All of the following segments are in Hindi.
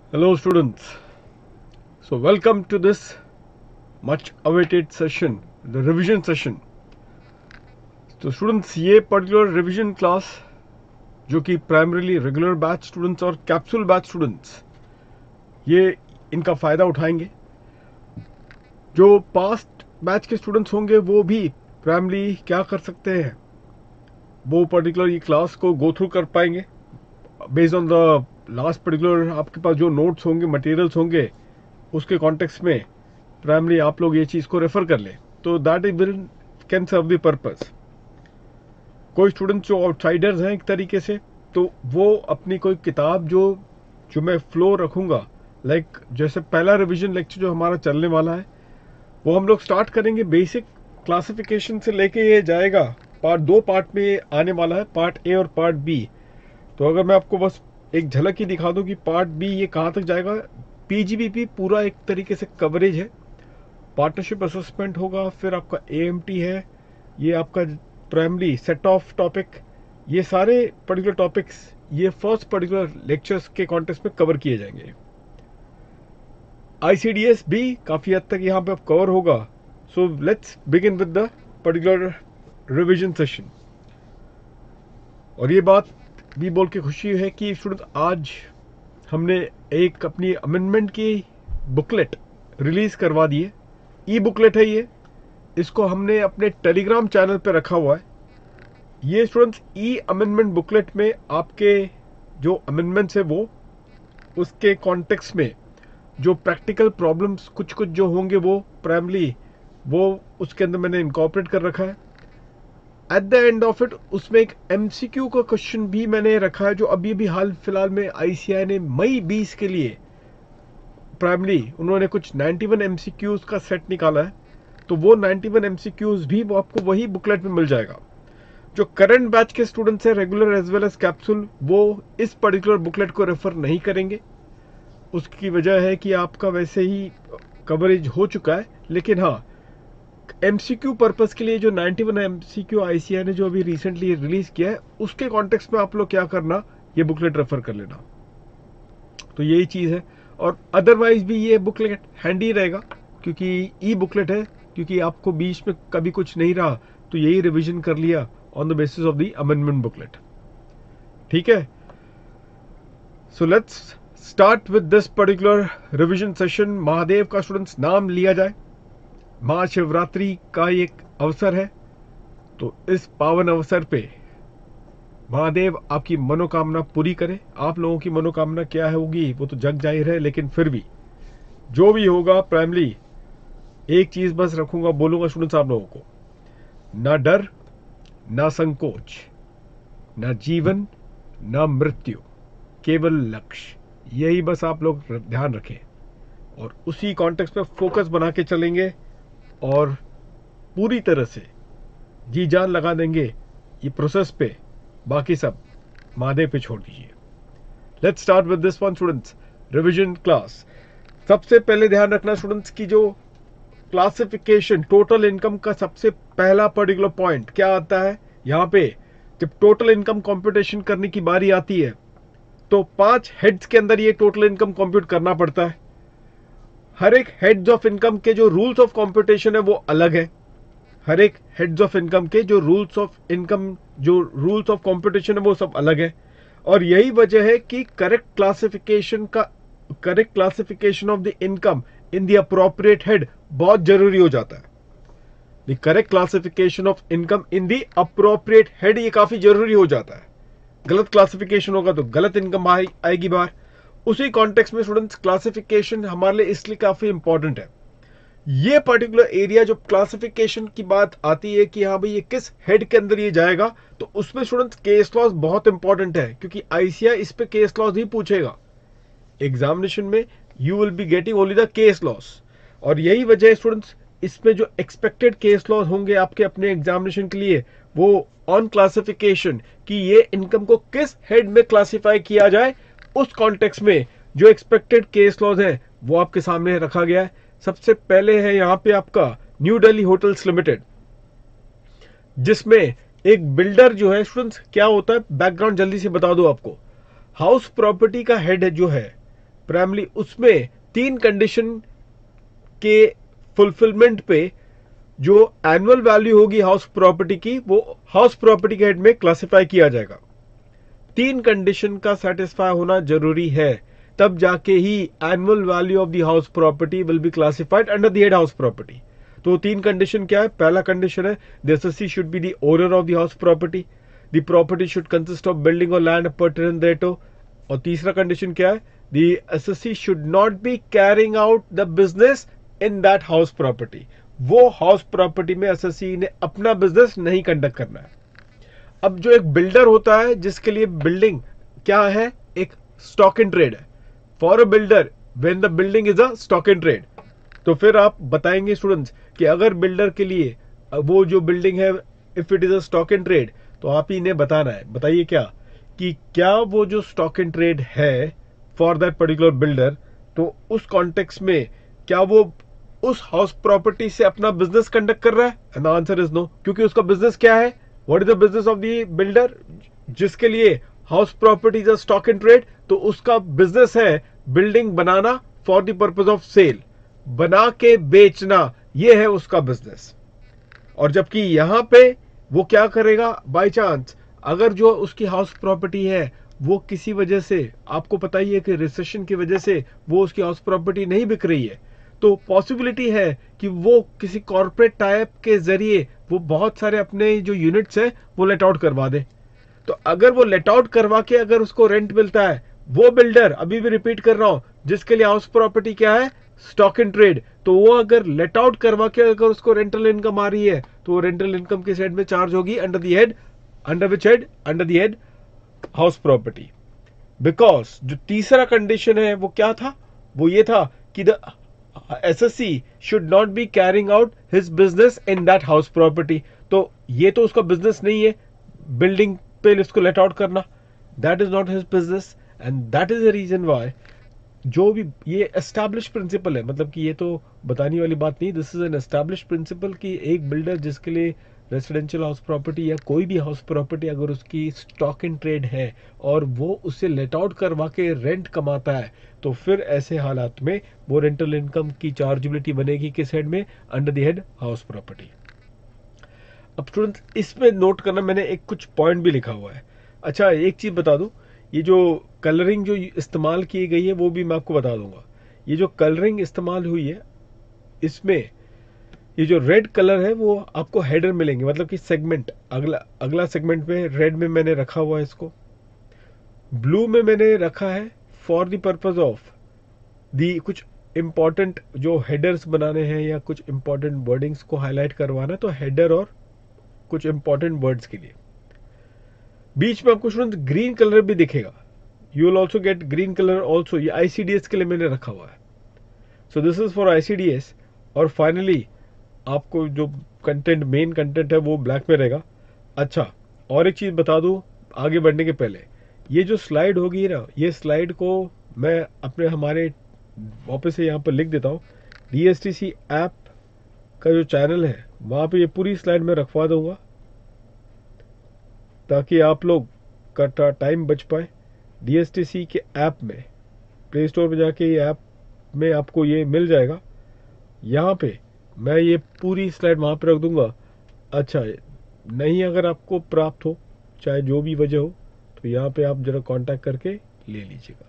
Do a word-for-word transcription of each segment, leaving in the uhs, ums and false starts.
Hello students, so welcome to this much awaited session, the revision session. तो स्टूडेंट्स ये पर्टिकुलर रिवीजन क्लास जो कि प्राइमरीली रेगुलर बैच स्टूडेंट्स और कैप्सूल बैच स्टूडेंट्स ये इनका फ़ायदा उठाएंगे। जो पास्ट बैच के स्टूडेंट्स होंगे वो भी प्राइमरी क्या कर सकते हैं, वो पर्टिकुलर ये क्लास को गो थ्रू कर पाएंगे based on the last particular आपके पास जो नोट्स होंगे, मटेरियल्स होंगे, उसके कॉन्टेक्स्ट में प्राइमरी आप लोग ये चीज़ को रेफर कर लें तो that is will can serve the purpose. कोई स्टूडेंट्स जो आउटसाइडर्स हैं एक तरीके से, तो वो अपनी कोई किताब जो जो मैं फ्लो रखूँगा, लाइक like, जैसे पहला रिवीजन लेक्चर जो हमारा चलने वाला है वो हम लोग स्टार्ट करेंगे बेसिक क्लासिफिकेशन से लेके ये जाएगा पार्ट दो पार्ट में आने वाला है, पार्ट ए और पार्ट बी। तो अगर मैं आपको बस एक झलक ही दिखा दूं कि पार्ट बी ये कहाँ तक जाएगा। पीजीबीपी पूरा एक तरीके से कवरेज है, पार्टनरशिप असेसमेंट होगा, फिर आपका एएमटी है, ये आपका प्राइमरी सेट ऑफ टॉपिक, ये सारे पर्टिकुलर टॉपिक्स ये फर्स्ट पर्टिकुलर लेक्चर्स के कॉन्टेक्स्ट में कवर किए जाएंगे। आईसीडीएस भी काफ़ी हद तक यहाँ पे अब कवर होगा। So let's begin with the particular revision session. और ये बात भी बोल के खुशी है कि स्टूडेंट आज हमने एक अपनी अमेंडमेंट की बुकलेट रिलीज करवा दी है। ई बुकलेट है ये, इसको हमने अपने टेलीग्राम चैनल पे रखा हुआ है। ये स्टूडेंट्स ई अमेंडमेंट बुकलेट में आपके जो अमेंडमेंट्स है वो उसके कॉन्टेक्स्ट में जो प्रैक्टिकल प्रॉब्लम्स कुछ कुछ जो होंगे वो प्राइमरी वो उसके अंदर मैंने इनकॉर्पोरेट कर रखा है। At the end of it उसमें एक एमसीक्यू का क्वेश्चन भी मैंने रखा है जो अभी भी हाल फिलहाल में आईसीएआई ने मई बीस के लिए प्राइमरी उन्होंने कुछ इक्यानवे एमसीक्यूज का सेट निकाला है। तो वो इक्यानवे एमसीक्यूज भी वो आपको वही बुकलेट में मिल जाएगा। जो करंट बैच के स्टूडेंट्स हैं regular as well as capsule, वो इस पर्टिकुलर बुकलेट को रेफर नहीं करेंगे। उसकी वजह है कि आपका वैसे ही कवरेज हो चुका है, लेकिन हाँ एमसीक्यू पर्पस के लिए जो इक्यानवे एमसीक्यू आईसीएआई ने जो अभी रिसेंटली रिलीज किया है उसके कॉन्टेक्स्ट में आप लोग क्या करना, ये बुकलेट रेफर कर लेना। तो यही चीज़ है। और अदरवाइज भी ये बुकलेट हैंडी रहेगा क्योंकि ई बुकलेट है, क्योंकि आपको बीच में कभी कुछ नहीं रहा तो यही रिवीजन कर लिया on the basis of the amendment booklet. ठीक है, so let's start with this particular revision session. Mahadev का स्टूडेंट्स नाम लिया जाए, महाशिवरात्रि का एक अवसर है, तो इस पावन अवसर पे महादेव आपकी मनोकामना पूरी करे। आप लोगों की मनोकामना क्या होगी वो तो जग जाहिर है, लेकिन फिर भी जो भी होगा प्राइमरी एक चीज बस रखूंगा, बोलूंगा स्टूडेंट्स आप लोगों को, ना डर ना संकोच, ना जीवन ना मृत्यु, केवल लक्ष्य, यही बस आप लोग ध्यान रखें और उसी कॉन्टेक्स्ट में फोकस बना के चलेंगे और पूरी तरह से जी जान लगा देंगे ये प्रोसेस पे। बाकी सब महादेव पे छोड़ दीजिए। Let's start with this one students, revision class. सबसे पहले ध्यान रखना स्टूडेंट्स की जो क्लासिफिकेशन टोटल इनकम का सबसे पहला पर्टिकुलर पॉइंट क्या आता है यहाँ पे। जब टोटल इनकम कंप्यूटेशन करने की बारी आती है तो पांच हेड्स के अंदर ये टोटल इनकम कंप्यूट करना पड़ता है। हर एक हेड्स ऑफ इनकम के जो रूल्स ऑफ कंप्यूटेशन है वो अलग है। हर एक हेड्स ऑफ इनकम के जो रूल्स ऑफ इनकम जो रूल्स ऑफ कंप्यूटेशन है वो सब अलग है। और यही वजह है कि करेक्ट क्लासिफिकेशन का correct classification of the income in the appropriate head बहुत जरूरी हो जाता है। The correct classification of income in the appropriate head ये काफी जरूरी हो जाता है। गलत क्लासिफिकेशन होगा तो गलत इनकम आएगी बाहर। उसी कॉन्टेक्स्ट में स्टूडेंट्स क्लासिफिकेशन हमारे लिए इसलिए काफी इंपॉर्टेंट है। ये पर्टिकुलर एरिया जो क्लासिफिकेशन की बात आती है कि हाँ भाई ये किस हेड के अंदर ये जाएगा, तो उसमें स्टूडेंट्स केस लॉस बहुत इंपॉर्टेंट है, क्योंकि आईसीएआई इस पे केस लॉस ही पूछेगा एग्जामिनेशन में। You will be getting only the case laws, और यही वजह है स्टूडेंट्स इसमें जो एक्सपेक्टेड केस लॉस होंगे आपके अपने एग्जामिनेशन के लिए वो ऑन क्लासिफिकेशन कि ये इनकम को किस हेड में क्लासिफाई किया जाए, उस कॉन्टेक्स्ट में जो एक्सपेक्टेड केस लॉज है वो आपके सामने रखा गया है। सबसे पहले है यहाँ पे आपका न्यू दिल्ली होटल्स लिमिटेड, जिसमें एक बिल्डर जो है स्टूडेंट्स क्या होता है बैकग्राउंड जल्दी से बता दो आपको। हाउस प्रॉपर्टी का हेड जो है प्राइमली उसमें तीन कंडीशन के फुलफिलमेंट पे जो एनुअल वैल्यू होगी हाउस प्रॉपर्टी की वो हाउस प्रॉपर्टी के हेड में क्लासिफाई किया जाएगा। तीन कंडीशन का सेटिस्फाई होना जरूरी है, तब जाके ही annual value of the house property will be classified under the head house property. तो तीन कंडीशन क्या है? पहला कंडीशन है the assessee should be the owner of the house property, the property should consist of building और लैंड पर्टेनेंट देटो। और तीसरा कंडीशन क्या है? The assessee should not be carrying out the business in that house property. वो हाउस प्रॉपर्टी में एसएससी ने अपना बिजनेस नहीं कंडक्ट करना है। अब जो एक बिल्डर होता है जिसके लिए बिल्डिंग क्या है? एक स्टॉक इन ट्रेड है। For a builder when the building is a stock in trade, तो फिर आप बताएंगे स्टूडेंट्स कि अगर बिल्डर के लिए वो जो बिल्डिंग है if it is a stock in trade, तो आप ही इन्हें बताना है, बताइए क्या कि क्या वो जो स्टॉक इन ट्रेड है फॉर दैट पर्टिकुलर बिल्डर, तो उस कॉन्टेक्स्ट में क्या वो उस हाउस प्रॉपर्टी से अपना बिजनेस कंडक्ट कर रहा है? And the answer is no, क्योंकि उसका बिजनेस क्या है? What is the business of the builder जिसके लिए house property is a stock in trade? तो उसका बिजनेस है बिल्डिंग बनाना for the purpose of sale, बना के बेचना, ये है उसका बिजनेस। और जबकि यहां पे वो क्या करेगा? बाय चांस अगर जो उसकी हाउस प्रॉपर्टी है वो किसी वजह से, आपको पता ही है कि रिसेशन की वजह से वो उसकी हाउस प्रॉपर्टी नहीं बिक रही है, तो पॉसिबिलिटी है कि वो किसी कॉर्पोरेट टाइप के जरिए वो बहुत सारे अपने जो यूनिट्स है वो लेट आउट करवा दे। तो अगर वो लेट आउट करवा के अगर उसको रेंट मिलता है, वो बिल्डर, अभी भी रिपीट कर रहा हूं, जिसके लिए हाउस प्रॉपर्टी क्या है? स्टॉक इन ट्रेड, तो वो अगर लेट आउट करवा के अगर उसको रेंटल इनकम आ रही है, तो वो रेंटल इनकम किस हेड में चार्ज होगी? Under the head, under which head? Under the head house property. Because जो तीसरा कंडीशन है वो क्या था? वो ये था कि the assessee should not be carrying out his business in that house property. तो ये तो उसका बिजनेस नहीं है बिल्डिंग पे इसको लेट आउट करना, that is not his business, and that is the reason why जो भी ये एस्टैब्लिश प्रिंसिपल है, मतलब कि ये तो बताने वाली बात नहीं, this is an establish principle कि एक बिल्डर जिसके लिए रेसिडेंशियल हाउस प्रॉपर्टी या कोई भी हाउस प्रॉपर्टी अगर उसकी स्टॉक इन ट्रेड है और वो उससे लेट आउट करवा के रेंट कमाता है, तो फिर ऐसे हालात में वो रेंटल इनकम की चार्जेबिलिटी बनेगी किस हेड में? Under the head house property. अब स्टूडेंट्स इसमें नोट करना, मैंने एक कुछ पॉइंट भी लिखा हुआ है। अच्छा एक चीज बता दूं, ये जो कलरिंग जो इस्तेमाल की गई है वो भी मैं आपको बता दूंगा। ये जो कलरिंग इस्तेमाल हुई है इसमें ये जो रेड कलर है वो आपको हेडर मिलेंगे, मतलब कि सेगमेंट, अगला अगला सेगमेंट में रेड में मैंने रखा हुआ है इसको, ब्लू में मैंने रखा है for the purpose of the कुछ इंपॉर्टेंट जो हेडर्स बनाने हैं या कुछ इंपॉर्टेंट वर्डिंग्स को हाईलाइट करवाना, तो हेडर और कुछ इंपॉर्टेंट वर्ड्स के लिए। बीच में आपको स्टूडेंट ग्रीन कलर भी दिखेगा, you will also get green colour also, ये आईसीडीएस के लिए मैंने रखा हुआ है। So this is for ICDS. और फाइनली आपको जो कंटेंट, मेन कंटेंट है वो ब्लैक में रहेगा। अच्छा और एक चीज बता दूं आगे बढ़ने के पहले, ये जो स्लाइड होगी ना, ये स्लाइड को मैं अपने हमारे वापस से यहाँ पर लिख देता हूँ, डीएसटीसी ऐप का जो चैनल है वहां पे ये पूरी स्लाइड में रखवा दूंगा ताकि आप लोग का टाइम बच पाए। डीएसटीसी के ऐप में, प्ले स्टोर में जाके ये ऐप में आपको ये मिल जाएगा, यहाँ पे मैं ये पूरी स्लाइड वहां पे रख दूंगा। अच्छा नहीं अगर आपको प्राप्त हो, चाहे जो भी वजह हो, तो यहाँ पे आप जरा कांटेक्ट करके ले लीजिएगा,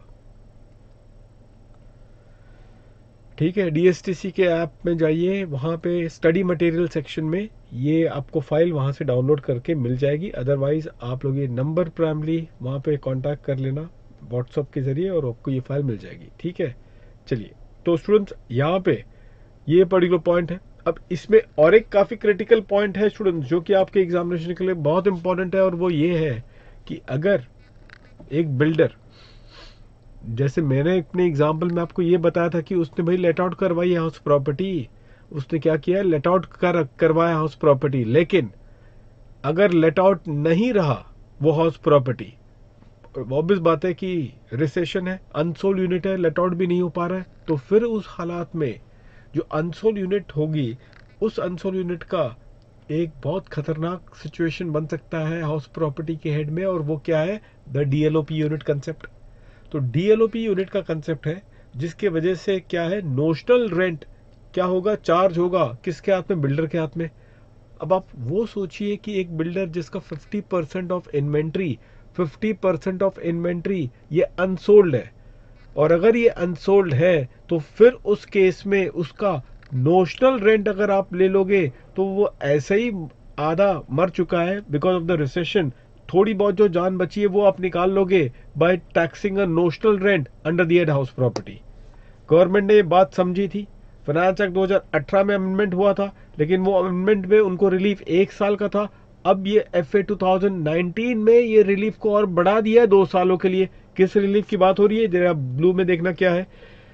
ठीक है। डीएसटीसी के ऐप में जाइए, वहां पे स्टडी मटेरियल सेक्शन में ये आपको फाइल वहां से डाउनलोड करके मिल जाएगी। अदरवाइज आप लोग ये नंबर प्राइमली वहां पे कांटेक्ट कर लेना व्हाट्सएप के जरिए और आपको ये फाइल मिल जाएगी, ठीक है। चलिए तो स्टूडेंट्स यहाँ पे ये पर्टिकुलर पॉइंट है। अब इसमें और एक काफी क्रिटिकल पॉइंट है स्टूडेंट्स जो कि आपके एग्जामिनेशन के लिए बहुत इंपॉर्टेंट है, और वो ये है कि अगर एक बिल्डर, जैसे मैंने अपने एग्जाम्पल में आपको ये बताया था कि उसने भाई लेट आउट करवाई हाउस प्रॉपर्टी, उसने क्या किया, लेट आउट कर करवाया हाउस प्रॉपर्टी, लेकिन अगर लेट आउट नहीं रहा वो हाउस प्रॉपर्टी, ऑब्वियस बात है कि रिसेशन है, अनसोल्ड यूनिट है, लेट आउट भी नहीं हो पा रहा है, तो फिर उस हालात में जो अनसोल्ड यूनिट होगी, उस अनसोल्ड यूनिट का एक बहुत खतरनाक सिचुएशन बन सकता है हाउस प्रॉपर्टी के हेड में, और वो क्या है? The DLOP unit concept. तो डीएलओपी यूनिट का कंसेप्ट है, जिसके वजह से क्या है, नोशनल रेंट क्या होगा, चार्ज होगा किसके हाथ में, बिल्डर के हाथ में। अब आप वो सोचिए कि एक बिल्डर जिसका fifty percent of inventory fifty percent of inventory ये अनसोल्ड है, और अगर ये अनसोल्ड है तो फिर उस केस में उसका नोशनल रेंट अगर आप ले लोगे तो वो ऐसे ही आधा मर चुका है बिकॉज ऑफ द रिसेशन। थोड़ी बहुत जो जान बची है वो आप निकाल लोगे by taxing a notional rent under the head house property. Government ने ये बात समझी थी, फाइनेंस एक्ट दो हज़ार अठारह में अमेंडमेंट हुआ था, लेकिन वो अमेंडमेंट में उनको रिलीफ एक साल का था। अब ये F A two thousand nineteen में ये रिलीफ को और बढ़ा दिया है दो सालों के लिए। किस रिलीफ की बात हो रही है, जरा ब्लू में देखना क्या है।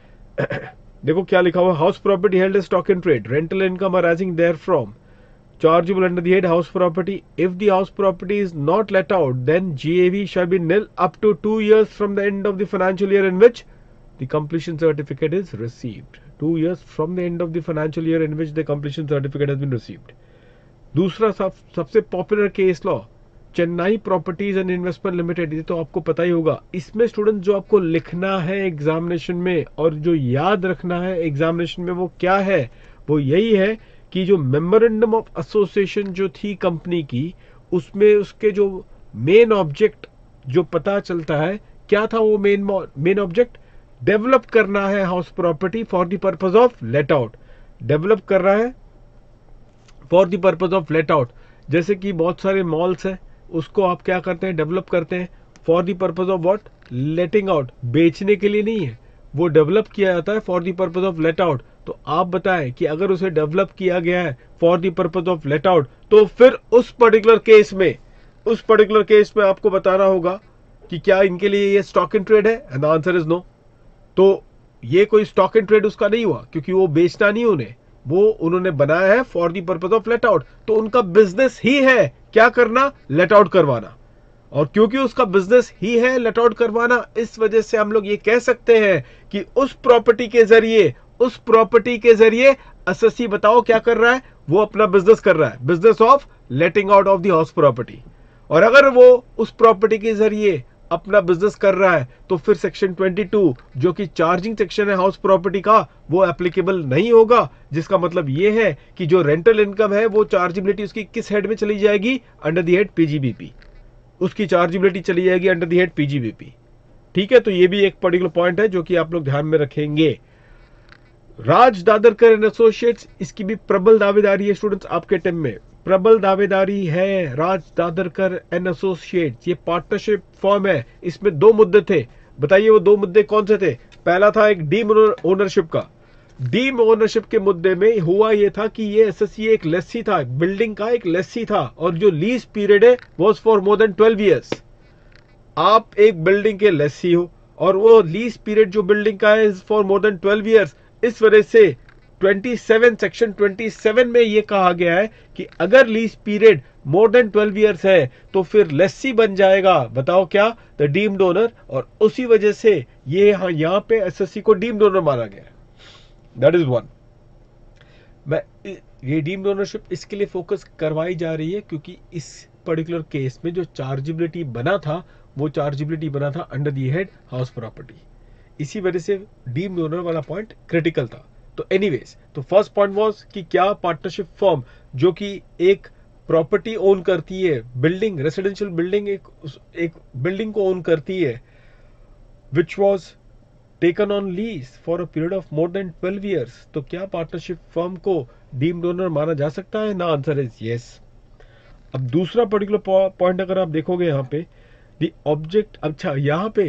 देखो क्या लिखा हुआ, house property held stock in trade, rental income arising therefrom chargeable under the head house property. If the house property is not let out, then G A V shall be nil up to two years from the end of the financial year in which the completion certificate is received. Two years from the end of the financial year in which the completion certificate has been received. दूसरा सब सबसे popular case law Chennai properties and investment limited, ये तो आपको पता ही होगा। इसमें स्टूडेंट जो आपको लिखना है एग्जामिनेशन में और जो याद रखना है एग्जामिनेशन में वो क्या है, वो यही है कि जो मेमोरेंडम ऑफ एसोसिएशन जो थी कंपनी की, उसमें उसके जो मेन ऑब्जेक्ट जो पता चलता है क्या था, वो मेन मेन ऑब्जेक्ट डेवलप करना है house property for the purpose of let out. Develop कर रहा है for the purpose of let out. जैसे कि बहुत सारे मॉल्स हैं, उसको आप क्या करते हैं, डेवलप करते हैं for the purpose of what, letting out. बेचने के लिए नहीं है, वो डेवलप किया जाता है for the purpose of let out. तो आप बताएं कि अगर उसे डेवलप किया गया है for the purpose of let out, तो फिर उस पर्टिकुलर केस में उस पर्टिकुलर केस में आपको बताना होगा कि क्या इनके लिए ये स्टॉक इन ट्रेड है, and the answer is no. तो ये कोई स्टॉक इन ट्रेड उसका नहीं हुआ, क्योंकि वो बेचना नहीं उन्हें, वो उन्होंने बनाया है for the purpose of let out. तो उनका बिजनेस ही है क्या करना, लेट आउट करवाना। और क्योंकि उसका बिजनेस ही है लेट आउट करवाना, इस वजह से हम लोग ये कह सकते हैं कि उस प्रॉपर्टी के जरिए उस प्रॉपर्टी के जरिए एसएससी बताओ क्या कर रहा है, वो अपना बिजनेस कर रहा है, business of letting out of the house property. और अगर वो उस प्रॉपर्टी के जरिए अपना बिजनेस कर रहा है तो फिर सेक्शन बाईस जो कि चार्जिंग सेक्शन है हाउस प्रॉपर्टी का, वो एप्लीकेबल नहीं होगा। जिसका मतलब ये है कि जो रेंटल इनकम है वो चार्जिबिलिटी उसकी किस हेड में चली जाएगी, अंडर द हेड पीजीबीपी। उसकी चार्जिबिलिटी चली जाएगी अंडर द हेड पीजीबीपी। ठीक है, तो ये भी एक पर्टिकुलर पॉइंट है जो कि आप लोग ध्यान में रखेंगे। राज दादरकर एंड एसोसिएट्स, इसकी भी प्रबल दावेदारी है स्टूडेंट्स आपके टीम में, प्रबल दावेदारी है राज दादरकर एंड एसोसिएट्स। ये पार्टनरशिप फॉर्म है, इसमें दो मुद्दे थे, बताइए वो दो मुद्दे कौन से थे। पहला था एक डीम ओनरशिप का। डीम ओनरशिप के मुद्दे में हुआ ये था कि ये एसएससी एक लेसी था, बिल्डिंग का एक लेसी था, और जो लीज पीरियड है was for more than twelve years. आप एक बिल्डिंग के लेसी हो और वो लीज पीरियड जो बिल्डिंग का है for more than twelve years. इस वजह से सत्ताईस सेक्शन सत्ताईस में ये कहा गया है कि अगर lease period more than twelve years है तो फिर लेसी बन जाएगा, बताओ क्या, द डीम्ड ओनर। और उसी वजह से ये यहां यहां पे एसएससी को डीम्ड ओनर माना गया है। That is one. मैं ये डीम्ड ओनरशिप इसके लिए फोकस करवाई जा रही है क्योंकि इस पर्टिकुलर केस में जो चार्जिबिलिटी बना था वो चार्जिबिलिटी बना था under the head house property. इसी वजह से डीम्ड ओनर वाला पॉइंट क्रिटिकल था। तो एनीवेज, तो फर्स्ट पॉइंट वाज कि क्या पार्टनरशिप फॉर्म जो कि एक प्रॉपर्टी ओन करती है, बिल्डिंग, रेसिडेंशियल बिल्डिंग, एक एक बिल्डिंग को ओन करती है, which was taken on lease for a period of more than twelve years, तो क्या पार्टनरशिप फर्म को डीम्ड ओनर माना जा सकता है ना, आंसर इज यस। अब दूसरा पर्टिकुलर पॉइंट अगर आप देखोगे यहाँ पे द ऑब्जेक्ट, अच्छा यहाँ पे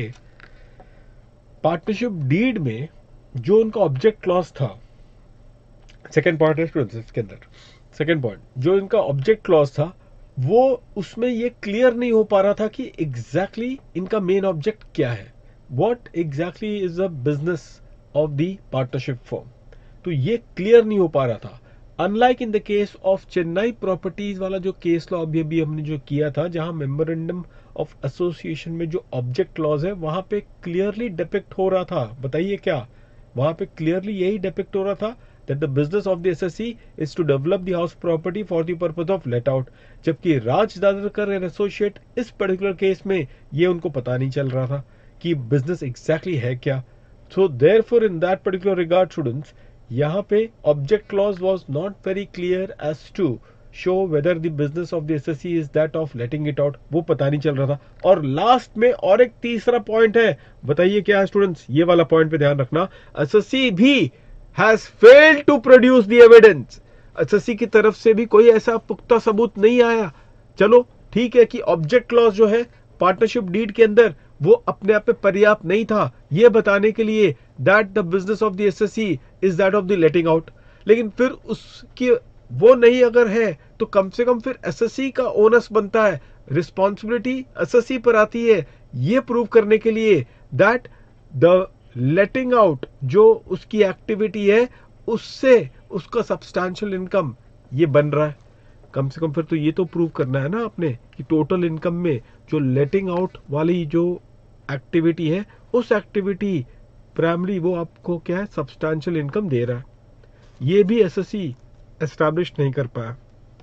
पार्टनरशिप डीड में जो उनका ऑब्जेक्ट क्लॉज था, सेकेंड पॉइंट है स्टूडेंट्स इसके अंदर, सेकेंड पॉइंट जो इनका ऑब्जेक्ट क्लॉज था वो उसमें ये क्लियर नहीं हो पा रहा था कि एग्जैक्टली exactly इनका मेन ऑब्जेक्ट क्या है, what exactly is the business of the partnership firm. तो ये क्लियर नहीं हो पा रहा था। Unlike in the case of Chennai properties वाला जो केस लॉ अभी अभी हमने जो किया था, जहां मेमोरेंडम ऑफ एसोसिएशन में जो ऑब्जेक्ट क्लॉज है वहां पे क्लियरली डिपिक्ट हो रहा था, बताइए क्या, वहां पे क्लियरली यही डिपिक्ट हो रहा था that the business of the S S C is to develop the house property for the purpose of let out। जबकि राज दादरकर एंड एसोसिएट इस पर्टिकुलर केस में ये उनको पता नहीं चल रहा था कि बिजनेस एग्जैक्टली है क्या. So therefore in that particular regard students, यहाँ पे object clause was not very clear as to show whether the business of the assessee is that of letting it out, वो पता नहीं चल रहा था. और लास्ट में और एक तीसरा पॉइंट है, बताइए क्या है स्टूडेंट्स, ये वाला पॉइंट पे ध्यान रखना. एसएससी भी has failed to produce the evidence. Assessee की तरफ से भी कोई ऐसा पुख्ता सबूत नहीं आया. चलो ठीक है कि ऑब्जेक्ट क्लॉज जो है पार्टनरशिप डीड के अंदर वो अपने आप में पर्याप्त नहीं था ये बताने के लिए that the business of the assessee is that of the letting out. लेकिन फिर उसकी वो नहीं अगर है तो कम से कम फिर एसएससी का ओनस बनता है, रिस्पॉन्सिबिलिटी एसएससी पर आती है ये प्रूव करने के लिए दैट द लेटिंग आउट जो उसकी एक्टिविटी है उससे उसका सब्सटैंशियल इनकम ये बन रहा है. कम से कम फिर तो ये तो प्रूव करना है ना आपने कि टोटल इनकम में जो लेटिंग आउट वाली जो एक्टिविटी है उस एक्टिविटी प्राइमरी वो आपको क्या है सब्सटैंशियल इनकम दे रहा है. ये भी एसएससी एस्टैब्लिश नहीं कर पाया.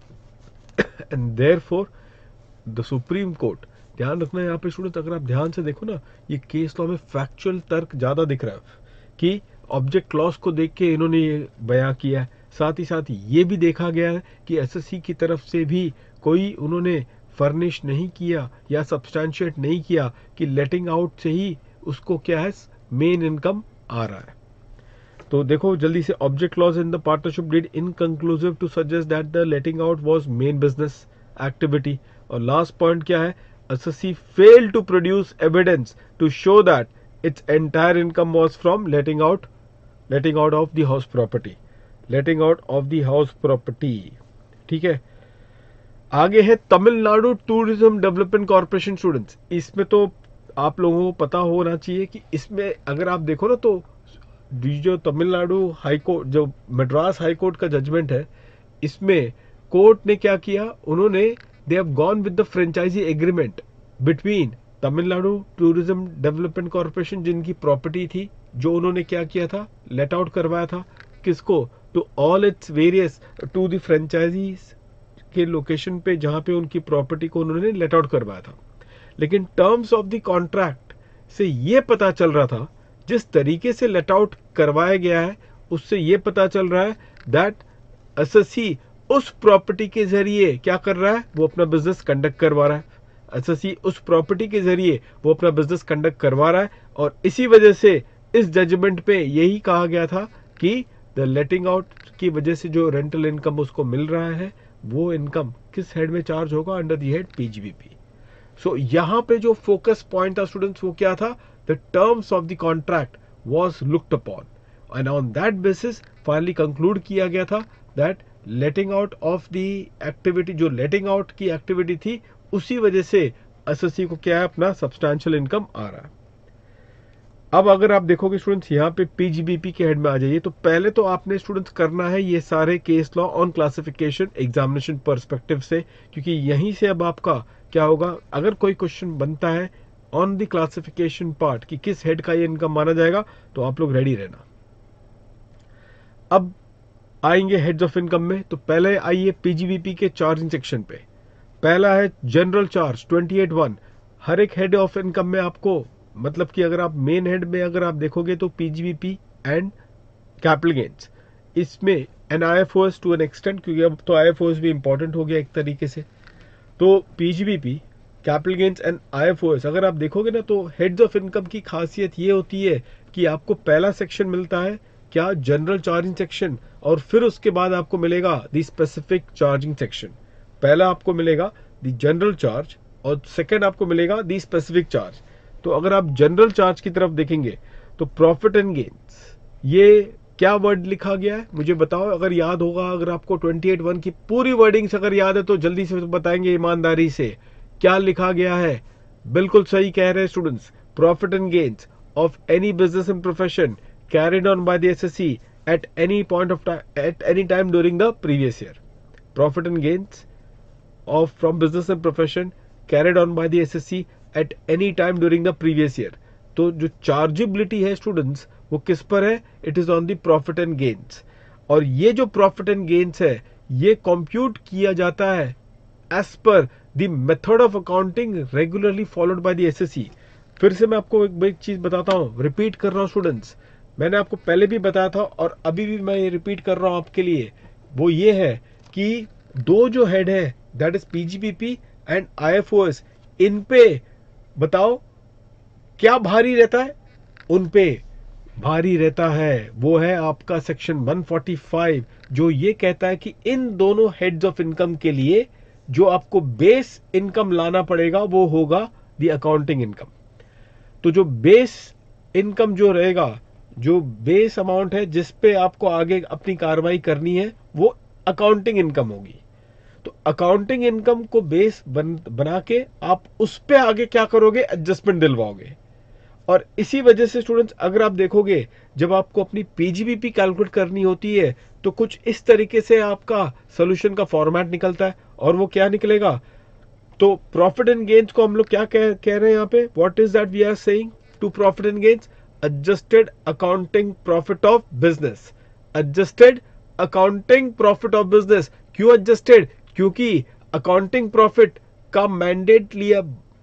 And therefore the supreme court, ध्यान रखना यहाँ पे स्टूडेंट, अगर आप ध्यान से देखो ना ये केस लॉ में फैक्चुअल तर्क ज्यादा दिख रहा है कि ऑब्जेक्ट क्लॉज को देख के इन्होंने ये बयां किया है. साथ ही साथ ये भी देखा गया है कि एसएससी की तरफ से भी कोई उन्होंने फर्निश नहीं किया या सब्सटैंशिएट नहीं किया कि लेटिंग आउट से ही उसको क्या है मेन इनकम आ रहा है. तो देखो जल्दी से, object clause in the partnership deed inconclusive to suggest that the letting out was main business activity. और लास्ट पॉइंट क्या है, assessee failed to produce evidence to show that its entire income was from letting out letting out of the house property letting out of the house property. ठीक है, आगे है Tamil Nadu tourism development corporation. Students इसमें तो आप लोगों को पता होना चाहिए कि इसमें अगर आप देखो ना तो जो तमिलनाडु हाई कोर्ट, जो मद्रास हाई कोर्ट का जजमेंट है, इसमें कोर्ट ने क्या किया, उन्होंने they have gone with the franchisee agreement between Tamil Nadu tourism development corporation जिनकी प्रॉपर्टी थी, जो उन्होंने क्या किया था लेट आउट करवाया था किसको, to all its various to the franchisees के लोकेशन पे जहां पे उनकी प्रॉपर्टी को उन्होंने लेट आउट करवाया था. लेकिन टर्म्स ऑफ द कॉन्ट्रैक्ट से ये पता चल रहा था, जिस तरीके से लेट आउट करवाया गया है उससे ये पता चल रहा है दैट एसएससी उस प्रॉपर्टी के जरिए क्या कर रहा है, वो अपना बिजनेस कंडक्ट करवा रहा है. एसएससी उस प्रॉपर्टी के जरिए वो अपना बिजनेस कंडक्ट करवा रहा है. और इसी वजह से इस जजमेंट पे यही कहा गया था कि द लेटिंग आउट की वजह से जो रेंटल इनकम उसको मिल रहा है वो इनकम किस हेड में चार्ज होगा, under the head PGBP. So यहां पे जो फोकस पॉइंट था स्टूडेंट्स वो क्या था, the terms of the contract was looked upon and on that basis finally conclude किया गया था that letting out of the activity, जो लेटिंग आउट की एक्टिविटी थी उसी वजह से एसएससी को क्या है अपना सब्सटैंशियल इनकम आ रहा है. अब अगर आप देखोगे स्टूडेंट्स यहाँ पे पीजीबीपी के हेड में आ जाइए, तो पहले तो आपने स्टूडेंट्स करना है ये सारे case law on classification examination perspective से, क्योंकि यहीं से अब आपका क्या होगा, अगर कोई क्वेश्चन बनता है ऑन द क्लासिफिकेशन पार्ट कि किस हेड का ये इनकम माना जाएगा, तो आप लोग रेडी रहना. अब आएंगे हेड्स ऑफ इनकम में, तो पहले आइए पीजीबीपी के चार्जिंग सेक्शन पे. पहला है जनरल चार्ज अट्ठाईस वन. हर एक हेड ऑफ इनकम में आपको, मतलब कि अगर आप मेन हेड में अगर आप देखोगे तो पीजीबीपी एंड कैपिटल गेन्स, इसमें an IFOS to an extent, क्योंकि अब तो आईएफओएस भी इंपॉर्टेंट हो गया एक तरीके से. तो PGBP, capital gains and IFOS अगर आप देखोगे ना तो हेड्स ऑफ इनकम की खासियत ये होती है कि आपको पहला सेक्शन मिलता है क्या, जनरल चार्जिंग सेक्शन, और फिर उसके बाद आपको मिलेगा द स्पेसिफिक चार्जिंग सेक्शन. पहला आपको मिलेगा द जनरल चार्ज और सेकेंड आपको मिलेगा द स्पेसिफिक चार्ज. तो अगर आप जनरल चार्ज की तरफ देखेंगे तो प्रॉफिट एंड गेन्स, ये क्या वर्ड लिखा गया है मुझे बताओ, अगर याद होगा, अगर आपको अट्ठाईस वन की पूरी वर्डिंग्स अगर याद है तो जल्दी से बताएंगे ईमानदारी से क्या लिखा गया है. बिल्कुल सही कह रहे हैं students, profit and gains of any business and profession carried on by the assessee at any point of time at any time during the previous year. Profit and gains of from business and profession carried on by the assessee at any time during the previous year. तो जो चार्जेबिलिटी है स्टूडेंट्स वो किस पर है, it is on the profit and gains. और ये जो प्रॉफिट एंड गेन्स है ये कंप्यूट किया जाता है as per the method of accounting regularly followed by the assessee. फिर से मैं आपको एक एक चीज बताता हूँ, रिपीट कर रहा हूँ स्टूडेंट्स, मैंने आपको पहले भी बताया था और अभी भी मैं ये रिपीट कर रहा हूँ आपके लिए, वो ये है कि दो जो हेड है that is PGBP and IFOS, इन पे बताओ क्या भारी रहता है, उन पे भारी रहता है वो है आपका सेक्शन एक सौ पैंतालीस, जो ये कहता है कि इन दोनों हेड्स ऑफ इनकम के लिए जो आपको बेस इनकम लाना पड़ेगा वो होगा दी अकाउंटिंग इनकम। तो जो बेस इनकम जो रहेगा, जो बेस अमाउंट है जिस पे आपको आगे अपनी कार्रवाई करनी है, वो अकाउंटिंग इनकम होगी। तो अकाउंटिंग इनकम को बेस बन, बना के आप उस पे आगे क्या करोगे, एडजस्टमेंट दिलवाओगे। और इसी वजह से स्टूडेंट्स अगर आप देखोगे जब आपको अपनी पीजीबीपी कैलकुलेट करनी होती है तो कुछ इस तरीके से आपका सॉल्यूशन का फॉर्मेट निकलता है, और वो क्या निकलेगा, तो प्रॉफिट एंड गेन्स को हम लोग क्या कह, कह रहे हैं यहाँ पे, what is that we are saying to profit and gains, adjusted accounting profit of business, adjusted accounting profit of business. क्यों एडजस्टेड, क्योंकि अकाउंटिंग प्रॉफिट का मैंडेट लिया,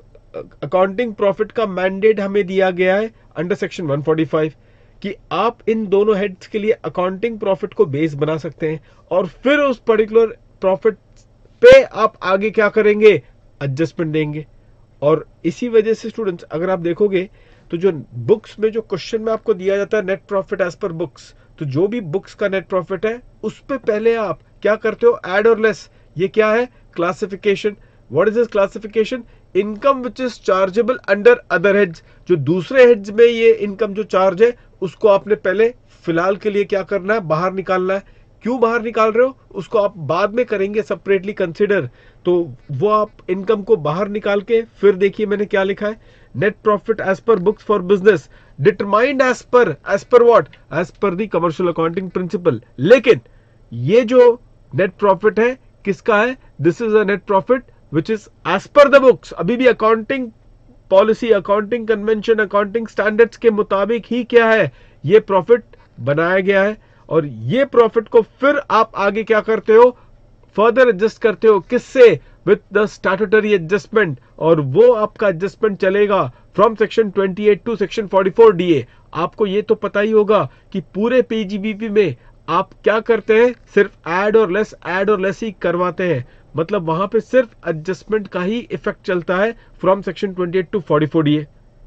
अकाउंटिंग प्रॉफिट का मैंडेट हमें दिया गया है अंडर सेक्शन एक सौ पैंतालीस कि आप इन दोनों हेड्स के लिए अकाउंटिंग प्रॉफिट को बेस बना सकते हैं, और फिर उस पर्टिकुलर प्रॉफिट पे आप आगे क्या करेंगे, एडजस्टमेंट देंगे। और इसी वजह से स्टूडेंट्स अगर आप देखोगे तो जो बुक्स में जो क्वेश्चन में आपको दिया जाता है net profit as per books, तो जो भी बुक्स का नेट प्रॉफिट है उस पे पहले आप क्या करते हो, ऐड और लेस। ये क्या है, classification. What is this classification, income which is chargeable under other heads. जो दूसरे हेड्स में ये इनकम जो चार्ज है उसको आपने पहले फिलहाल के लिए क्या करना है, बाहर निकालना है। क्यों बाहर निकाल रहे हो, उसको आप बाद में करेंगे सेपरेटली कंसिडर। तो वो आप इनकम को बाहर निकाल के फिर देखिए मैंने क्या लिखा है, net profit as per books for business determined as per, as per what, as per the commercial accounting principle. लेकिन ये जो नेट प्रॉफिट है किसका है, this is a net profit which is as per the books. अभी भी accounting policy, accounting convention, accounting standards के मुताबिक ही क्या है, ये प्रॉफिट बनाया गया है। और ये प्रॉफिट को फिर आप आगे क्या करते हो, फर्दर एडजस्ट करते हो, किससे, विथ द स्टैट्यूटरी एडजस्टमेंट। और वो आपका एडजस्टमेंट चलेगा फ्रॉम सेक्शन अट्ठाईस टू सेक्शन चौवालीस डीए। आपको ये तो पता ही होगा कि पूरे पीजीबीपी में आप क्या करते हैं, सिर्फ ऐड और लेस, ऐड और लेस ही करवाते हैं। मतलब वहां पे सिर्फ एडजस्टमेंट का ही इफेक्ट चलता है फ्रॉम सेक्शन अट्ठाईस टू चौवालीस DA.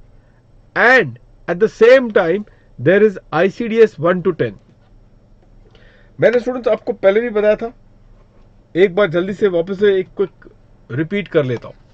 And at the same time there is ICDS one to ten. मैंने स्टूडेंट्स आपको पहले भी बताया था, एक बार जल्दी से वापस से एक क्विक रिपीट कर लेता हूं।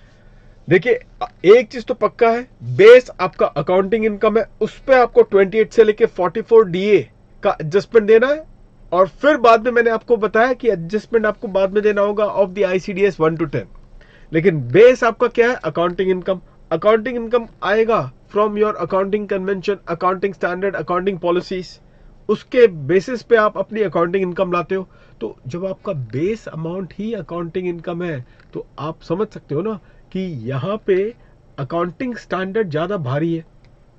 देखिए एक चीज तो पक्का है, बेस आपका अकाउंटिंग इनकम है, उस पर आपको अट्ठाईस से लेके चौवालीस डीए का एडजस्टमेंट देना है। और फिर बाद में मैंने आपको बताया कि एडजस्टमेंट आपको बाद में देना होगा of the ICDS one to ten. लेकिन बेस आपका क्या है, अकाउंटिंग इनकम। अकाउंटिंग इनकम आएगा from your accounting convention, accounting standard, accounting policies. उसके बेसिस पे आप अपनी अकाउंटिंग इनकम लाते हो। तो जब आपका बेस अमाउंट ही अकाउंटिंग इनकम है तो आप समझ सकते हो ना कि यहां पे अकाउंटिंग स्टैंडर्ड ज्यादा भारी है।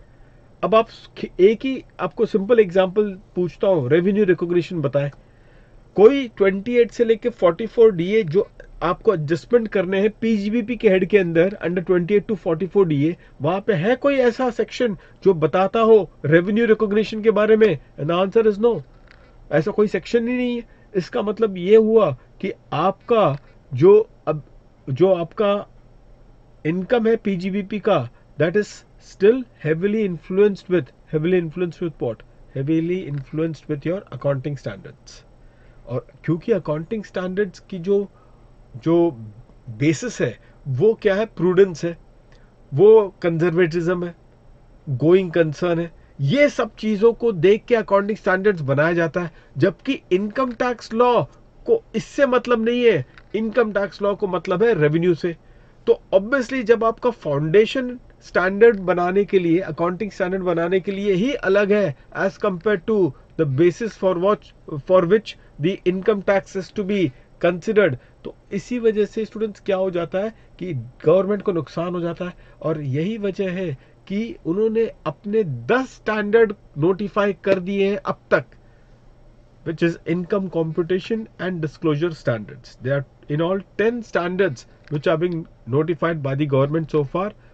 अब आप एक ही आपको सिंपल एग्जांपल पूछता हूं, रेवेन्यू रिकॉग्निशन बताएं। कोई अट्ठाईस से लेके चौवालीस डीए जो आपको एडजस्टमेंट करने हैं पीजीबीपी के हेड के अंदर अंडर अट्ठाईस टू चौवालीस डीए, वहां पे है कोई ऐसा सेक्शन जो बताता हो रेवेन्यू रिकॉग्निशन के बारे में? एंड आंसर इज नो, ऐसा कोई सेक्शन ही नहीं है। इसका मतलब ये हुआ कि आपका जो अब जो आपका इनकम है पीजीबीपी का, that is still heavily influenced with heavily influenced with what, heavily influenced with your accounting standards. और क्योंकि अकाउंटिंग स्टैंडर्ड्स की जो जो बेसिस है वो क्या है, प्रूडेंस है, वो कंजर्वेटिज्म है, गोइंग कंसर्न है। ये सब चीजों को देख के अकाउंटिंग स्टैंडर्ड्स बनाया जाता है। जबकि इनकम टैक्स लॉ को इससे मतलब नहीं है, इनकम टैक्स लॉ को मतलब है रेवेन्यू से। तो ऑब्वियसली जब आपका फाउंडेशन स्टैंडर्ड बनाने के लिए, अकाउंटिंग स्टैंडर्ड बनाने के लिए ही अलग है as compare to the basis for watch for which the income tax is to be considered, तो इसी वजह से स्टूडेंट्स क्या हो जाता है कि गवर्नमेंट को नुकसान हो जाता है। और यही वजह है कि उन्होंने अपने दस स्टैंडर्ड नोटिफाई कर दिए हैं अब तक, which is income computation and disclosure standards. There are in all ten standards which are being notified by the government so far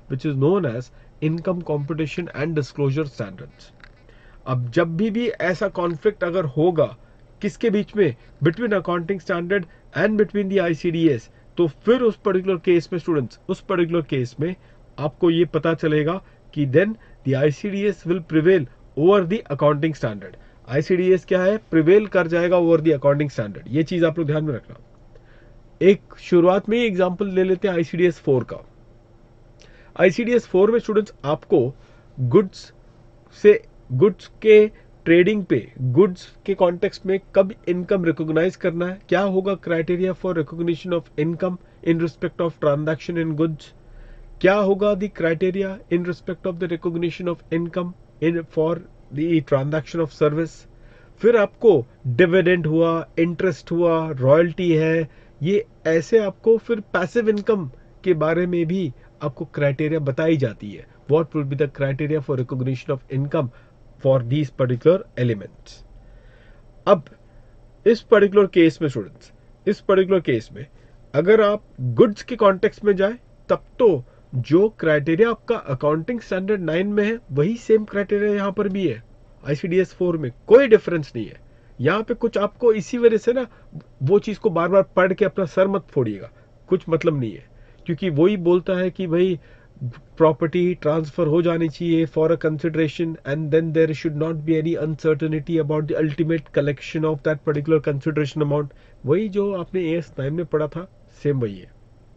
which is known as Income Competition and Disclosure Standards. अब जब भी भी ऐसा कॉन्फ्लिक्ट अगर होगा किसके बीच में, between accounting standard and between the ICDS, तो फिर उस पर्टिकुलर केस में स्टूडेंट्स, उस पर्टिकुलर केस में आपको ये पता चलेगा कि then the ICDS will prevail over the accounting standard. ICDS क्या है, प्रिवेल कर जाएगा ओवर द अकाउंटिंग स्टैंडर्ड. ये चीज आप लोग ध्यान में रखना. एक शुरुआत में ही एग्जांपल ले लेते हैं आईसीडीएस फोर का. आईसीडीएस फोर में स्टूडेंट्स आपको गुड्स से, गुड्स के ट्रेडिंग पे, गुड्स के कॉन्टेक्स्ट में कब इनकम रिकॉग्नाइज करना है, क्या होगा criteria for recognition of income in respect of transaction in goods, क्या होगा the criteria in respect of the recognition of income in for the transaction of service. फिर आपको डिविडेंड हुआ, इंटरेस्ट हुआ, रॉयल्टी है, ये ऐसे आपको फिर पैसिव इनकम के बारे में भी आपको क्राइटेरिया बताई जाती है. What will be the criteria for recognition of income for these particular elements. अब इस पर्टिकुलर केस में स्टूडेंट्स, इस पर्टिकुलर केस में अगर आप गुड्स के कॉन्टेक्स्ट में जाए, तब तो जो क्राइटेरिया आपका अकाउंटिंग स्टैंडर्ड नाइन में है वही सेम क्राइटेरिया यहां पर भी है. आईसीडीएस फोर में कोई डिफरेंस नहीं है. यहां पे कुछ आपको इसी वजह से ना वो चीज को बार बार पढ़ के अपना सर मत फोड़िएगा, कुछ मतलब नहीं है, क्योंकि वही बोलता है कि भाई प्रॉपर्टी ट्रांसफर हो जानी चाहिए for a consideration and then there should not be any uncertainty about the ultimate collection of that particular consideration amount. वही जो आपने एएस नाइन में पढ़ा था, सेम वही है.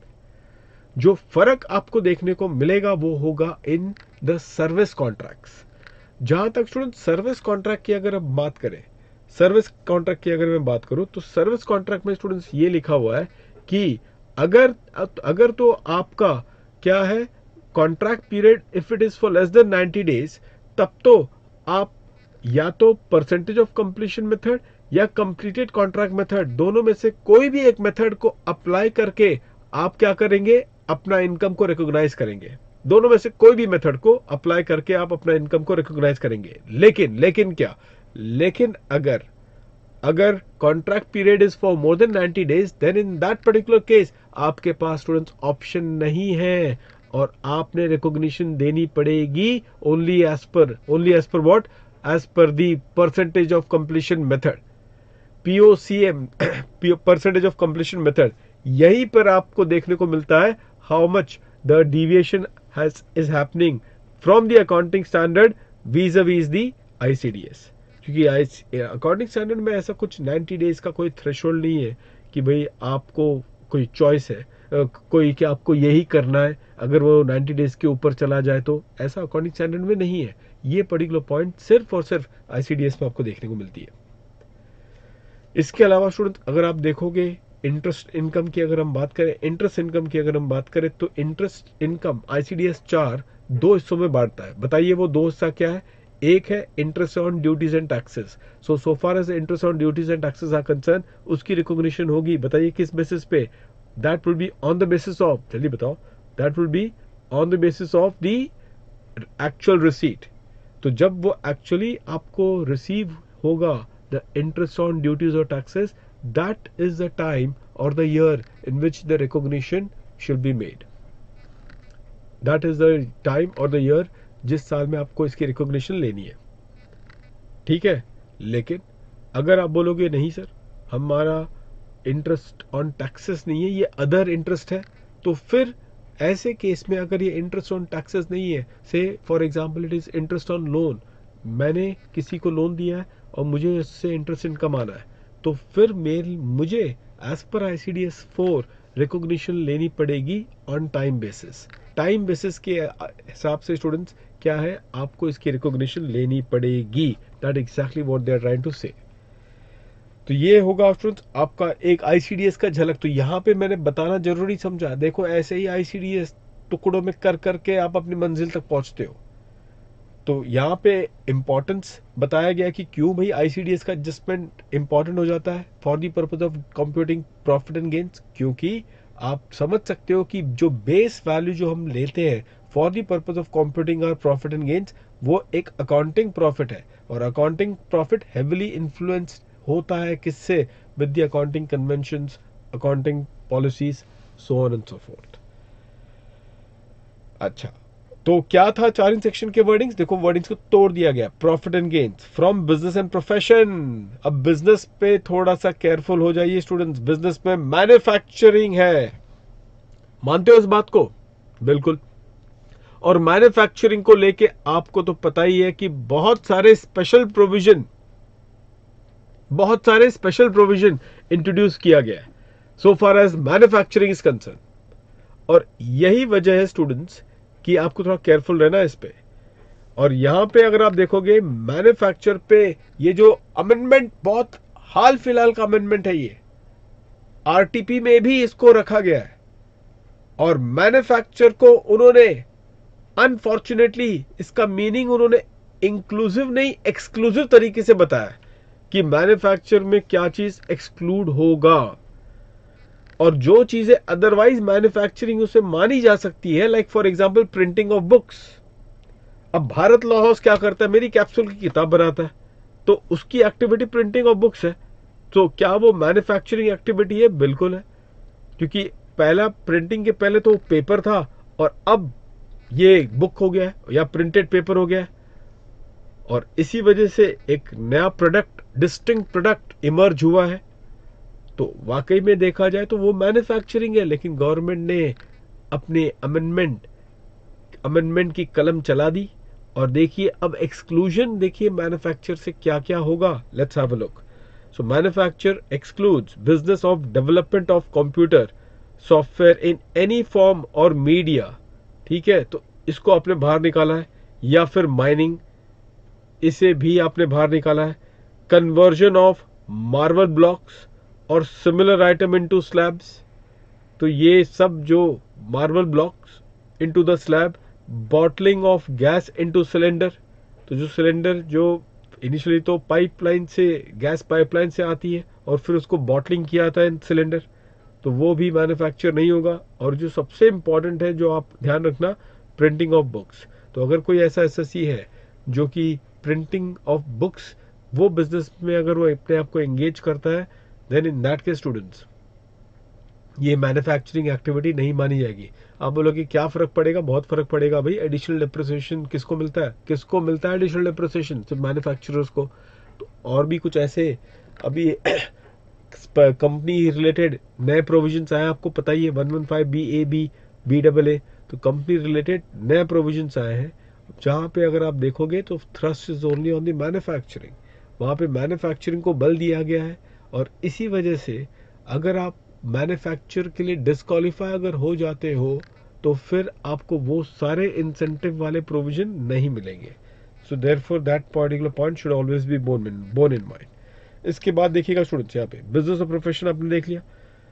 जो फर्क आपको देखने को मिलेगा वो होगा इन द सर्विस कॉन्ट्रैक्ट्स. जहां तक स्टूडेंट सर्विस कॉन्ट्रैक्ट की अगर हम बात करें, सर्विस कॉन्ट्रैक्ट की अगर मैं बात करूं, तो सर्विस कॉन्ट्रैक्ट में स्टूडेंट्स ये लिखा हुआ है कि अगर अगर तो आपका क्या है, contract period if it is for less than ninety days, तब तो आप या तो परसेंटेज ऑफ कंप्लीशन मेथड या कंप्लीटेड कॉन्ट्रैक्ट मेथड, दोनों में से कोई भी एक मेथड को अप्लाई करके आप क्या करेंगे, अपना इनकम को रिकॉग्नाइज करेंगे. दोनों में से कोई भी मेथड को अप्लाई करके आप अपना इनकम को रिकॉग्नाइज करेंगे. लेकिन लेकिन क्या, लेकिन अगर अगर contract period is for more than ninety days, then in that particular case आपके पास स्टूडेंट्स ऑप्शन नहीं है और आपने रिकॉग्निशन देनी पड़ेगी only as per only as per what, as per the percentage of completion method, POCM, percentage of completion method. यहीं पर आपको देखने को मिलता है how much the deviation has is happening from the accounting standard vis-a-vis the ICDS. क्योंकि अकाउंटिंग स्टैंडर्ड में ऐसा कुछ नाइंटी डेज का कोई थ्रेशोल्ड नहीं है कि भाई आपको कोई चॉइस है, कोई कि आपको यही करना है, अगर वो नाइंटी डेज के ऊपर चला जाए तो, ऐसा अकाउंटिंग स्टैंडर्ड में नहीं है. ये पर्टिकुलर पॉइंट सिर्फ और सिर्फ आईसीडीएस में आपको देखने को मिलती है. इसके अलावा स्टूडेंट अगर आप देखोगे इंटरेस्ट इनकम की अगर हम बात करें, इंटरेस्ट इनकम की अगर हम बात करें, तो इंटरेस्ट इनकम आईसीडीएस चार दो हिस्सों में बांटता है. बताइए वो दो हिस्सा क्या है. एक है interest on duties and taxes. So so far as interest on duties and taxes are concern, उसकी रिकॉग्निशन होगी. बताइए किस बेसिस पे, that will be on the basis of, जल्दी बताओ, that will be on the basis of the actual receipt. तो जब वो एक्चुअली आपको रिसीव होगा द इंटरेस्ट ऑन ड्यूटीज और taxes, that is the time or the year in which the recognition should be made. That is the time or the year जिस साल में आपको इसकी रिकॉग्निशन लेनी है. ठीक है. लेकिन अगर आप बोलोगे नहीं सर हमारा इंटरेस्ट ऑन टैक्सेस नहीं है, ये अदर इंटरेस्ट है, तो फिर ऐसे केस में अगर ये इंटरेस्ट ऑन टैक्सेस नहीं है, say for example it is interest on loan, मैंने किसी को लोन दिया है और मुझे इससे इंटरेस्ट इनकम आना है, तो फिर मेरे मुझे as per ICDS four recognition लेनी पड़ेगी on time basis. Time basis के हिसाब से स्टूडेंट्स क्या है, आपको इसकी रिकॉग्निशन लेनी पड़ेगी. That exactly what they are trying to say. तो ये होगा स्टूडेंट्स आपका एक आईसीडीएस का झलक. तो यहाँ पे मैंने बताना जरूरी समझा, देखो ऐसे ही आईसीडीएस टुकड़ों में कर करके आप अपनी मंजिल तक पहुंचते हो. तो यहाँ पे इंपॉर्टेंस बताया गया कि क्यों भाई आईसीडीएस का एडजस्टमेंट इंपॉर्टेंट हो जाता है for the purpose of computing profit and gains. क्योंकि आप समझ सकते हो कि जो बेस वैल्यू जो हम लेते हैं for the purpose of computing our profit and gains, वो एक अकाउंटिंग प्रॉफिट है. और अकाउंटिंग प्रॉफिट हेविली इन्फ्लुएंस होता है किससे, with the accounting conventions, accounting policies, so on and so forth. अच्छा, तो क्या था चार्जिंग सेक्शन के वर्डिंग्स? देखो वर्डिंग्स को तोड़ दिया गया। Profit and gains from business and profession. अब बिजनेस पे थोड़ा सा केयरफुल हो जाइए स्टूडेंट्स। बिजनेस में मैन्युफैक्चरिंग है, मानते हो इस बात को? बिल्कुल। और मैन्युफैक्चरिंग को लेके आपको तो पता ही है कि बहुत सारे स्पेशल प्रोविजन बहुत सारे स्पेशल प्रोविजन इंट्रोड्यूस किया गया है so far as manufacturing is concern. और यही वजह है स्टूडेंट्स कि आपको थोड़ा केयरफुल रहना है इस पे। और यहां पे अगर आप देखोगे मैन्युफैक्चर पे ये जो अमेंडमेंट, बहुत हाल फिलहाल का अमेंडमेंट है, ये आरटीपी में भी इसको रखा गया है। और मैन्युफैक्चर को उन्होंने अनफॉर्चुनेटली इसका मीनिंग उन्होंने इंक्लूसिव नहीं एक्सक्लूसिव तरीके से बताया कि मैन्युफैक्चर में क्या चीज एक्सक्लूड होगा, और जो चीजें अदरवाइज मैन्युफैक्चरिंग उसे मानी जा सकती है, like for example printing of books. अब भारत लॉ हाउस क्या करता है? मेरी कैप्सूल की किताब बनाता है, तो उसकी एक्टिविटी प्रिंटिंग ऑफ बुक्स है। तो क्या वो मैन्युफैक्चरिंग एक्टिविटी है? बिल्कुल है, क्योंकि पहला प्रिंटिंग के पहले तो पेपर था और अब ये बुक हो गया है या प्रिंटेड पेपर हो गया है। और इसी वजह से एक नया प्रोडक्ट, डिस्टिंक्ट प्रोडक्ट इमर्ज हुआ है। तो वाकई में देखा जाए तो वो मैन्युफैक्चरिंग है, लेकिन गवर्नमेंट ने अपने अमेंडमेंट अमेंडमेंट की कलम चला दी। और देखिए अब एक्सक्लूजन, देखिए मैन्युफैक्चर से क्या क्या होगा। Let's have a look. So manufacture excludes business of development of computer software in any form or media. ठीक है, तो इसको आपने बाहर निकाला है। या फिर माइनिंग, इसे भी आपने बाहर निकाला है। Conversion of marble blocks or similar item into slabs, तो ये सब जो marble blocks into the slab. Bottling of gas into cylinder, तो जो सिलेंडर जो इनिशियली तो पाइपलाइन से, गैस पाइपलाइन से आती है और फिर उसको बॉटलिंग किया जाता है सिलेंडर, तो वो भी मैन्युफैक्चर नहीं होगा। और जो सबसे इंपॉर्टेंट है, जो आप ध्यान रखना, प्रिंटिंग ऑफ बुक्स। तो अगर कोई ऐसा एसएससी है जो कि प्रिंटिंग ऑफ बुक्स, वो बिजनेस में अगर वो अपने आप को एंगेज करता है, then in that case students ये मैन्युफैक्चरिंग एक्टिविटी नहीं मानी जाएगी। आप बोलोगे क्या फर्क पड़ेगा? बहुत फर्क पड़ेगा भाई। एडिशनल डेप्रिसिएशन किसको मिलता है? किसको मिलता है एडिशनल डेप्रिसिएशन? सिर्फ मैन्युफैक्चरर्स को। तो और भी कुछ ऐसे अभी कंपनी रिलेटेड नए प्रोविजंस आए, आपको पता ही है, one one five B A B B double A. तो कंपनी रिलेटेड नए प्रोविजंस आए हैं, जहां पे अगर आप देखोगे तो thrust is only on the manufacturing. वहां पे मैन्युफैक्चरिंग को बल दिया गया है। और इसी वजह से अगर आप मैन्युफैक्चर के लिए डिस्क्वालीफाई अगर हो जाते हो, तो फिर आपको वो सारे इंसेंटिव वाले प्रोविजन नहीं मिलेंगे। So therefore that particular point should always be borne in borne in mind. इसके बाद देखिएगा स्टूडेंट्स, यहाँ पे बिजनेस और प्रोफेशन आपने देख लिया।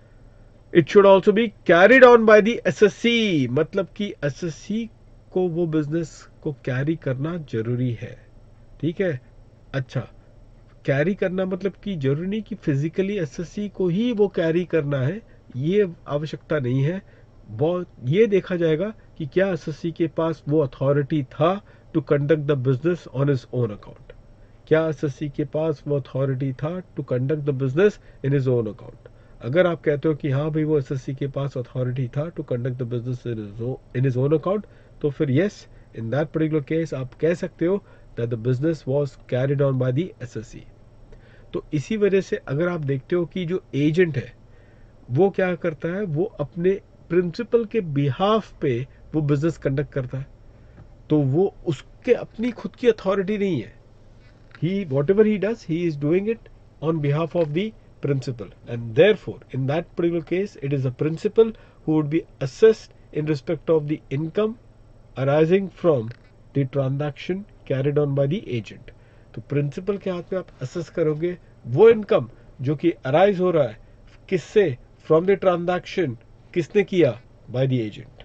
It should also be carried on by the SSC, मतलब कि एसएससी को वो बिजनेस को कैरी करना जरूरी है। ठीक है, अच्छा, कैरी करना मतलब कि जरूरी नहीं कि फिजिकली एसएससी को ही वो कैरी करना है, ये आवश्यकता नहीं है। बहुत ये देखा जाएगा कि क्या एसएससी के पास वो अथॉरिटी था to conduct the business on his own account. क्या एसएससी के पास वो अथॉरिटी था to conduct the business in his own account? अगर आप कहते हो कि हाँ भाई वो एसएससी के पास अथॉरिटी था to conduct the business in his own account, तो फिर yes, in that particular case आप कह सकते हो that the business was carried on by the SSC. तो इसी वजह से अगर आप देखते हो कि जो एजेंट है वो क्या करता है, वो अपने प्रिंसिपल के बिहाफ पे वो बिजनेस कंडक्ट करता है, तो वो उसके अपनी खुद की अथॉरिटी नहीं है। He whatever he does, he is doing it on behalf of the principal, and therefore in that particular case it is a principal who would be assessed in respect of the income arising from the transaction carried on by the agent. तो प्रिंसिपल के हाथ में आप असेस करोगे वो इनकम जो कि अराइज हो रहा है किससे, फ्रॉम द ट्रांजैक्शन, किसने किया, बाय द एजेंट।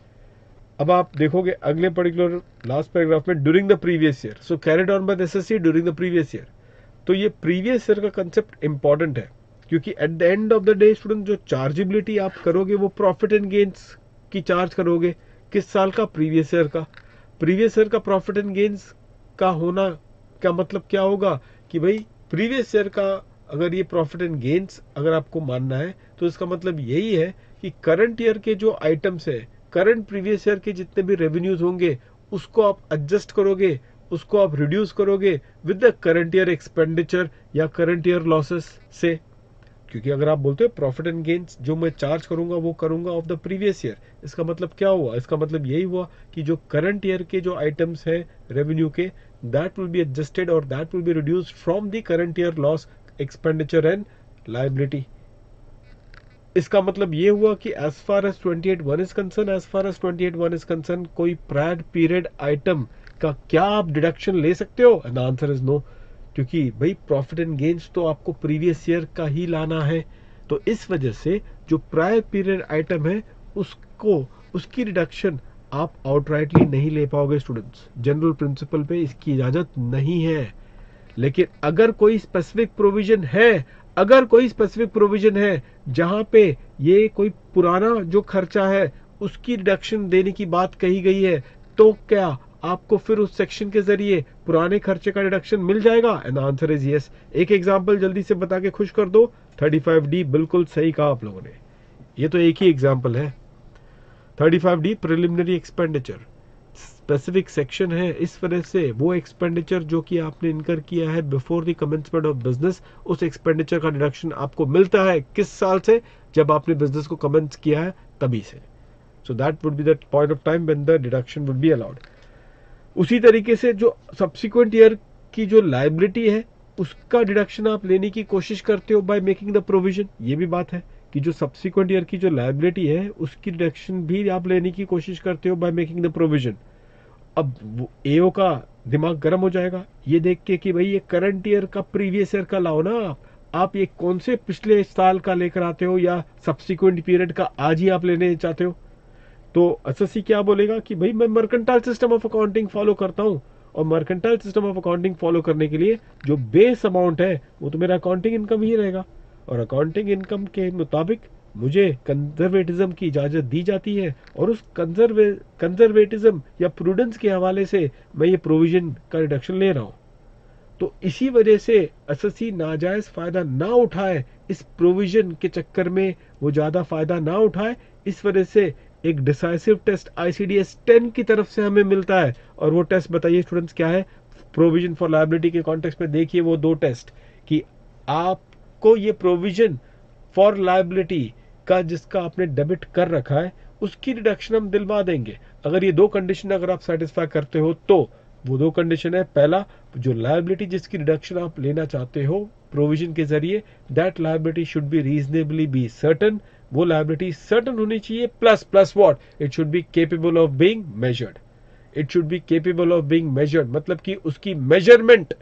अब आप देखोगे अगले पर्टिकुलर लास्ट पैराग्राफ में, during the previous year, so carried on by the SSC during the previous year. तो ये प्रीवियस ईयर का कंसेप्ट इंपॉर्टेंट है, क्योंकि at the end of the day student जो चार्जेबिलिटी आप करोगे वो प्रॉफिट एंड गेन्स की चार्ज करोगे। किस साल का? प्रीवियस ईयर का। प्रीवियस ईयर का प्रॉफिट एंड गेन्स का होना क्या मतलब क्या होगा कि भाई प्रीवियस ईयर का अगर ये प्रॉफिट एंड गेन्स अगर आपको मानना है, तो इसका मतलब यही है कि करंट ईयर के जो आइटम्स है करंट प्रीवियस ईयर के जितने भी रेवेन्यूज होंगे उसको आप एडजस्ट करोगे, उसको आप रिड्यूस करोगे with the current year expenditure या करंट ईयर लॉसेस से। क्योंकि अगर आप बोलते हो प्रॉफिट एंड गेन्स जो मैं चार्ज करूंगा वो करूंगा ऑफ द प्रीवियस ईयर, इसका मतलब क्या हुआ? इसका मतलब यही हुआ कि जो करंट ईयर के जो आइटम्स है रेवेन्यू के, दैट विल बी एडजस्टेड और that will be reduced from the current year loss expenditure and liability. इसका मतलब ये हुआ कि as far as twenty eight one is concern as far as twenty eight one is concern कोई प्रायर पीरियड आइटम का क्या आप डिडक्शन ले सकते हो? And the answer is no, क्योंकि भाई प्रॉफिट एंड गेन्स तो आपको प्रीवियस ईयर का ही लाना है। तो इस वजह से जो प्रायर पीरियड आइटम है उसको उसकी डिडक्शन आप आउटराइटली नहीं ले पाओगे स्टूडेंट्स। जनरल प्रिंसिपल पे इसकी इजाजत नहीं है। लेकिन अगर कोई स्पेसिफिक प्रोविजन है, अगर कोई स्पेसिफिक प्रोविजन है जहां पे ये कोई पुराना जो खर्चा है उसकी डिडक्शन देने की बात कही गई है, तो क्या आपको फिर उस सेक्शन के जरिए पुराने खर्चे का डिडक्शन मिल जाएगा? And answer is yes. एक एग्जांपल जल्दी से बता के खुश कर दो। थर्टी फाइव डी, बिल्कुल सही कहा आप लोगों ने, ये तो एक ही एग्जांपल है। Thirty five D preliminary expenditure, specific section है, इस वजह से वो एक्सपेंडिचर जो कि आपने इनकर किया है before the commencement of business, उस एक्सपेंडिचर का डिडक्शन आपको मिलता है किस साल से? जब आपने बिजनेस को कमेंस किया है तभी से। So that would be the point of time when the deduction would be allowed. उसी तरीके से जो सब्सिक्वेंट ईयर की जो लायबिलिटी है उसका डिडक्शन आप लेने की कोशिश करते हो बाय मेकिंग द प्रोविजन। ये भी बात है कि जो सब्सिक्वेंट ईयर की जो लायबिलिटी है उसकी डिडक्शन भी आप लेने की कोशिश करते हो बाय मेकिंग द प्रोविजन। अब एओ का दिमाग गर्म हो जाएगा ये देख के कि भाई ये करंट ईयर का प्रीवियस ईयर का लाओ ना, आप आप ये कौन से पिछले साल का लेकर आते हो या सब्सिक्वेंट पीरियड का आज ही आप लेने चाहते हो? तो एसएससी क्या बोलेगा कि भाई मैं mercantile system of accounting follow करता हूं, और mercantile system of accounting follow करने के लिए जो बेस अमाउंट है वो तो मेरा अकाउंटिंग इनकम ही रहेगा, और अकाउंटिंग इनकम के मुताबिक मुझे कंजर्वेटिज्म की इजाजत दी जाती है, और उस कंजर्वे कंजर्वेटिज्म या प्रूडेंस के हवाले से मैं ये प्रोविजन का रिडक्शन ले रहा हूं। तो इसी वजह से एसएससी नाजायज फायदा ना उठाए, इस प्रोविजन के चक्कर में वो ज्यादा फायदा ना उठाए, इस वजह से एक डिसाइसिव टेस्ट आईसीडीएस टेन की तरफ से हमें मिलता है। और वो टेस्ट बताइए स्टूडेंट्स क्या है? प्रोविजन फॉर लायबिलिटी के कॉन्टेक्स्ट में देखिए वो दो टेस्ट कि आपको ये प्रोविजन फॉर लायबिलिटी का जिसका आपने डेबिट कर रखा है उसकी डिडक्शन हम दिलवा देंगे। अगर ये दो कंडीशन अगर आप सेटिस्फाई करते हो तो वो दो कंडीशन है, पहला जो लायबिलिटी जिसकी डिडक्शन आप लेना चाहते हो प्रोविजन के जरिए, that liability should be reasonably be certain, वो लायबिलिटी सर्टन होनी चाहिए, plus plus what, it should be capable of being measured. It should be capable of being measured मतलब कि उसकी मेजरमेंट,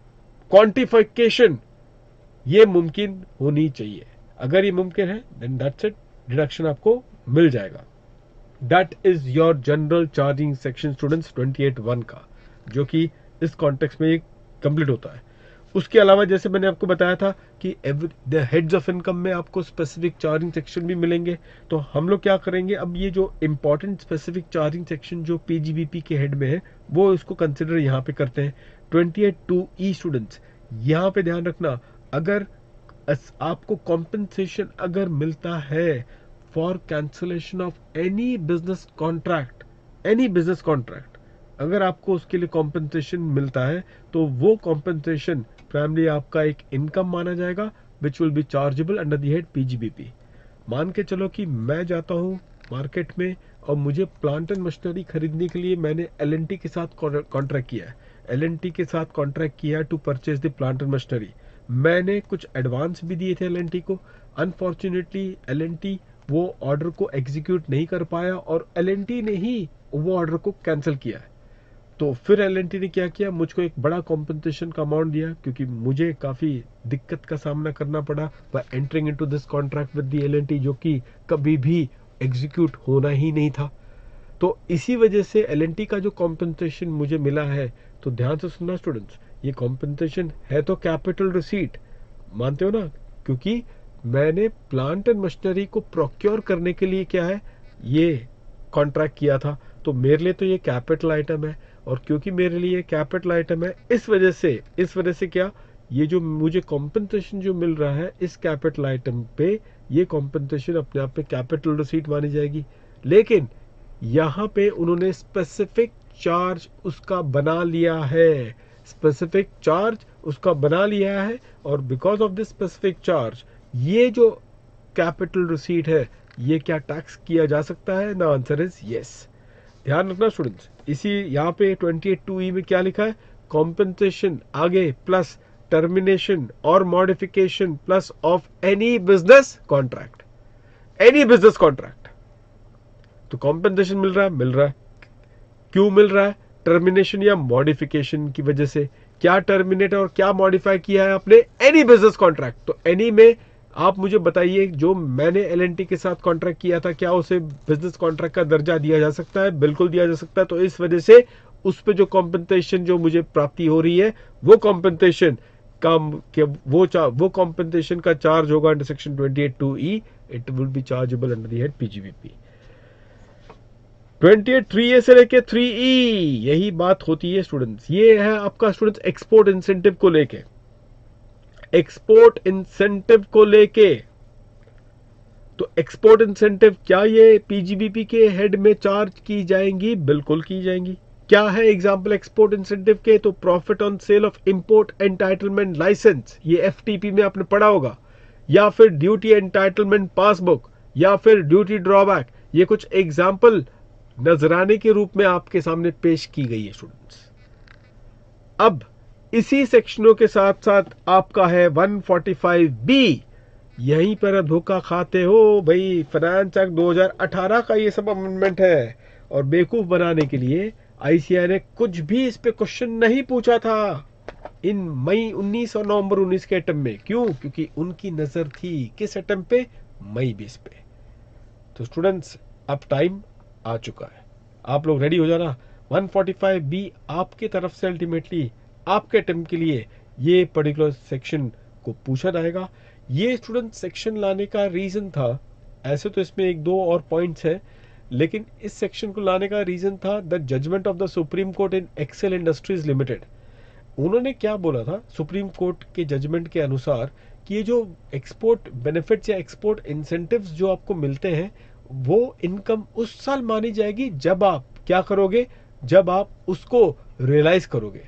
क्वांटिफिकेशन ये मुमकिन होनी चाहिए। अगर ये मुमकिन है देन दैट्स इट, डिडक्शन आपको मिल जाएगा। That is your general charging section students twenty eight one का, जो कि इस कॉन्टेक्स्ट में कंप्लीट होता है। उसके अलावा जैसे मैंने आपको बताया था कि द हेड्स ऑफ इनकम में आपको स्पेसिफिक चार्जिंग सेक्शन भी मिलेंगे। तो हम लोग क्या करेंगे, अब ये जो इंपॉर्टेंट स्पेसिफिक चार्जिंग सेक्शन जो पीजीबीपी के हेड में है वो इसको कंसिडर यहाँ पे करते हैं। Twenty eight two E students यहाँ पे ध्यान रखना, अगर आपको कॉम्पेंसेशन अगर मिलता है for cancellation of any business contract, any business contract, अगर आपको उसके लिए कॉम्पेंसेशन मिलता है तो वो कॉम्पेंसेशन प्राइमरी आपका एक इनकम माना जाएगा which will be chargeable under the head PGBP. मान के चलो कि मैं जाता हूं मार्केट में और मुझे प्लांट एंड मशीनरी खरीदने के लिए मैंने एलएनटी के साथ कॉन्ट्रैक्ट किया है, एलएनटी के साथ कॉन्ट्रैक्ट किया to purchase the plant and machinery. मैंने कुछ एडवांस भी दिए थे एलएनटी को, अनफॉर्चुनेटली एलएनटी वो ऑर्डर को एग्जीक्यूट नहीं कर पाया और एलएनटी ने ही वो ऑर्डर को कैंसिल किया है। तो फिर एलएनटी ने क्या किया, मुझको एक बड़ा कॉम्पेंसेशन का अमाउंट दिया, क्योंकि मुझे काफी दिक्कत का सामना करना पड़ा by entering into this contract with the L&T, जो कि कभी भी एग्जीक्यूट होना ही नहीं था। तो इसी वजह से एलएनटी का जो कॉम्पेंसेशन मुझे मिला है, तो ध्यान से सुनना स्टूडेंट्स, ये कॉम्पेंसेशन है तो कैपिटल रिसीट, मानते हो ना, क्योंकि मैंने प्लांट एंड मशीनरी को प्रोक्योर करने के लिए क्या है ये कॉन्ट्रैक्ट किया था, तो मेरे लिए तो ये कैपिटल आइटम है। और क्योंकि मेरे लिए कैपिटल आइटम है, इस वजह से इस वजह से क्या, ये जो मुझे कॉम्पेंसेशन जो मिल रहा है इस कैपिटल आइटम पे, ये कॉम्पेंसेशन अपने आप पे कैपिटल रिसीट मानी जाएगी। लेकिन यहाँ पे उन्होंने स्पेसिफिक चार्ज उसका बना लिया है, स्पेसिफिक चार्ज उसका बना लिया है। और because of this specific charge ये जो कैपिटल रिसीट है ये क्या टैक्स किया जा सकता है? The answer is yes. ध्यान रखना स्टूडेंट्स, इसी यहाँ पे ट्वेंटी एट टू ई में क्या लिखा है? कॉम्पेंसेशन आगे प्लस टर्मिनेशन और modification plus of any business contract, any business contract. तो कॉम्पेंसेशन मिल रहा है, मिल रहा है। क्यों मिल रहा है? टर्मिनेशन या मॉडिफिकेशन की वजह से। क्या टर्मिनेट और क्या मॉडिफाई किया है आपने? Any business contract. तो एनी में आप मुझे बताइए, जो मैंने एल एंड टी के साथ कॉन्ट्रैक्ट किया था, क्या उसे बिजनेस कॉन्ट्रैक्ट का दर्जा दिया जा सकता है? बिल्कुल दिया जा सकता है। तो इस वजह से उस पे जो कॉम्पेंसेशन जो मुझे प्राप्ति हो रही है वो कॉम्पेंसेशन का वो वो कॉम्पेंसेशन का चार्ज होगा under section twenty eight two E. It will be chargeable under the head PGBP. Twenty eight three A से लेके थ्री ई यही बात होती है स्टूडेंट्स। ये है आपका स्टूडेंट्स एक्सपोर्ट इंसेंटिव को लेके, एक्सपोर्ट इंसेंटिव को लेके। तो एक्सपोर्ट इंसेंटिव क्या ये पीजीबीपी के हेड में चार्ज की जाएंगी? बिल्कुल की जाएंगी। क्या है एग्जांपल एक्सपोर्ट इंसेंटिव के? तो profit on sale of import entitlement licence, ये एफटीपी में आपने पढ़ा होगा, या फिर ड्यूटी एंटाइटलमेंट पासबुक, या फिर ड्यूटी ड्रॉबैक। ये कुछ एग्जांपल नजराने के रूप में आपके सामने पेश की गई है स्टूडेंट्स। अब इसी सेक्शनों के साथ साथ आपका है वन फोर्टी फाइव बी। यहीं पर धोखा खाते हो भाई, फाइनेंस एक्ट दो हज़ार अठारह का ये सब अमेंडमेंट है। और बेवकूफ बनाने के लिए आईसीएआई ने कुछ भी इस पे क्वेश्चन नहीं पूछा था इन मई उन्नीस और नवंबर उन्नीस के अटेम्प्ट में। क्यों? क्योंकि उनकी नजर थी किस अटेम्प्ट पे? मई बेस पे। तो स्टूडेंट्स अब टाइम आ चुका है, आप लोग रेडी हो जाना। वन फोर्टी फाइव बी आपके तरफ से अल्टीमेटली आपके अटेम्प्ट के लिए ये पर्टिकुलर सेक्शन को पूछा जाएगा। ये स्टूडेंट सेक्शन लाने का रीजन था, ऐसे तो इसमें एक दो और पॉइंट्स हैं, लेकिन इस सेक्शन को लाने का रीजन था the judgment of the supreme court in Excel Industries Limited. उन्होंने क्या बोला था सुप्रीम कोर्ट के जजमेंट के अनुसार कि ये जो एक्सपोर्ट बेनिफिट्स या एक्सपोर्ट इंसेंटिव्स जो आपको मिलते हैं वो इनकम उस साल मानी जाएगी जब आप क्या करोगे? जब आप उसको रियलाइज करोगे।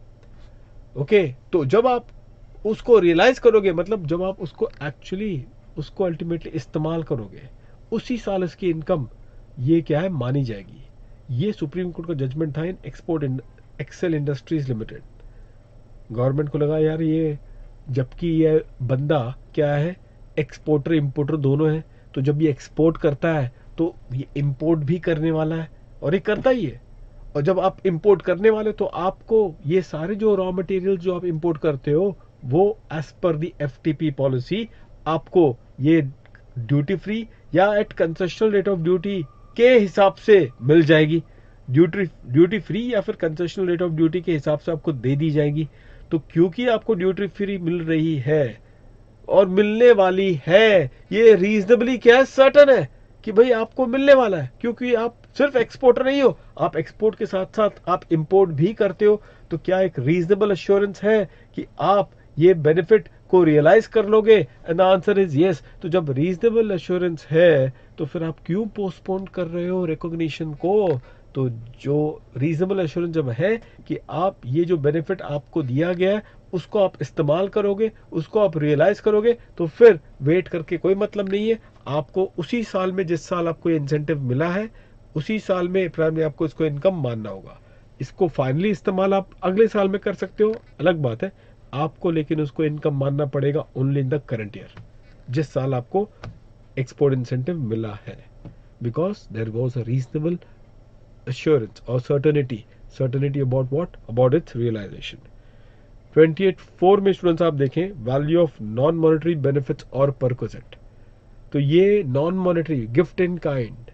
ओके, तो जब आप उसको रियलाइज करोगे मतलब जब आप उसको एक्चुअली उसको अल्टीमेटली इस्तेमाल करोगे, उसी साल इसकी इनकम ये क्या है मानी जाएगी। ये सुप्रीम कोर्ट का जजमेंट था in export Excel Industries Limited. Government को लगा यार ये, जबकि ये बंदा क्या है, एक्सपोर्टर इंपोर्टर दोनों है, तो जब ये एक्सपोर्ट करता है तो ये इंपोर्ट भी करने वाला है, और ये करता ही है। और जब आप इंपोर्ट करने वाले तो आपको ये सारे जो रॉ मटेरियल जो आप इंपोर्ट करते हो वो एज पर दी एफटीपी पॉलिसी आपको ये ड्यूटी फ्री या at concessional rate of duty के हिसाब से मिल जाएगी। ड्यूटी ड्यूटी फ्री या फिर कंसेशनल रेट ऑफ ड्यूटी के हिसाब से आपको दे दी जाएगी। तो क्योंकि आपको ड्यूटी फ्री मिल रही है और मिलने वाली है, ये रीजनेबली क्या है, सर्टन है कि भाई आपको मिलने वाला है, क्योंकि आप सिर्फ एक्सपोर्टर नहीं हो, आप एक्सपोर्ट के साथ साथ आप इंपोर्ट भी करते हो। तो क्या एक रीजनेबल एश्योरेंस है कि आप ये बेनिफिट को रियलाइज कर लोगे? And the answer is yes. तो जब रीजनेबल एश्योरेंस है तो फिर आप क्यों पोस्टपोन कर रहे हो रिकॉग्निशन को? तो जो रीजनेबल एश्योरेंस जब है कि आप ये जो बेनिफिट आपको दिया गया है उसको आप इस्तेमाल करोगे, उसको आप रियलाइज करोगे, तो फिर वेट करके कोई मतलब नहीं है। आपको उसी साल में जिस साल आपको ये इंसेंटिव मिला है उसी साल में प्राइमरी आपको इसको इनकम मानना होगा। इसको फाइनली इस्तेमाल आप अगले साल में कर सकते हो, अलग बात है आपको, लेकिन उसको इनकम मानना पड़ेगा only in the current year, जिस साल आपको एक्सपोर्ट इंसेंटिव मिला है, because there was a reasonable assurance or certainty certainty about what about its realization। Twenty eight four में स्टूडेंट्स आप देखें value of non monetary benefits और परक्विजिट। तो ये non monetary gift in kind,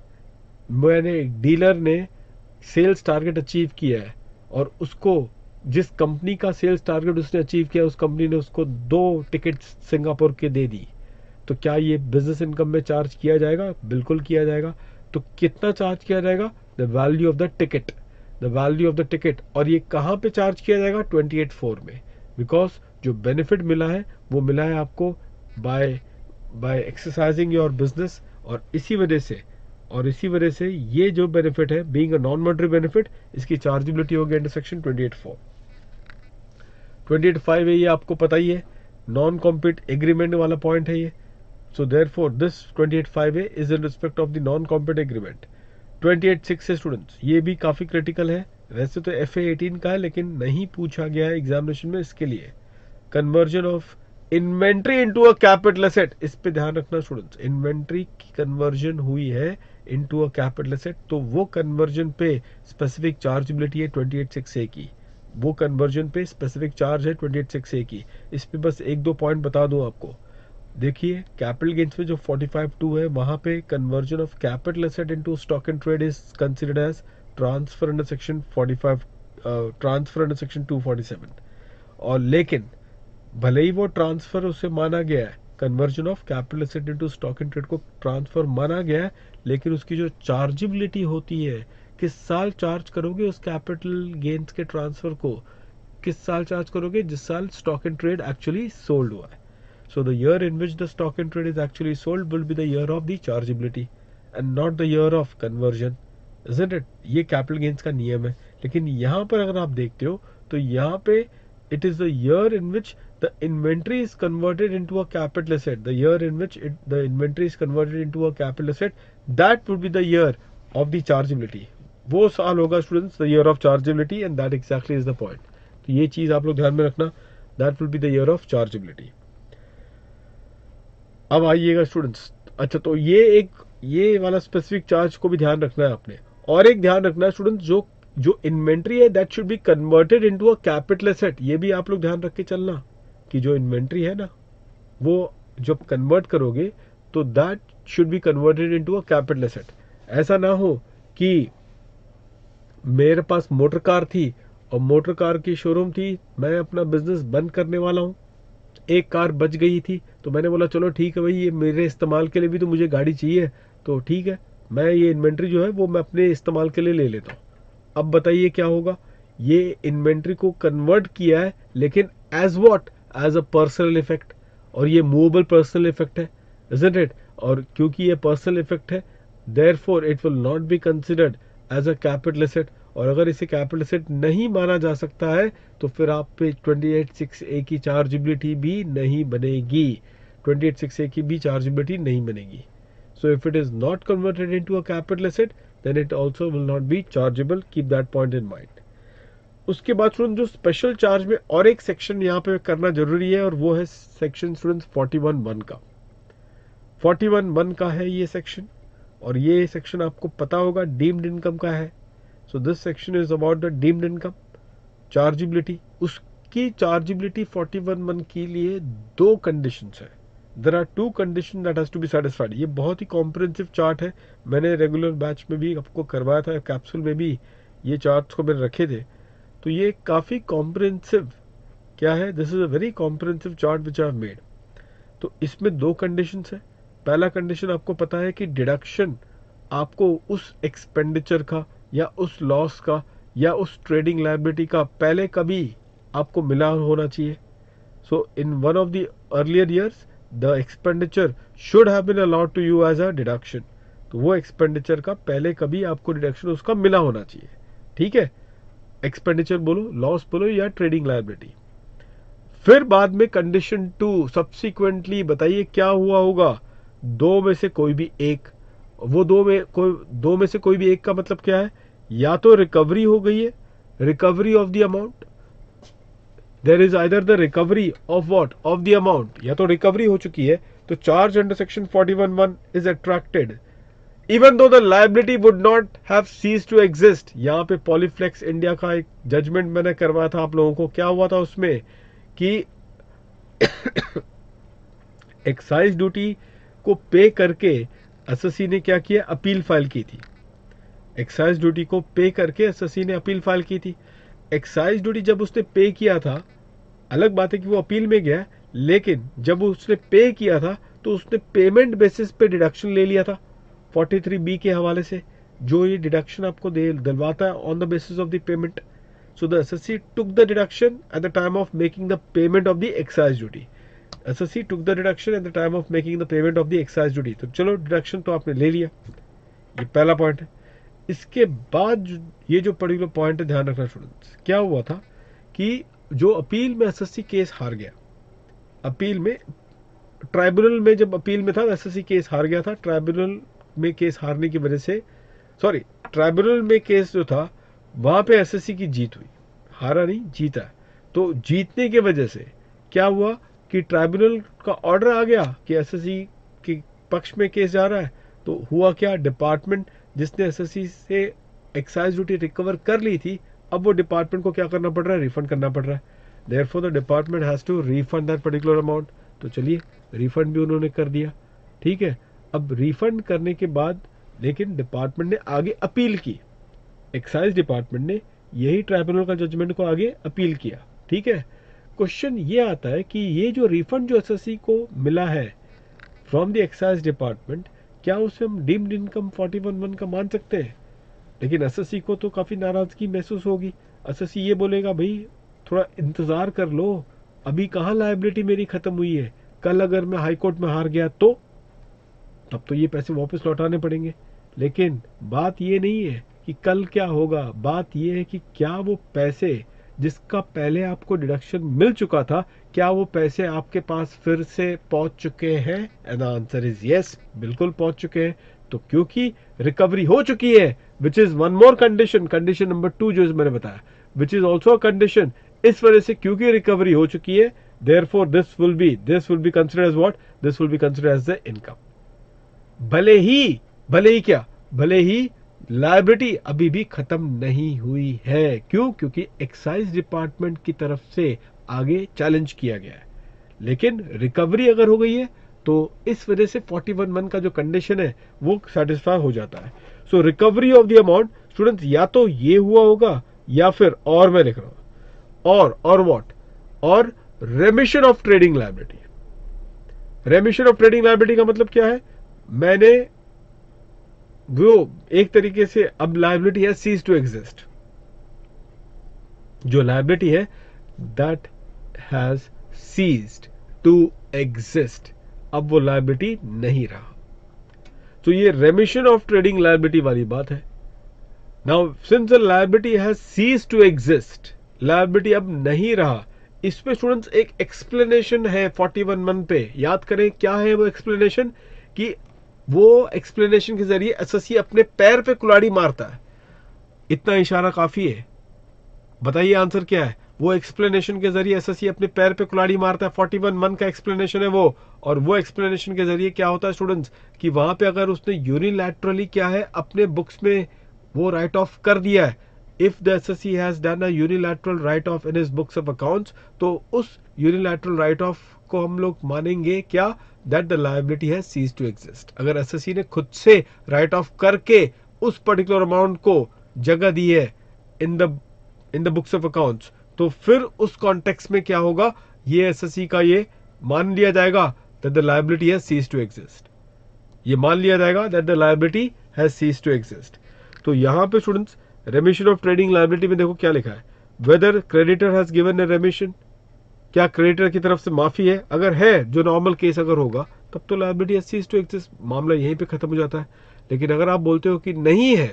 मैंने डीलर ने सेल्स टारगेट अचीव किया है और उसको जिस कंपनी का सेल्स टारगेट उसने अचीव किया उस कंपनी ने उसको दो टिकट सिंगापुर के दे दी, तो क्या ये बिजनेस इनकम में चार्ज किया जाएगा? बिल्कुल किया जाएगा। तो कितना चार्ज किया जाएगा? The value of the ticket, the value of the ticket. और ये कहाँ पे चार्ज किया जाएगा? ट्वेंटी एट फोर में, बिकॉज जो बेनिफिट मिला है वो मिला है आपको by by exercising your business, और इसी वजह से और इसी वजह से ये जो बेनिफिट है being a non monetary benefit, इसकी चार्जेबिलिटी होगी under section twenty eight four. Twenty eight five है, ये आपको पता ही है, नॉन कॉम्पीट एग्रीमेंट वाला पॉइंट है ये। So therefore this twenty eight five A is in respect of the non compete agreement. Twenty eight six है स्टूडेंट्स, ये भी काफी क्रिटिकल है, वैसे तो एफ ए एटीन का है लेकिन नहीं पूछा गया है एग्जामिनेशन में इसके लिए। Conversion of inventory into a capital asset, इस पे ध्यान रखना स्टूडेंट्स, इन्वेंट्री की कन्वर्जन हुई है इनटू अ कैपिटल एसेट, तो वो कन्वर्जन पे स्पेसिफिक चार्जेबिलिटी है ट्वेंटी एट सिक्स ए की, वो कन्वर्जन पे स्पेसिफिक चार्ज है ट्वेंटी एट सिक्स ए की। इस पे बस एक दो पॉइंट बता दूं आपको, देखिए कैपिटल गेन्स में जो फोर्टी फाइव टू है वहां पे conversion of capital asset into stock and trade is considered as transfer under section forty five, transfer under section two forty seven. और लेकिन भले ही वो ट्रांसफर उसे माना गया है, conversion of capital asset into stock and trade को ट्रांसफर माना गया है, लेकिन उसकी जो चार्जेबिलिटी होती है, किस साल चार्ज करोगे उस कैपिटल गेन्स के ट्रांसफर को, किस साल चार्ज करोगे, जिस साल stock and trade actually sold हुआ है। So the year in which the stock and trade is actually sold will be the year of the chargeability and not the year of conversion, isn't it? ये capital gains का नियम है, लेकिन यहाँ पर अगर आप देखते हो तो यहाँ पे it is the year in which the inventory is converted into a capital asset, the year in which it, the inventory is converted into a capital asset, that would be the year of the chargeability. वो साल होगा students the year of chargeability and that exactly is the point. तो ये चीज आप लोग ध्यान में रखना, that will be the year of chargeability. अब आइएगा स्टूडेंट्स, अच्छा तो ये एक ये वाला स्पेसिफिक चार्ज को भी ध्यान रखना है आपने, और एक ध्यान रखना है स्टूडेंट्स, जो जो इन्वेंट्री है that should be converted into a capital asset, ये भी आप लोग ध्यान रख के चलना कि जो इन्वेंट्री है ना वो जब कन्वर्ट करोगे तो that should be converted into a capital asset. ऐसा ना हो कि मेरे पास मोटर कार थी और मोटर कार की शोरूम थी, मैं अपना बिजनेस बंद करने वाला हूं, एक कार बच गई थी तो मैंने बोला चलो ठीक है भाई, ये मेरे इस्तेमाल के लिए भी तो मुझे गाड़ी चाहिए, तो ठीक है मैं ये इन्वेंट्री जो है वो मैं अपने इस्तेमाल के लिए ले लेता हूँ। अब बताइए क्या होगा, ये इन्वेंट्री को कन्वर्ट किया है लेकिन as what, as a personal effect, और ये मूवेबल पर्सनल इफेक्ट है, इजंट इट? और क्योंकि ये पर्सनल इफेक्ट है therefore it will not be considered as a capital asset, और अगर इसे कैपिटल एसेट नहीं माना जा सकता है तो फिर आप पे ट्वेंटी एट सिक्स ए की चार्जेबिलिटी भी नहीं बनेगी, ट्वेंटी एट सिक्स ए की भी चार्जेबिलिटी नहीं बनेगी। So if it is not converted into a capital asset then it also will not be chargeable, keep that point in mind. उसके बाद स्टूडेंट जो स्पेशल चार्ज में और एक सेक्शन यहाँ पे करना जरूरी है और वो है section students forty one one का, फोर्टी वन वन का है ये सेक्शन, और ये सेक्शन आपको पता होगा डीम्ड इनकम का है। So this section is about the deemed income chargeability. उसकी चार्जेबिलिटी फोर्टी वन वन के लिए दो कंडीशंस है, there are two condition that has to be satisfied. ये बहुत ही कॉम्प्रिहेंसिव चार्ट है, मैंने रेगुलर बैच में भी आपको करवाया था, कैप्सूल में भी ये चार्ट्स को मैंने रखे थे, तो ये काफी कॉम्प्रिहेंसिव क्या है, this is a very comprehensive chart which I have made. तो इसमें दो कंडीशंस है। पहला कंडीशन आपको पता है कि डिडक्शन आपको उस एक्सपेंडिचर का या उस लॉस का या उस ट्रेडिंग लायबिलिटी का पहले कभी आपको मिला होना चाहिए। So in one of the earlier years the expenditure should have been allowed to you as a deduction, तो वो एक्सपेंडिचर का पहले कभी आपको डिडक्शन उसका मिला होना चाहिए, ठीक है? एक्सपेंडिचर बोलो, लॉस बोलो या ट्रेडिंग लायबिलिटी। फिर बाद में कंडीशन टू सब्सिक्वेंटली बताइए क्या हुआ होगा, दो में से कोई भी एक, वो दो में कोई दो में से कोई भी एक का मतलब क्या है, या तो रिकवरी हो गई है, recovery of the amount, there is either the recovery of what, of the amount, या तो रिकवरी हो चुकी है तो charge under section forty one one is attracted even though the liability would not have cease to exist. यहाँ पे पॉलीफ्लेक्स इंडिया का एक जजमेंट मैंने करवाया था आप लोगों को, क्या हुआ था उसमें कि एक्साइज ड्यूटी को पे करके एसएससी ने क्या किया, अपील फाइल की थी। एक्साइज ड्यूटी को पे करके एसएससी ने अपील फाइल की थी। एक्साइज ड्यूटी जब उसने पे किया था, अलग बात है कि वो अपील में गया, लेकिन जब उसने पे किया था तो उसने पेमेंट बेसिस पे डिडक्शन ले लिया था फोर्टी थ्री बी के हवाले से, जो ये डिडक्शन आपको दे दिलवाता है on the basis of the payment. So the SSC took the deduction at the time of making the payment of the excise duty. SSC took the deduction at the time of making the payment of the excise duty. तो चलो डिडक्शन तो आपने ले लिया, ये पहला पॉइंट है। इसके बाद ये जो पर्टिकुलर पॉइंट है, ध्यान रखना स्टूडेंट्स, क्या हुआ था कि जो अपील में एसएससी केस हार गया, अपील में ट्राइब्यूनल में जब अपील में था एसएससी केस हार गया था। ट्राइब्यूनल में केस हारने की वजह से, सॉरी ट्राइब्यूनल में केस जो था वहां पे एसएससी की जीत हुई, हारा नहीं जीता। तो जीतने की वजह से क्या हुआ कि ट्राइब्यूनल का ऑर्डर आ गया कि एसएससी के पक्ष में केस जा रहा है। तो हुआ क्या, डिपार्टमेंट जिसने एसएससी से एक्साइज ड्यूटी रिकवर कर ली थी, अब वो डिपार्टमेंट को क्या करना पड़ रहा है, रिफंड करना पड़ रहा है। Therefore the department has to refund that particular amount. तो चलिए रिफंड भी उन्होंने कर दिया, ठीक है। अब रिफंड करने के बाद लेकिन डिपार्टमेंट ने आगे अपील की, एक्साइज डिपार्टमेंट ने यही ट्राइब्यूनल का जजमेंट को आगे अपील किया, ठीक है। क्वेश्चन ये आता है कि ये जो रिफंड जो एसएससी को मिला है फ्रॉम द एक्साइज डिपार्टमेंट, क्या उसे हम deemed income forty one one का मान सकते हैं? लेकिन एसएससी को तो काफी नाराजगी महसूस होगी। एसएससी ये बोलेगा भाई थोड़ा इंतजार कर लो, अभी कहाँ लायबिलिटी मेरी खत्म हुई है, कल अगर मैं हाई कोर्ट में हार गया तो तब तो ये पैसे वापस लौटाने पड़ेंगे। लेकिन बात ये नहीं है कि कल क्या होगा, बात ये है कि क्या वो पैसे जिसका पहले आपको डिडक्शन मिल चुका था, क्या वो पैसे आपके पास फिर से पहुंच चुके हैं? एंड आंसर इज यस, बिल्कुल पहुंच चुके हैं। तो क्योंकि रिकवरी हो चुकी है, which is one more condition, condition number two जो मैंने बताया, which is also a condition. इस वजह से क्योंकि रिकवरी हो चुकी है, therefore this will be this will be considered as what, this will be considered as the income. भले ही भले ही क्या भले ही लायबिलिटी अभी भी खत्म नहीं हुई है। क्यों? क्योंकि एक्साइज डिपार्टमेंट की तरफ से आगे चैलेंज किया गया है। लेकिन रिकवरी अगर हो गई है तो इस वजह से फोर्टी वन वन का जो कंडीशन है वो सेटिस्फाई हो जाता है। So recovery of the amount students, या तो ये हुआ होगा या फिर और मैं लिख रहा हूं और और व्हाट और remission of trading liability. Remission of trading liability का मतलब क्या है? मैंने वो एक तरीके से अब लायबिलिटी है सीज टू एग्जिस्ट, जो लायबिलिटी है that has ceased to exist, अब वो लायबिलिटी नहीं रहा। तो ये रेमिशन ऑफ ट्रेडिंग लायबिलिटी वाली बात है। Now since the liability has ceased to exist, liability अब नहीं रहा। इस पे स्टूडेंट्स एक एक्सप्लेनेशन है फोर्टी वन वन पे, याद करें क्या है वो एक्सप्लेनेशन, कि वो एक्सप्लेनेशन के जरिए एसएससी अपने पैर पे कुल्हाड़ी मारता है। इतना इशारा काफी है, बताइए आंसर क्या है? वो एक्सप्लेनेशन के जरिए एसएससी अपने पैर पे कुल्हाड़ी मारता है। फोर्टी वन वन का एक्सप्लेनेशन है वो। और वो एक्सप्लेनेशन के जरिए क्या होता है स्टूडेंट्स, कि वहां पे अगर उसने यूनिलैटरली क्या है अपने बुक्स में वो राइट ऑफ कर दिया है, if the SSC has done a unilateral write off in his books of accounts, तो उस यूनिलैटरल राइट ऑफ को हम लोग मानेंगे क्या, that the liability has ceased to exist. अगर एसएससी ने खुद से राइट ऑफ करके उस पर्टिकुलर अमाउंट को जगह दी है in the in the books of accounts, तो फिर उस कॉन्टेक्स्ट में क्या होगा, ये एसएससी का ये मान लिया जाएगा that the liability has ceased to exist. ये मान लिया जाएगा that the liability has ceased to exist. तो यहां पे students remission of trading liability में देखो क्या लिखा है, whether creditor has given a remission, क्या क्रेडिटर की तरफ से माफी है? अगर है, जो नॉर्मल केस अगर होगा, तब तो liability has ceased to exist, मामला यहीं पे खत्म हो जाता है। लेकिन अगर आप बोलते हो कि नहीं है,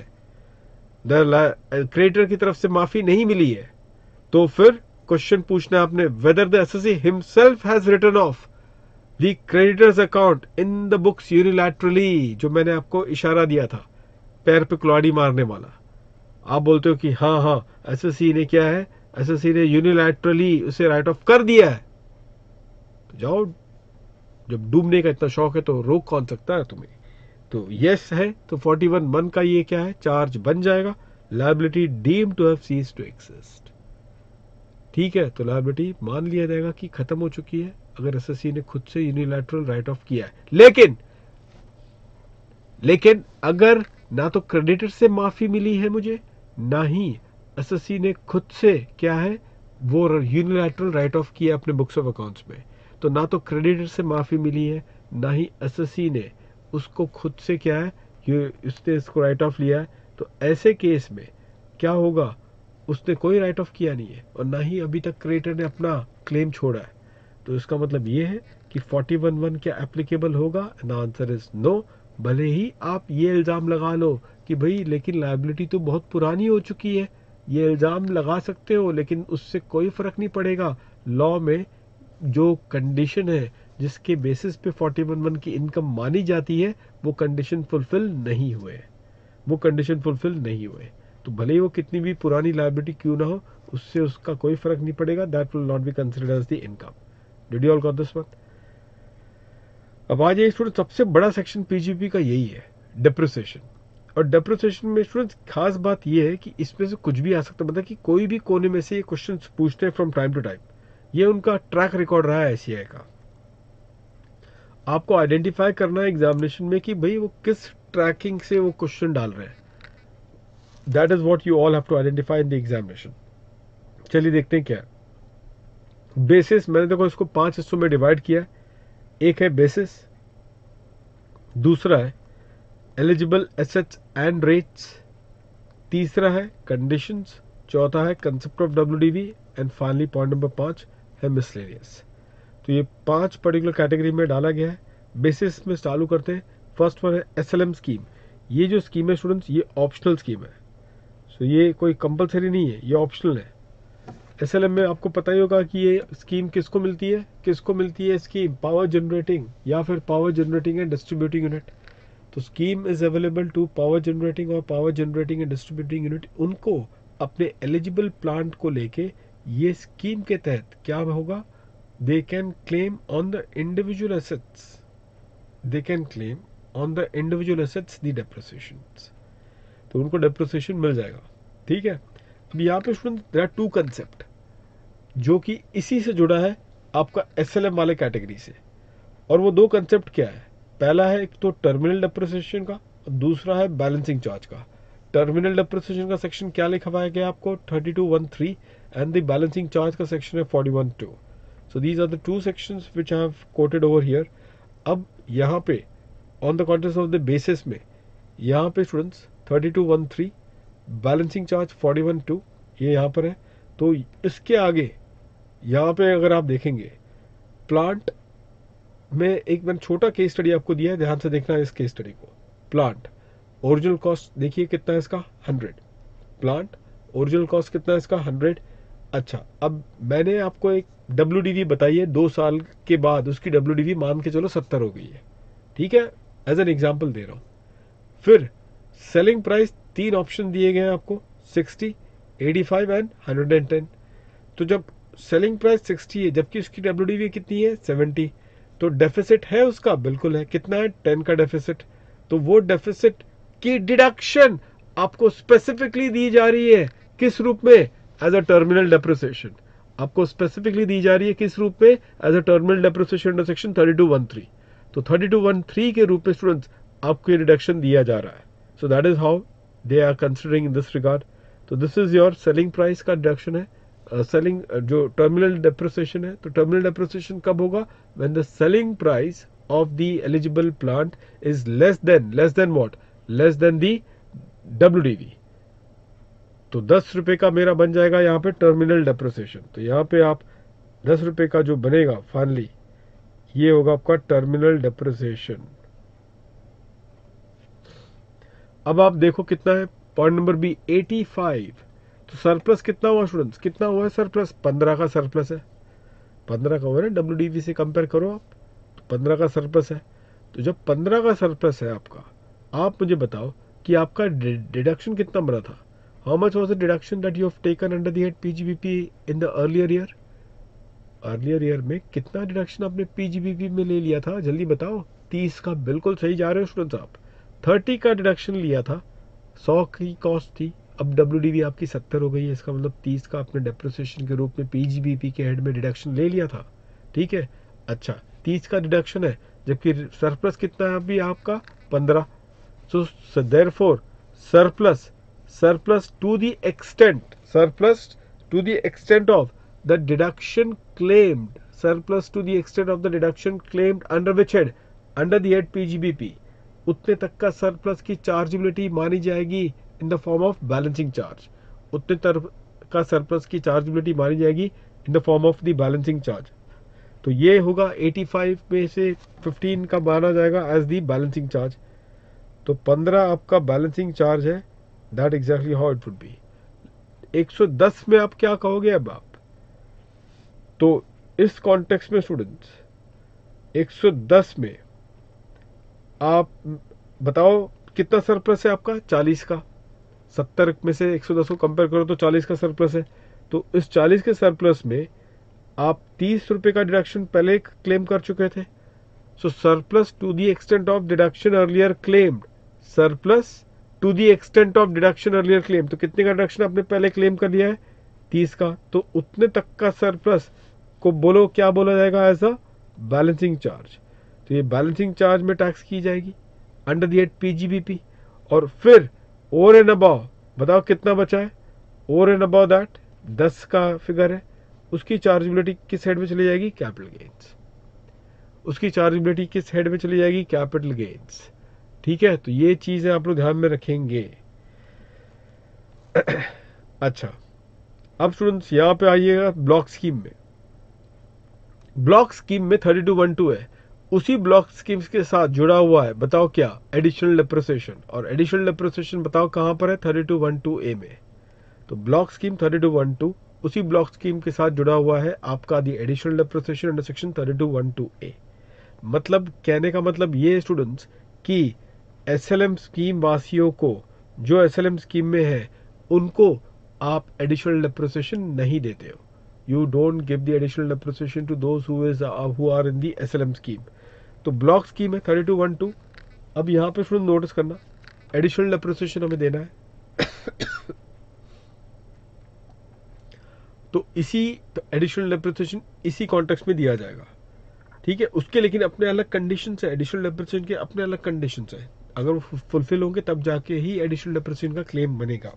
द क्रेडिटर की तरफ से माफी नहीं मिली है, तो फिर क्वेश्चन पूछना है आपने, whether the SSC himself has written off the creditors account in the books unilaterally, जो मैंने आपको इशारा दिया था पैर पे कुल्हाड़ी मारने वाला। आप बोलते हो कि हाँ हाँ एसएससी ने क्या है, एसएससी ने यूनिलैटरली उसे राइट ऑफ कर दिया है, तो जाओ, जब डूबने का इतना शौक है तो रोक कौन सकता है तुम्हें? तो यस है, तो फोर्टी वन वन का ये क्या है, चार्ज बन जाएगा, liability deemed to have ceased to exist. ठीक है, तो लायबिलिटी मान लिया जाएगा कि खत्म हो चुकी है अगर एसएससी ने खुद से यूनिलैटरल राइट ऑफ किया है। लेकिन लेकिन अगर ना तो क्रेडिटर से माफी मिली है मुझे, ना ही एसएससी ने खुद से क्या है वो यूनिलैटरल राइट ऑफ किया अपने बुक्स ऑफ अकाउंट्स में, तो ना तो क्रेडिटर से माफी मिली है, ना ही एसएससी ने उसको खुद से क्या है ये उसने इसको राइट ऑफ लिया है। तो ऐसे केस में क्या होगा, उसने कोई राइट ऑफ किया नहीं है और ना ही अभी तक क्रेडिटर ने अपना क्लेम छोड़ा है। तो इसका मतलब ये है कि फोर्टी वन वन क्या एप्लीकेबल होगा? एंड आंसर इज नो, भले ही आप ये इल्ज़ाम लगा लो कि भाई लेकिन लायबिलिटी तो बहुत पुरानी हो चुकी है, ये इल्ज़ाम लगा सकते हो, लेकिन उससे कोई फ़र्क नहीं पड़ेगा। लॉ में जो कंडीशन है जिसके बेसिस पे फोर्टी वन वन की इनकम मानी जाती है, वो कंडीशन फुलफिल नहीं हुए, वो कंडीशन फुलफिल नहीं हुए। तो भले ही वो कितनी भी पुरानी लायबिलिटी क्यों ना हो, उससे उसका कोई फ़र्क नहीं पड़ेगा। That will not be considered as the income. Did you all got this one? अब आ जाइए स्टूडेंट, सबसे बड़ा सेक्शन पीजीपी का यही है, डेप्रिसिएशन। और डेप्रिसिएशन में स्टूडेंट खास बात यह है कि इसमें से कुछ भी आ सकता है, मतलब कि कोई भी कोने में से ये क्वेश्चन पूछते हैं फ्रॉम टाइम टू टाइम। ये उनका ट्रैक रिकॉर्ड रहा है एसीआई का। आपको आइडेंटिफाई करना है एग्जामिनेशन में कि भाई वो किस ट्रैकिंग से वो क्वेश्चन डाल रहे हैं। That is what you all have to identify in the examination. चलिए देखते हैं क्या बेसिस। मैंने देखो इसको पांच हिस्सों में डिवाइड किया। एक है बेसिस, दूसरा है एलिजिबल एसेट्स एंड रेट्स, तीसरा है कंडीशंस, चौथा है concept of WDV and finally point number पांच है मिसलेनियस। तो ये पांच पर्टिकुलर कैटेगरी में डाला गया है। बेसिस में चालू करते हैं। फर्स्ट वन है एसएलएम स्कीम। ये जो स्कीम है स्टूडेंट्स, ये ऑप्शनल स्कीम है। सो so ये कोई कंपलसरी नहीं है, ये ऑप्शनल है। एसएलएम में आपको पता ही होगा कि ये स्कीम किसको मिलती है, किसको मिलती है स्कीम, पावर जनरेटिंग या फिर power generating and distributing unit. तो scheme is available to power generating और power generating and distributing unit. उनको अपने एलिजिबल प्लांट को लेके ये स्कीम के तहत क्या होगा, they can claim on the individual assets, they can claim on the individual assets the depreciation. तो उनको डेप्रिसिएशन मिल जाएगा। ठीक है। अब यहाँ पे student there are two concept जो कि इसी से जुड़ा है आपका एसएलएम वाले कैटेगरी से। और वो दो कंसेप्ट क्या है, पहला है एक तो टर्मिनल डेप्रिसिएशन का, और दूसरा है बैलेंसिंग चार्ज का। टर्मिनल डेप्रिसिएशन का सेक्शन क्या लिखवाया गया आपको, thirty two one three, and the balancing charge का सेक्शन है forty one two. So these are the two sections which I have quoted over here. अब यहाँ पे on the context of the basis में यहाँ पे students thirty two one three, balancing charge forty one two, ये यहाँ पर है। तो इसके आगे यहाँ पे अगर आप देखेंगे प्लांट में, एक मैंने छोटा केस स्टडी आपको दिया है, ध्यान से देखना है इस केस स्टडी को। प्लांट ओरिजिनल कॉस्ट देखिए कितना है इसका, हंड्रेड। प्लांट ओरिजिनल कॉस्ट कितना है इसका, हंड्रेड। अच्छा, अब मैंने आपको एक डब्ल्यूडीवी बताई है, दो साल के बाद उसकी डब्ल्यूडीवी मान के चलो सत्तर हो गई है। ठीक है, एज एन एग्जाम्पल दे रहा हूं। फिर सेलिंग प्राइस तीन ऑप्शन दिए गए हैं आपको, sixty, eighty five and hundred and ten. तो जब सेलिंग प्राइस सिक्सटी है जबकि उसकी डब्ल्यूडीवी कितनी है, सेवेंटी, तो डेफिसिट है उसका, बिल्कुल है। कितना है, टेन का डेफिसिट। तो वो डेफिसिट की डिडक्शन आपको स्पेसिफिकली दी जा रही है, किस रूप में, एज अ टर्मिनल डेप्रिसिएशन। आपको स्पेसिफिकली दी जा रही है किस रूप में, as a terminal depreciation under section thirty two one three. तो थर्टी टू वन थ्री के रूप में स्टूडेंट्स आपको ये रिडक्शन दिया जा रहा है। So that is how they are considering in this regard. तो this is your selling price का डिडक्शन है। सेलिंग uh, uh, जो टर्मिनल डेप्रिसिएशन है, तो टर्मिनल डेप्रिसिएशन कब होगा, when the selling price of the eligible plant is less than less than what less than the WDV. तो दस रुपए का मेरा बन जाएगा यहाँ पे टर्मिनल डेप्रिसिएशन। तो यहाँ पे आप दस रुपए का जो बनेगा फाइनली, ये होगा आपका टर्मिनल डेप्रिसिएशन। अब आप देखो कितना है, point number B eighty five. तो सरप्लस कितना हुआ स्टूडेंट्स, कितना हुआ है सरप्लस, पंद्रह का सरप्लस है। पंद्रह का हुआ है, डब्ल्यूडीवी से कंपेयर करो आप, तो पंद्रह का सरप्लस है। तो जब पंद्रह का सरप्लस है आपका, आप मुझे बताओ कि आपका डिडक्शन कितना बना था। How much was the deduction that you have taken under the head PGBP in the earlier year. Earlier year में कितना डिडक्शन आपने पीजीबीपी में ले लिया था, जल्दी बताओ। तीस का, बिल्कुल सही जा रहे हो स्टूडेंट्स आप। थर्टी का डिडक्शन लिया था, सौ की कॉस्ट थी, अब डब्ल्यूडीवी आपकी सत्तर हो गई है। इसका मतलब तीस का आपने डेप्रिसिएशन के रूप में पीजीबीपी के हेड में डिडक्शन ले लिया था। ठीक है, अच्छा, तीस का डिडक्शन है, जबकि सरप्लस कितना है अभी आपका, पंद्रह। So therefore surplus surplus to the extent surplus to the extent of the deduction claimed surplus to the extent of the deduction claimed under which head, under the head PGBP, उतने तक का सरप्लस की चार्जेबिलिटी मानी जाएगी in the form of balancing charge. उतने तक का सरप्लस की चार्जेबिलिटी मानी जाएगी in the form of the balancing charge. तो ये होगा पचासी में से पंद्रह का माना जाएगा एज दी बैलेंसिंग चार्ज। तो पंद्रह आपका बैलेंसिंग चार्ज है, that exactly how it would be. एक सौ दस में आप क्या कहोगे अब आप? तो इस कॉन्टेक्स्ट में स्टूडेंट्स एक सौ दस में आप बताओ कितना सरप्लस है आपका? चालीस का। सत्तर में से एक सौ दस को कंपेयर करो तो चालीस का सरप्लस है। तो इस चालीस के सरप्लस में आप तीस रुपए का डिडक्शन पहले क्लेम कर चुके थे। So surplus to the extent of deduction earlier claimed, surplus to the extent of deduction earlier claim, तो कितने का डिडक्शन आपने पहले क्लेम कर लिया है? तीस का। तो उतने तक का सरप्लस को बोलो क्या बोला जाएगा? As a balancing charge. तो ये बैलेंसिंग चार्ज में टैक्स की जाएगी अंडर द हेड पीजीबीपी। और फिर ओवर एंड अबव बताओ कितना बचा है? ओवर एंड अबव दैट दस का फिगर है, उसकी चार्जेबिलिटी किस हेड में चली जाएगी? Capital gains. उसकी चार्जेबिलिटी किस हेड में चली जाएगी? Capital gains. ठीक है, तो ये चीजें आप लोग ध्यान में रखेंगे। अच्छा, अब स्टूडेंट्स यहां पे आइएगा ब्लॉक स्कीम में। ब्लॉक स्कीम में थर्टी टू वन टू है, उसी ब्लॉक स्कीम्स के साथ जुड़ा हुआ है, बताओ क्या? Additional depreciation. और एडिशनल डेप्रिसिएशन बताओ कहां पर है? Thirty two one two A में। तो block scheme thirty two one two उसी ब्लॉक स्कीम के साथ जुड़ा हुआ है आपका the additional depreciation under section thirty two one two A. मतलब कहने का मतलब ये स्टूडेंट्स कि एसएलएम स्कीम वासियों को, जो एसएलएम स्कीम में है, उनको आप एडिशनल डेप्रिसिएशन नहीं देते हो। You don't give the additional depreciation to those who is who are in the SLM scheme. तो ब्लॉक स्कीम है थर्टी टू वन टू। अब यहां पे स्टूडेंट नोटिस करना, एडिशनल डेप्रिसिएशन हमें देना है तो इसी तो एडिशनल डेप्रिसिएशन इसी कॉन्टेक्स्ट में दिया जाएगा। ठीक है, उसके लेकिन अपने अलग कंडीशंस है, एडिशनल डेप्रिसिएशन के अपने अलग कंडीशंस है। अगर वो फुलफिल होंगे तब जाके ही एडिशनल डेप्रिसिएशन का क्लेम बनेगा।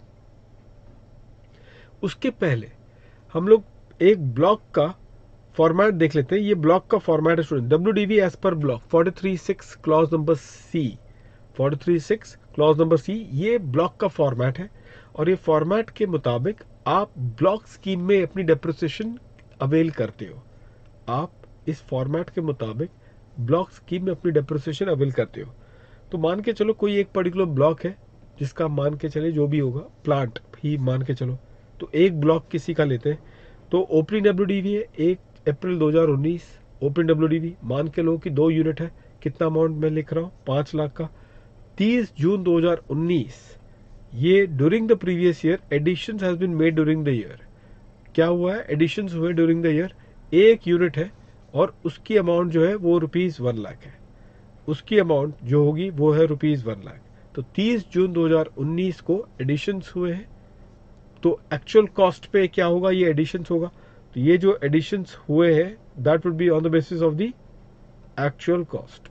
उसके पहले हम लोग एक ब्लॉक का फॉर्मेट देख लेते हैं। ये ब्लॉक का फॉर्मेट है student, WDV as per block forty three six clause number C, forty three six clause number C, ये ब्लॉक का फॉर्मेट है। और ये फॉर्मेट के मुताबिक आप ब्लॉक स्कीम में अपनी डेप्रिसिएशन अवेल करते हो। आप इस फॉर्मेट के मुताबिक ब्लॉक स्कीम में अपनी डेप्रिसिएशन अवेल करते हो। तो मान के चलो कोई एक पर्टिकुलर ब्लॉक है जिसका मान के चले जो भी होगा प्लांट ही मान के चलो, तो एक ब्लॉक किसी का लेते हैं। तो ओपनिंग डब्ल्यूडीवी है एक अप्रैल दो हज़ार उन्नीस, ओपनिंग डब्ल्यूडीवी मान के लो कि दो यूनिट है। कितना अमाउंट मैं लिख रहा हूँ? पांच लाख का। तीस जून दो हज़ार उन्नीस, ये during the previous year additions has been made during the year. क्या हुआ है? एडिशंस हुए ड्यूरिंग द ईयर। एक यूनिट है और उसकी अमाउंट जो है वो रुपीज वन लाख है। उसकी अमाउंट जो होगी वो है रुपीज वन लाख। तो तीस जून दो हज़ार उन्नीस को एडिशंस हुए हैं। तो एक्चुअल कॉस्ट पे क्या होगा? ये एडिशंस होगा। तो ये जो एडिशंस हुए हैं that would be on the basis of the actual cost,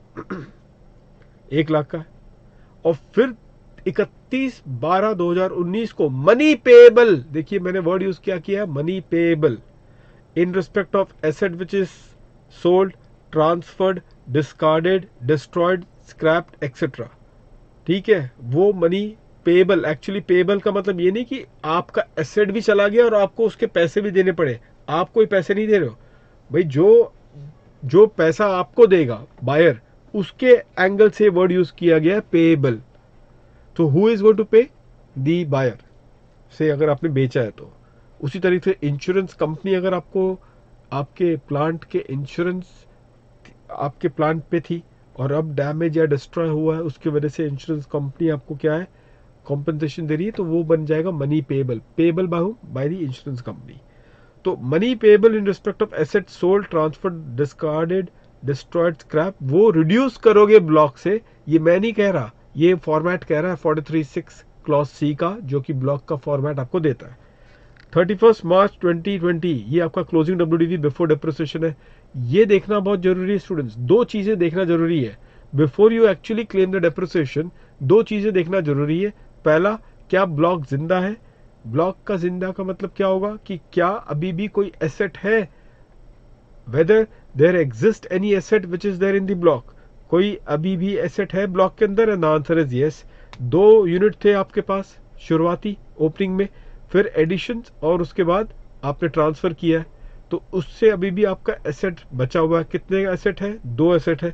एक लाख का है। और फिर इकतीस बारह दो हज़ार उन्नीस को मनी पेएबल, देखिए मैंने वर्ड यूज किया किया है money payable, in respect of asset which is sold, transferred, discarded, destroyed, scrapped etcetera. ठीक है, वो मनी पेएबल, एक्चुअली पेएबल का मतलब ये नहीं कि आपका एसेट भी चला गया और आपको उसके पैसे भी देने पड़े। आप कोई पैसे नहीं दे रहे हो भाई, जो जो पैसा आपको देगा बायर, उसके एंगल से वर्ड यूज किया गया है पेएबल। तो हु इज गोइंग टू पे? दी बायर से, अगर आपने बेचा है तो। उसी तरीके से इंश्योरेंस कंपनी, अगर आपको आपके प्लांट के इंश्योरेंस आपके प्लांट पे थी और अब डैमेज या डिस्ट्रॉय हुआ है, उसकी वजह से इंश्योरेंस कंपनी आपको क्या है कॉम्पेंसेशन दे रही है, तो वो बन जाएगा money payable. Payable by by the insurance company. तो money payable in respect of asset sold, transferred, discarded, destroyed, scrap, वो रिड्यूस करोगे ब्लॉक से। ये मैं नहीं कह रहा, ये फॉर्मेट कह रहा है forty three six clause C का, जो कि ब्लॉक का फॉर्मेट आपको देता है। Thirty first March twenty twenty ये आपका क्लोजिंग डब्ल्यूडीवी बिफोर डेप्रिसिएशन है। ये देखना बहुत जरूरी है स्टूडेंट्स, दो चीजें देखना जरूरी है before you actually claim the depreciation. दो चीजें देखना जरूरी है। पहला, क्या ब्लॉक जिंदा है? ब्लॉक का जिंदा का मतलब क्या होगा कि क्या अभी भी कोई एसेट है, whether there exist any asset which is there in the block. कोई अभी भी एसेट है ब्लॉक के अंदर? And the answer is yes. दो यूनिट थे आपके पास शुरुआती ओपनिंग में, फिर एडिशन और उसके बाद आपने ट्रांसफर किया है, तो उससे अभी भी आपका एसेट बचा हुआ है। कितने एसेट है? दो एसेट है।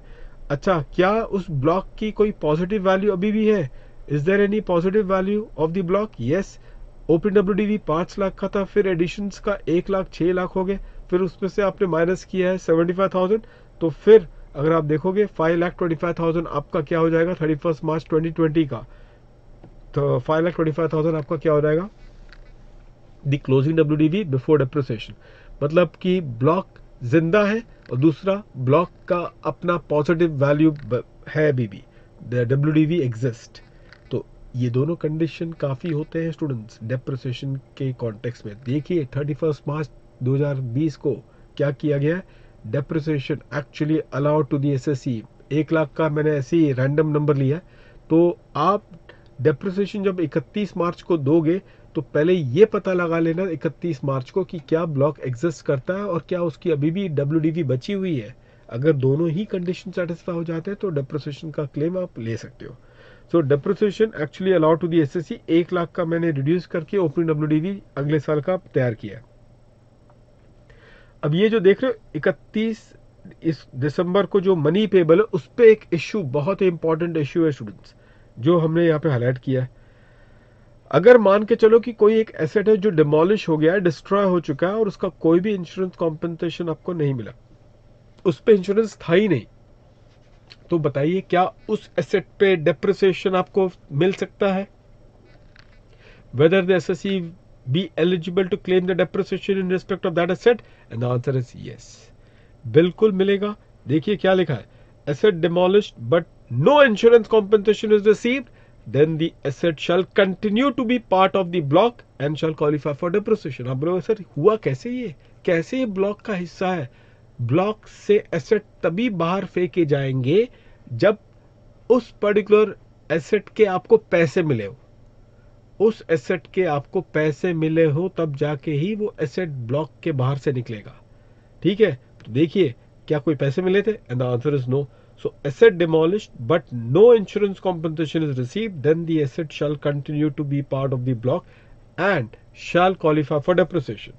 अच्छा, क्या उस ब्लॉक की कोई पॉजिटिव वैल्यू अभी भी है? Is there any positive value of the block? Yes. Open WDV पांच लाख का था, फिर एडिशंस का एक लाख छह लाख हो गए, फिर उसमें से आपने माइनस किया है सेवेंटी फाइव थाउजेंड, तो फिर अगर आप देखोगे five lakh twenty five thousand आपका क्या हो जाएगा thirty first March twenty twenty का, तो five lakh twenty five thousand आपका क्या हो जाएगा the closing WDV before depreciation. मतलब कि ब्लॉक जिंदा है और दूसरा ब्लॉक का अपना पॉजिटिव वैल्यू है अभी भी, द डब्ल्यूडीवी एग्जिस्ट। तो ये दोनों कंडीशन काफी होते हैं स्टूडेंट्स डेप्रिसिएशन के कॉन्टेक्स्ट में। देखिए थर्टी फर्स्ट मार्च दो हज़ार बीस को क्या किया गया है, depreciation actually allowed to the SSC. एक लाख का मैंने ऐसे ही रैंडम नंबर लिया, तो आप डेप्रिसिएशन जब इकतीस मार्च को दोगे तो पहले ये पता लगा लेना इकतीस मार्च को कि क्या ब्लॉक एग्जिस्ट करता है और क्या उसकी अभी भी डब्ल्यूडीवी बची हुई है। अगर दोनों ही कंडीशन सेटिस्फाई हो जाते हैं तो डेप्रिसिएशन का क्लेम आप ले सकते हो। So depreciation actually allowed to the SSC, एक लाख का मैंने रिड्यूस करके ओपनिंग डब्ल्यूडीवी अगले साल का तैयार किया। अब ये जो देख रहे हो इकतीस इस दिसंबर को जो मनी पेबल है उस पर एक इश्यू, बहुत ही इंपॉर्टेंट इश्यू है स्टूडेंट्स, जो हमने यहाँ पे हाईलाइट किया है। अगर मान के चलो कि कोई एक एसेट है जो डिमोलिश हो गया है, डिस्ट्रॉय हो चुका है और उसका कोई भी इंश्योरेंस कॉम्पेंसेशन आपको नहीं मिला, उस पे इंश्योरेंस था ही नहीं, तो बताइए क्या उस एसेट पे डेप्रिसिएशन आपको मिल सकता है? Whether the SSC be eligible to claim the depreciation in respect of that asset? And the answer is yes, बिल्कुल मिलेगा। देखिए क्या लिखा है, asset demolished but no insurance compensation is received, then the asset shall continue to be part of the block and shall qualify for depreciation। आप बोलोगे सर हुआ कैसे, ये कैसे ये ब्लॉक का हिस्सा है? ब्लॉक से एसेट तभी बाहर फेंके जाएंगे जब उस पर्टिकुलर एसेट के आपको पैसे मिले हो, उस एसेट के आपको पैसे मिले हो तब जाके ही वो एसेट ब्लॉक के बाहर से निकलेगा। ठीक है, तो देखिए क्या कोई पैसे मिले थे? And the answer is no. So asset demolished but no insurance compensation is received, then the asset shall continue to be part of the block and shall qualify for depreciation।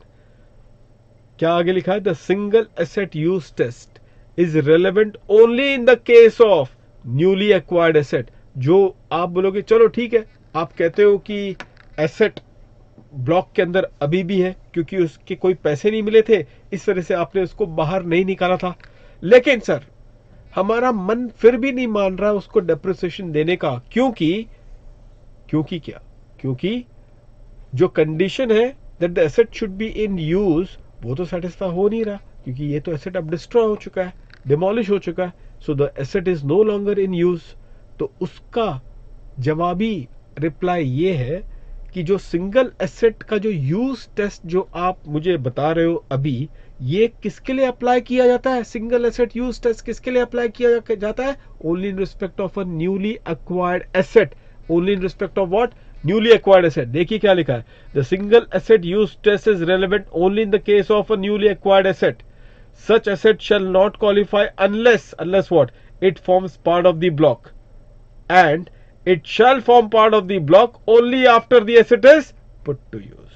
क्या आगे लिखा है? The single asset use test is relevant only in the case of newly acquired asset। जो आप बोलोगे चलो ठीक है, आप कहते हो कि एसेट ब्लॉक के अंदर अभी भी है क्योंकि उसके कोई पैसे नहीं मिले थे, इस वजह से आपने उसको बाहर नहीं निकाला था, लेकिन सर हमारा मन फिर भी नहीं मान रहा उसको डेप्रिसिएशन देने का। क्योंकि क्योंकि क्या? क्योंकि जो कंडीशन है that the asset should be in use, वो तो सेटिस्फाई हो नहीं रहा, क्योंकि ये तो एसेट अब डिस्ट्रॉय हो चुका है, डिमोलिश हो चुका है, so the asset is no longer in use. तो उसका जवाबी रिप्लाई ये है कि जो सिंगल एसेट का जो यूज टेस्ट जो आप मुझे बता रहे हो अभी, ये किसके लिए अप्लाई किया जाता है? सिंगल एसेट यूज टेस्ट किसके लिए अप्लाई किया जाता है? Only in respect of a newly acquired asset. Only in respect of what? Newly acquired asset. देखिए क्या लिखा है, the single asset use test is relevant only in the case of a newly acquired asset. Such asset shall not qualify unless unless what? It forms part of the block and it shall form part of the block only after the asset is put to use।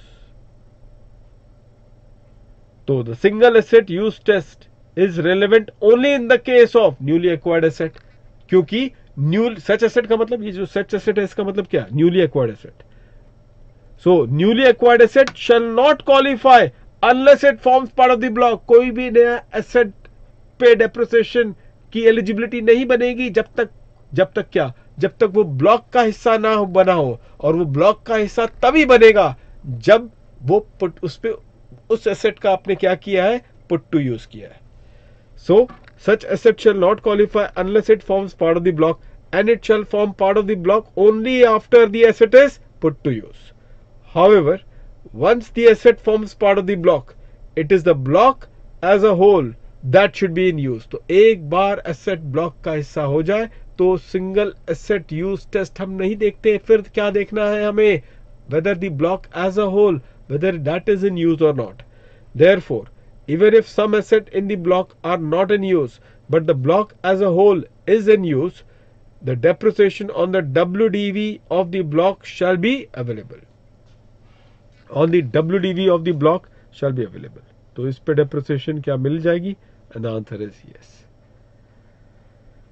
So the single asset use test is relevant only in the case of newly acquired asset, क्योंकि न्यू सच एसेट का मतलब, ये जो सच एसेट है इसका मतलब क्या? Newly acquired asset. So newly acquired asset shall not qualify unless it forms part of the block. कोई भी नया एसेट पे डेप्रिसिएशन की एलिजिबिलिटी नहीं बनेगी जब तक जब तक क्या जब तक वो ब्लॉक का हिस्सा ना हो बना हो, और वो ब्लॉक का हिस्सा तभी बनेगा जब वो पुट उस पे उस एसेट का आपने क्या किया है? पुट टू यूज किया है। So such asset shall not qualify unless it forms part of the block and it shall form part of the block only after the asset is put to use. However once the asset forms part of the block, it is the block as a whole that should be in use। तो एक बार एसेट ब्लॉक का हिस्सा हो जाए तो सिंगल एसेट यूज टेस्ट हम नहीं देखते, फिर क्या देखना है हमें? whether the block as a whole, whether that is in use or not। Therefore, even if some asset in the block are not in use, but the block as a whole is in use, the depreciation on the W D V of the block shall be available। On the W D V of the block shall be available। तो इस पे depreciation क्या मिल जाएगी? And the answer is yes।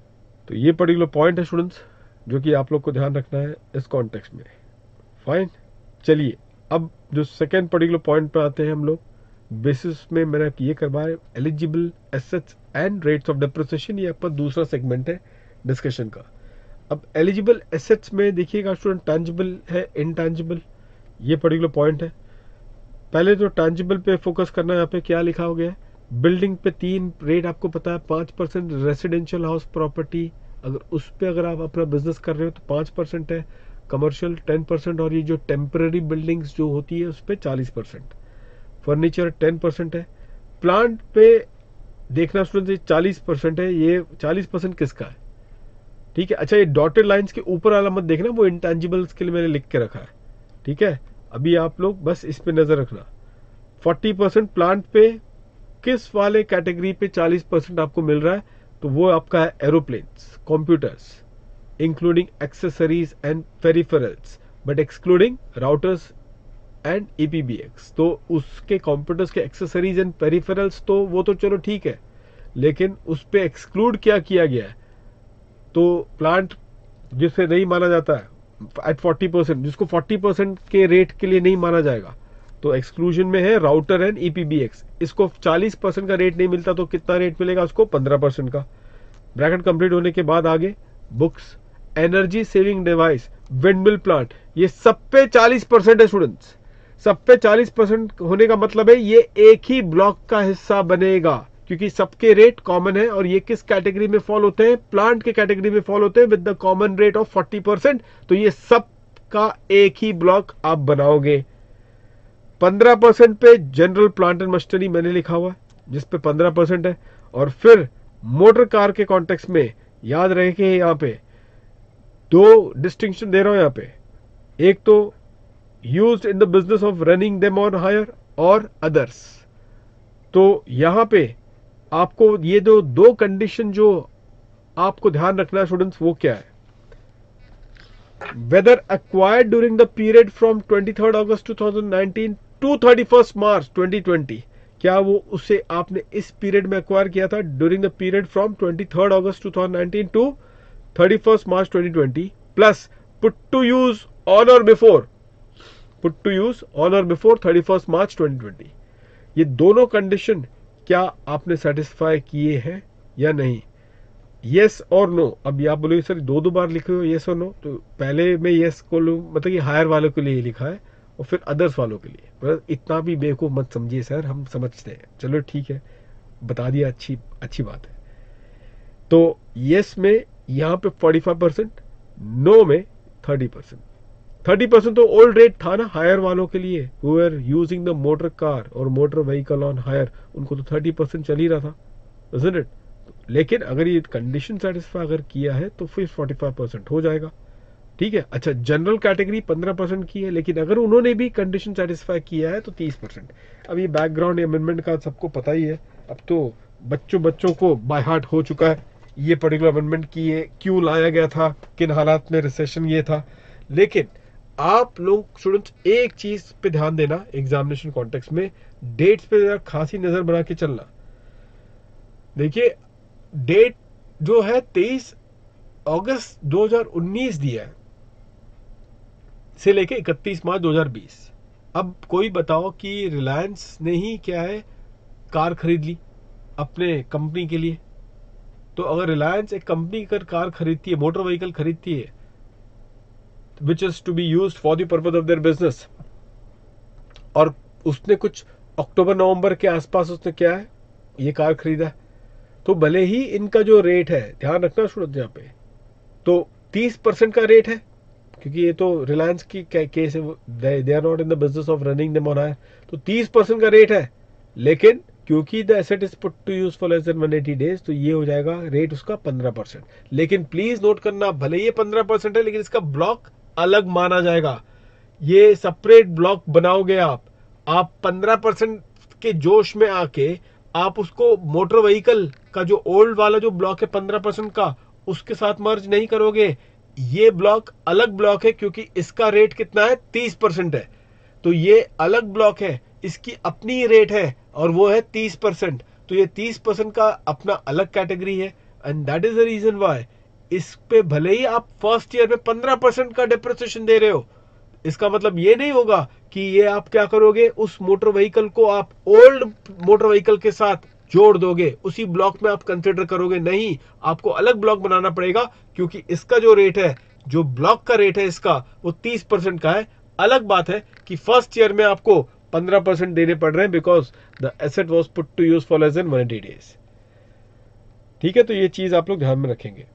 तो ये पर्टिकुलर पॉइंट है स्टूडेंट्स जो कि आप लोग को ध्यान रखना है इस कॉन्टेक्स्ट में। फाइन, चलिए अब जो सेकेंड पर्टिकुलर पॉइंट पे आते हैं हम लोग। बेसिस में मैंने ये करवाया eligible assets and rates of depreciation, ये आपका दूसरा सेगमेंट है डिस्कशन का। अब एलिजिबल एसेट्स में देखिएगा स्टूडेंट, टैंजिबल है, इनटैंजिबल, ये पर्टिकुलर पॉइंट है। पहले तो टैंजिबल पे फोकस करना है। यहाँ पे क्या लिखा हो गया है, बिल्डिंग पे तीन रेट आपको पता है, पाँच परसेंट रेसिडेंशियल हाउस प्रॉपर्टी, अगर उस पर अगर आप अपना बिजनेस कर रहे हो तो पाँच परसेंट है, कमर्शियल टेन परसेंट, और ये जो टेम्पररी बिल्डिंग्स जो होती है उस पर चालीस परसेंट, फर्नीचर टेन परसेंट है। प्लांट पे देखना स्टूडेंट चालीस परसेंट है, ये चालीस परसेंट किसका है, ठीक है। अच्छा, ये डॉटेड लाइंस के ऊपर वाला मत देखना, वो इंटेंजिबल्स के लिए मैंने लिख के रखा है, ठीक है। अभी आप लोग बस इस पे नजर रखना। चालीस परसेंट प्लांट पे किस वाले कैटेगरी पे चालीस परसेंट आपको मिल रहा है, तो वो आपका है aeroplanes, computers, including accessories and peripherals, but excluding routers and EPBX. तो उसके कंप्यूटर्स के एक्सेसरीज एंड पेरिफेरल्स तो वो तो चलो ठीक है, लेकिन उस पे एक्सक्लूड क्या किया गया है, तो प्लांट जिसे नहीं माना जाता है एट फोर्टी परसेंट, जिसको फोर्टी परसेंट के रेट के लिए नहीं माना जाएगा, तो एक्सक्लूजन में है राउटर एंड ईपीबीएक्स। इसको चालीस परसेंट का रेट नहीं मिलता तो कितना रेट मिलेगा उसको, पंद्रह परसेंट का। ब्रैकेट कंप्लीट होने के बाद आगे books, energy saving device, windmill plant, ये सब पे चालीस परसेंट है स्टूडेंट्स। सब पे चालीस परसेंट होने का मतलब है ये एक ही ब्लॉक का हिस्सा बनेगा, क्योंकि सबके रेट कॉमन है। और ये किस कैटेगरी में फॉल होते हैं, प्लांट के कैटेगरी में फॉल होते हैं with the common rate of forty percent. तो ये सब का एक ही ब्लॉक आप बनाओगे। पंद्रह परसेंट पे जनरल प्लांट एंड मशीनरी मैंने लिखा हुआ है, जिस पे पंद्रह परसेंट है। और फिर मोटर कार के कॉन्टेक्स्ट में याद रखे, यहां पे दो डिस्टिंक्शन दे रहा हूं यहां पे, एक तो used in the business of running them on hire और अदर्स। तो यहां पे आपको ये जो दो कंडीशन जो आपको ध्यान रखना है स्टूडेंट्स, वो क्या है, whether acquired during the period from twenty third August two thousand nineteen to thirty first March twenty twenty, क्या वो उसे आपने इस पीरियड में एक्वायर किया था, during the period from twenty third August two thousand nineteen to thirty first March twenty twenty, plus put to use on और before, put to use on और before thirty first March twenty twenty. ये दोनों कंडीशन क्या आपने सेटिस्फाई किए हैं या नहीं, यस और नो। अब आप बोलोगे सर दो दो बार लिखे हो यस और नो, तो पहले मैं यस को लूँ, मतलब कि हायर वालों के लिए लिखा है और फिर अदर्स वालों के लिए। पर इतना भी बेवकूफ मत समझिए सर, हम समझते हैं, चलो ठीक है, बता दिया, अच्छी अच्छी बात है। तो यस में यहाँ पे फोर्टी फाइव परसेंट, नो में थर्टी परसेंट। थर्टी परसेंट तो ओल्ड रेट था ना हायर वालों के लिए, who are using the motor car और मोटर व्हीकल ऑन हायर, उनको तो थर्टी परसेंट चल ही रहा था, isn't it? लेकिन अगर ये कंडीशन सेटिस्फाई अगर किया है तो फिर फोर्टी फाइव परसेंट हो जाएगा, ठीक है। अच्छा, जनरल कैटेगरी पंद्रह परसेंट की है, लेकिन अगर उन्होंने भी कंडीशन सेटिस्फाई किया है तो तीस परसेंट। अब ये बैकग्राउंड अमेंडमेंट का सबको पता ही है, अब तो बच्चों बच्चों को बाय हार्ट हो चुका है ये पर्टिकुलर अमेंडमेंट की है, क्यों लाया गया था, किन हालात में रिसेशन ये था। लेकिन आप लोग स्टूडेंट्स एक चीज पे ध्यान देना, एग्जामिनेशन कॉन्टेक्स्ट में डेट्स पे जरा खासी नजर बना के चलना। देखिए डेट जो है तेईस अगस्त दो हज़ार उन्नीस दिया है से लेके इकतीस मार्च दो हज़ार बीस। अब कोई बताओ कि रिलायंस ने ही क्या है कार खरीद ली अपने कंपनी के लिए, तो अगर रिलायंस एक कंपनी कर कार खरीदती है, मोटर व्हीकल खरीदती है, which is to be used for the purpose of their business, और उसने कुछ अक्टूबर नवंबर के आसपास उसने क्या है ये कार खरीदा, तो भले ही इनका जो रेट है, ध्यान रखना स्टूडेंट यहाँ पे, तो तीस परसेंट का रेट है, क्योंकि ये तो रिलायंस की केस है, they are not in the business of running them on hire, तो तीस परसेंट का रेट है। लेकिन क्योंकि the asset is put to use for less than one eighty days, तो ये हो जाएगा रेट उसका पंद्रह परसेंट। लेकिन प्लीज नोट करना, भले ये पंद्रह परसेंट है लेकिन इसका ब्लॉक अलग माना जाएगा, ये सेपरेट ब्लॉक बनाओगे आप। आप पंद्रह परसेंट के जोश में आके आप उसको मोटर व्हीकल का जो ओल्ड वाला जो ब्लॉक है पंद्रह परसेंट का, उसके साथ मर्ज नहीं करोगे। ये ब्लॉक अलग ब्लॉक है, क्योंकि इसका रेट कितना है, तीस परसेंट है, तो ये अलग ब्लॉक है, इसकी अपनी रेट है और वो है तीस परसेंट। तो ये तीस परसेंट का अपना अलग कैटेगरी है, and that is the reason why इस पे भले ही आप फर्स्ट ईयर में पंद्रह परसेंट का डेप्रिसिएशन दे रहे हो, इसका मतलब ये नहीं होगा कि ये आप क्या करोगे, उस मोटर व्हीकल को आप ओल्ड मोटर व्हीकल के साथ जोड़ दोगे, उसी ब्लॉक में आप कंसिडर करोगे। नहीं, आपको अलग ब्लॉक बनाना पड़ेगा, क्योंकि इसका जो रेट है, जो ब्लॉक का रेट है इसका, वो तीस परसेंट का है। अलग बात है कि फर्स्ट ईयर में आपको पंद्रह परसेंट देने पड़ रहे हैं, because the asset was put to use for less than one eighty days. ठीक है, तो ये चीज आप लोग ध्यान में रखेंगे।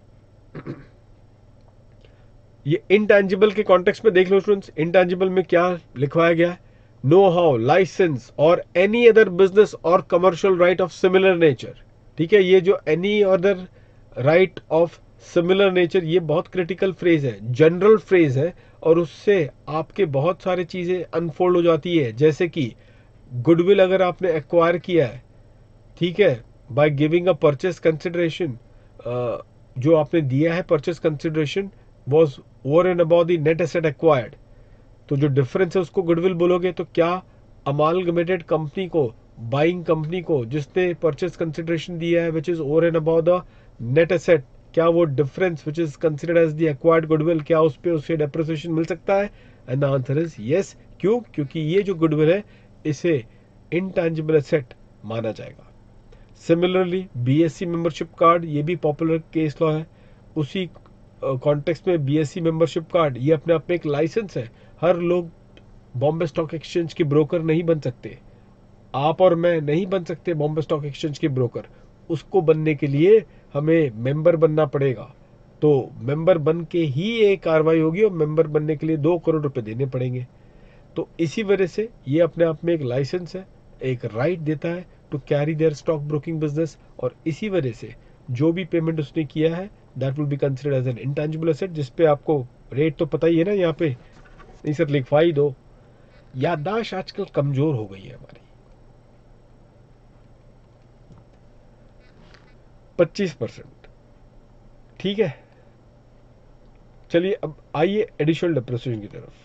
ये इंटेंजिबल के कॉन्टेक्स्ट में देख लो स्टूडेंट्स, इंटेंजिबल में क्या लिखवाया गया है, नो हाउ, लाइसेंस और एनी अदर बिजनेस और commercial right of similar nature. ठीक है, ये जो any other right of similar nature, ये बहुत क्रिटिकल फ्रेज है, जनरल फ्रेज है, और उससे आपके बहुत सारी चीजें अनफोल्ड हो जाती है। जैसे कि गुडविल अगर आपने एक्वायर किया है, ठीक है, by giving a purchase consideration, जो आपने दिया है purchase consideration was over and about the net asset acquired, तो जो डिफरेंस है उसको गुडविल बोलोगे। तो क्या अमालगमेटेड कंपनी को, बाइंग कंपनी को जिसने परचेस कंसिडरेशन दिया है which is over and about the net asset, क्या वो difference which is considered as the acquired goodwill, क्या उस पे उसे डेप्रिसिएशन मिल सकता है? And the answer is yes. क्यों? क्योंकि ये जो गुडविल है इसे इंटेंजिबल एसेट माना जाएगा। सिमिलरली बीएससी मेंबरशिप कार्ड, ये भी पॉपुलर केस लॉ है। उसी कॉन्टेक्स्ट में बीएससी मेंबरशिप कार्ड, ये अपने आप में एक लाइसेंस है। हर लोग बॉम्बे स्टॉक एक्सचेंज के ब्रोकर नहीं बन सकते, आप और मैं नहीं बन सकते बॉम्बे स्टॉक एक्सचेंज के ब्रोकर। उसको बनने के लिए हमें मेंबर बनना पड़ेगा, तो मेंबर बन के ही ये कार्रवाई होगी, और मेंबर बनने के लिए दो करोड़ रुपए देने पड़ेंगे। तो इसी वजह से ये अपने आप में एक लाइसेंस है, एक राइट देता है to carry their stock broking business, और इसी वजह से जो भी पेमेंट उसने किया है that will be considered as an intangible asset, जिसपे आपको रेट तो पता ही है ना, यहाँ पे नहीं सर लिखवा ही दो। याददाश्त आजकल कमजोर हो गई है हमारी। पच्चीस परसेंट, ठीक है। चलिए अब आइए एडिशनल डेप्रिसिएशन की तरफ।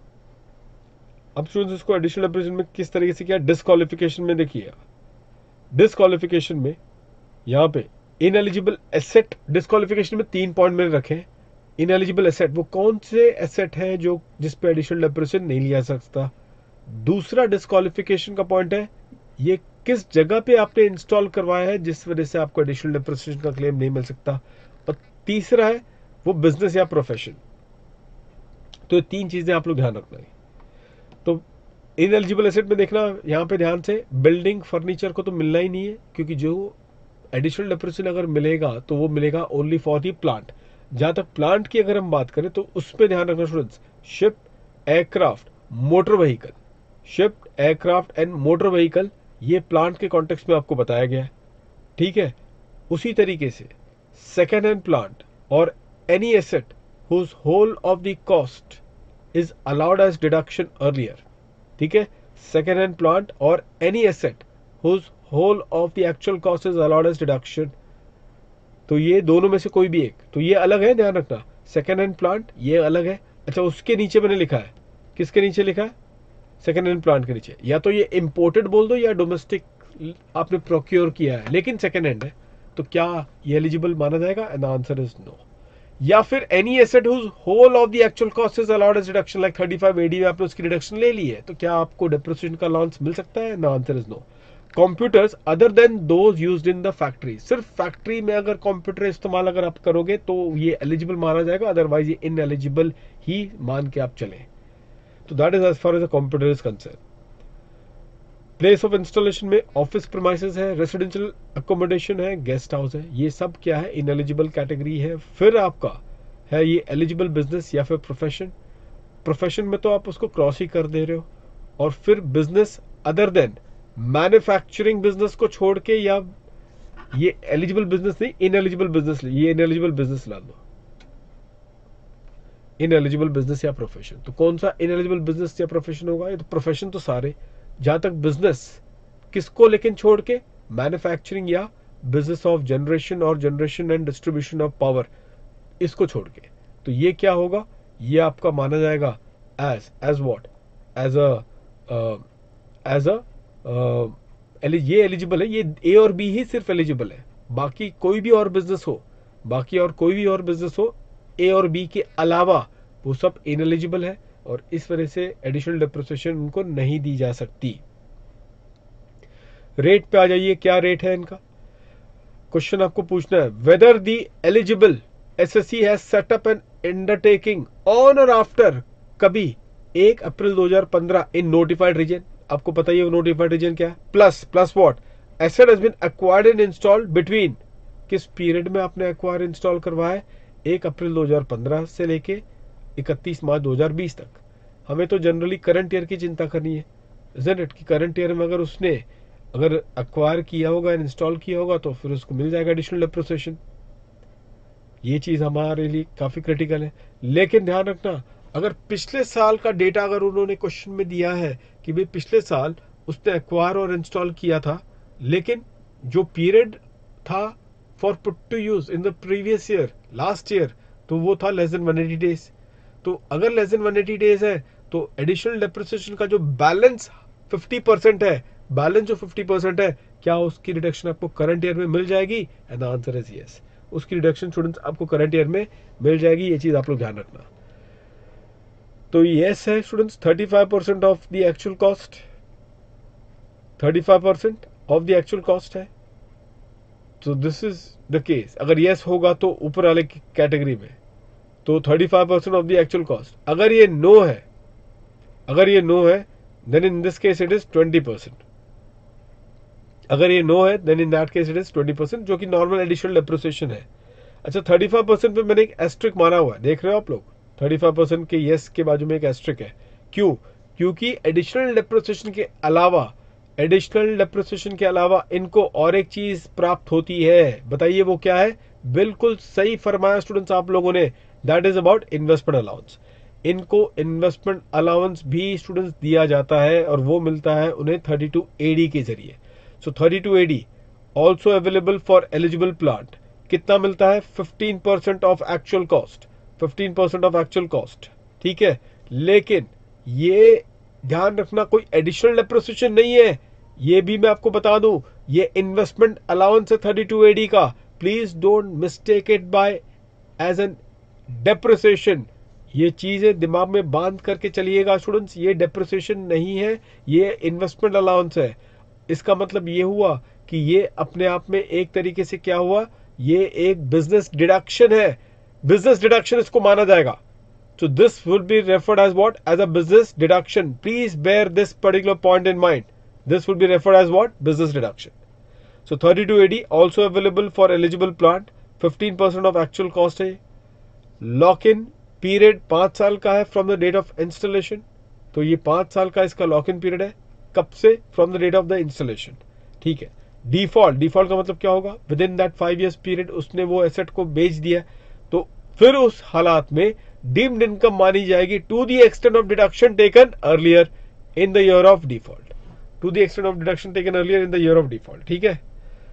अब स्टूडेंट्स इसको एडिशनल डेप्रिसिएशन में किस तरीके से किया, डिस्क्वालिफिकेशन में देखिए। डिस्क्वालिफिकेशन में यहाँ पे इनएलिजिबल एसेट, डिस्क्वालिफिकेशन में तीन पॉइंट मैंने रखे। इनएलिजिबल एसेट, वो कौन से एसेट है जो जिस पे एडिशनल डेप्रिसिएशन नहीं लिया सकता। दूसरा डिस्क्वालिफिकेशन का पॉइंट है, ये किस जगह पे आपने इंस्टॉल करवाया है जिस वजह से आपको एडिशनल डेप्रिसिएशन का क्लेम नहीं मिल सकता। और तीसरा है वो बिजनेस या प्रोफेशन। तो ये तीन चीजें आप लोग ध्यान रखना है। तो इनएलिजिबल एसेट में देखना यहाँ पे ध्यान से, बिल्डिंग फर्नीचर को तो मिलना ही नहीं है, क्योंकि जो एडिशनल डेप्रिसिएशन अगर मिलेगा तो वो मिलेगा ओनली फॉर दी प्लांट। जहां तक प्लांट की अगर हम बात करें तो उस पर ध्यान रखना students, ship, aircraft, motor vehicle, ship, aircraft and motor vehicle, ये प्लांट के कॉन्टेक्स्ट में आपको बताया गया है, ठीक है। उसी तरीके से सेकेंड हैंड प्लांट और any asset whose whole of the cost is allowed as deduction earlier, ठीक है। सेकेंड हैंड प्लांट और any asset whose whole of the actual cost is allowed as deduction, तो ये दोनों में से कोई भी एक, तो ये अलग है, ध्यान रखना। सेकेंड हैंड प्लांट ये अलग है। अच्छा, उसके नीचे मैंने लिखा है, किसके नीचे लिखा है, सेकेंड हैंड प्लांट के नीचे, या तो ये इंपोर्टेड बोल दो या डोमेस्टिक आपने प्रोक्योर किया है लेकिन सेकेंड हैंड है, तो क्या ये एलिजिबल माना जाएगा? And the answer is no. या फिर any asset whose whole of the actual cost is allowed as deduction, like thirty five AD में आपने उसकी डिडक्शन ले ली है, तो क्या आपको डेप्रिसिएशन का अलाउंस मिल सकता है? The answer is no. Computers other than those used in the factory, सिर्फ फैक्ट्री में अगर कंप्यूटर इस्तेमाल अगर आप करोगे तो ये एलिजिबल माना जाएगा, अदरवाइज ये इनएलिजिबल ही मान के आप चलें। तो that is as far as the computer is concern. Place of installation में ऑफिस प्रीमाइसेस है, रेसिडेंशियल अकोमोडेशन है, गेस्ट हाउस है, ये सब क्या है, इनएलिजिबल कैटेगरी है। फिर आपका है ये एलिजिबल बिजनेस या फिर प्रोफेशन। प्रोफेशन में तो आप उसको क्रॉस ही कर दे रहे हो। और फिर business other than manufacturing business को छोड़ के, या ये एलिजिबल बिजनेस नहीं, इनएलिजिबल बिजनेस, ये इनएलिजिबल बिजनेस ला दो, इनएलिजिबल बिजनेस या प्रोफेशन। तो कौन सा इनएलिजिबल बिजनेस या प्रोफेशन होगा? ये तो प्रोफेशन तो सारे, जहां तक बिजनेस किसको लेकिन छोड़ के, मैन्युफैक्चरिंग या बिजनेस ऑफ जनरेशन और generation and distribution of power, इसको छोड़ के, तो ये क्या होगा, ये आपका माना जाएगा as as what, as a as a ये एलिजिबल है। ये ए और बी ही सिर्फ एलिजिबल है, बाकी कोई भी और बिजनेस हो बाकी और कोई भी और बिजनेस हो ए और बी के अलावा वो सब इनएलिजिबल है और इस वजह से एडिशनल डेप्रिसिएशन उनको नहीं दी जा सकती। रेट पे आ जाइए, क्या रेट है इनका। क्वेश्चन आपको पूछना है, whether the eligible SSC has set up an undertaking on और आफ्टर कभी एक अप्रैल दो हज़ार पंद्रह इन नोटिफाइड रीजन। आपको पता ही है नोटिफाइड रीजन क्या है। Plus plus what asset has been acquired and installed between, किस पीरियड में आपने एक्वायर इंस्टॉल करवाया है, एक अप्रैल दो हज़ार पंद्रह से लेके इकतीस मार्च दो हज़ार बीस तक। हमें तो जनरली करंट ईयर की चिंता करनी है, इज़न्ट इट, कि करंट ईयर में अगर उसने अगर एक्वायर किया होगा, इंस्टॉल किया होगा, तो फिर उसको मिल जाएगा एडिशनल डेप्रिसिएशन। ये चीज हमारे लिए काफी क्रिटिकल है। लेकिन ध्यान रखना, अगर पिछले साल का डेटा अगर उन्होंने क्वेश्चन में दिया है कि भाई पिछले साल उसने एक्वायर और इंस्टॉल किया था, लेकिन जो पीरियड था for put to use in the previous year, last year, तो वो था less than one eighty days. तो अगर less than one eighty days है तो एडिशनल डेप्रिसिएशन का जो बैलेंस फिफ्टी परसेंट है, बैलेंस जो फिफ्टी परसेंट है, क्या उसकी रिडक्शन आपको करंट ईयर में मिल जाएगी? And the answer is yes, उसकी रिडक्शन स्टूडेंट्स आपको करंट ईयर में मिल जाएगी। ये चीज आप लोग ध्यान रखना। तो यस है students, thirty five percent of the actual cost, thirty five percent of the actual cost है। तो दिस इज द केस। अगर यस होगा तो ऊपर वाले कैटेगरी में तो thirty five percent of the actual cost. अगर ये नो है, अगर ये नो है then in this case it is twenty percent. अगर ये नो है then in that case it is twenty percent, जो कि नॉर्मल एडिशनल डेप्रिसिएशन है। अच्छा, थर्टी फाइव परसेंट पे मैंने एक एस्ट्रिक माना हुआ है, देख रहे हो आप लोग, थर्टी फाइव परसेंट के यस के बाजू में एक एस्ट्रिक है। क्यों? क्योंकि एडिशनल डेप्रिसिएशन के अलावा एडिशनल डेप्रिसिएशन के अलावा इनको और एक चीज प्राप्त होती है। बताइए वो क्या है? बिल्कुल सही फरमाया स्टूडेंट्स आप लोगों ने, that is about investment allowance. इनको इन्वेस्टमेंट अलाउंस भी स्टूडेंट्स दिया जाता है और वो मिलता है उन्हें थर्टी टू ए डी के जरिए। So thirty two A D also available for eligible plant. कितना मिलता है? Fifteen percent of actual cost, fifteen percent of actual cost, ठीक है। लेकिन ये ध्यान रखना, कोई एडिशनल डेप्रिसिएशन नहीं है, ये भी मैं आपको बता दूं, ये इन्वेस्टमेंट अलाउंस है थर्टी टू ए डी का। Please don't mistake it by as an depreciation. ये चीजें दिमाग में बांध करके चलिएगा स्टूडेंट्स, ये डेप्रिसिएशन नहीं है, ये इन्वेस्टमेंट अलाउंस है। इसका मतलब ये हुआ कि ये अपने आप में एक तरीके से क्या हुआ, ये एक बिजनेस डिडक्शन है, बिजनेस डिडक्शन इसको माना जाएगा। So this will be referred as what? As a business deduction. Please bear this particular point in mind. This will be referred as what? Business deduction. So thirty-two A D also available for eligible plant. fifteen percent of actual cost है। Lock-in period पाँच साल का है from the date of installation. तो ये पाँच साल का इसका lock-in period है। कब से? From the date of the installation. ठीक है। Default, default का मतलब क्या होगा? Within that five years period उसने वो asset को बेच दिया, तो फिर उस हालात में डीम्ड इनकम मानी जाएगी to the extent of deduction taken earlier in the year of default, to the extent of deduction taken earlier in the year of default, ठीक है।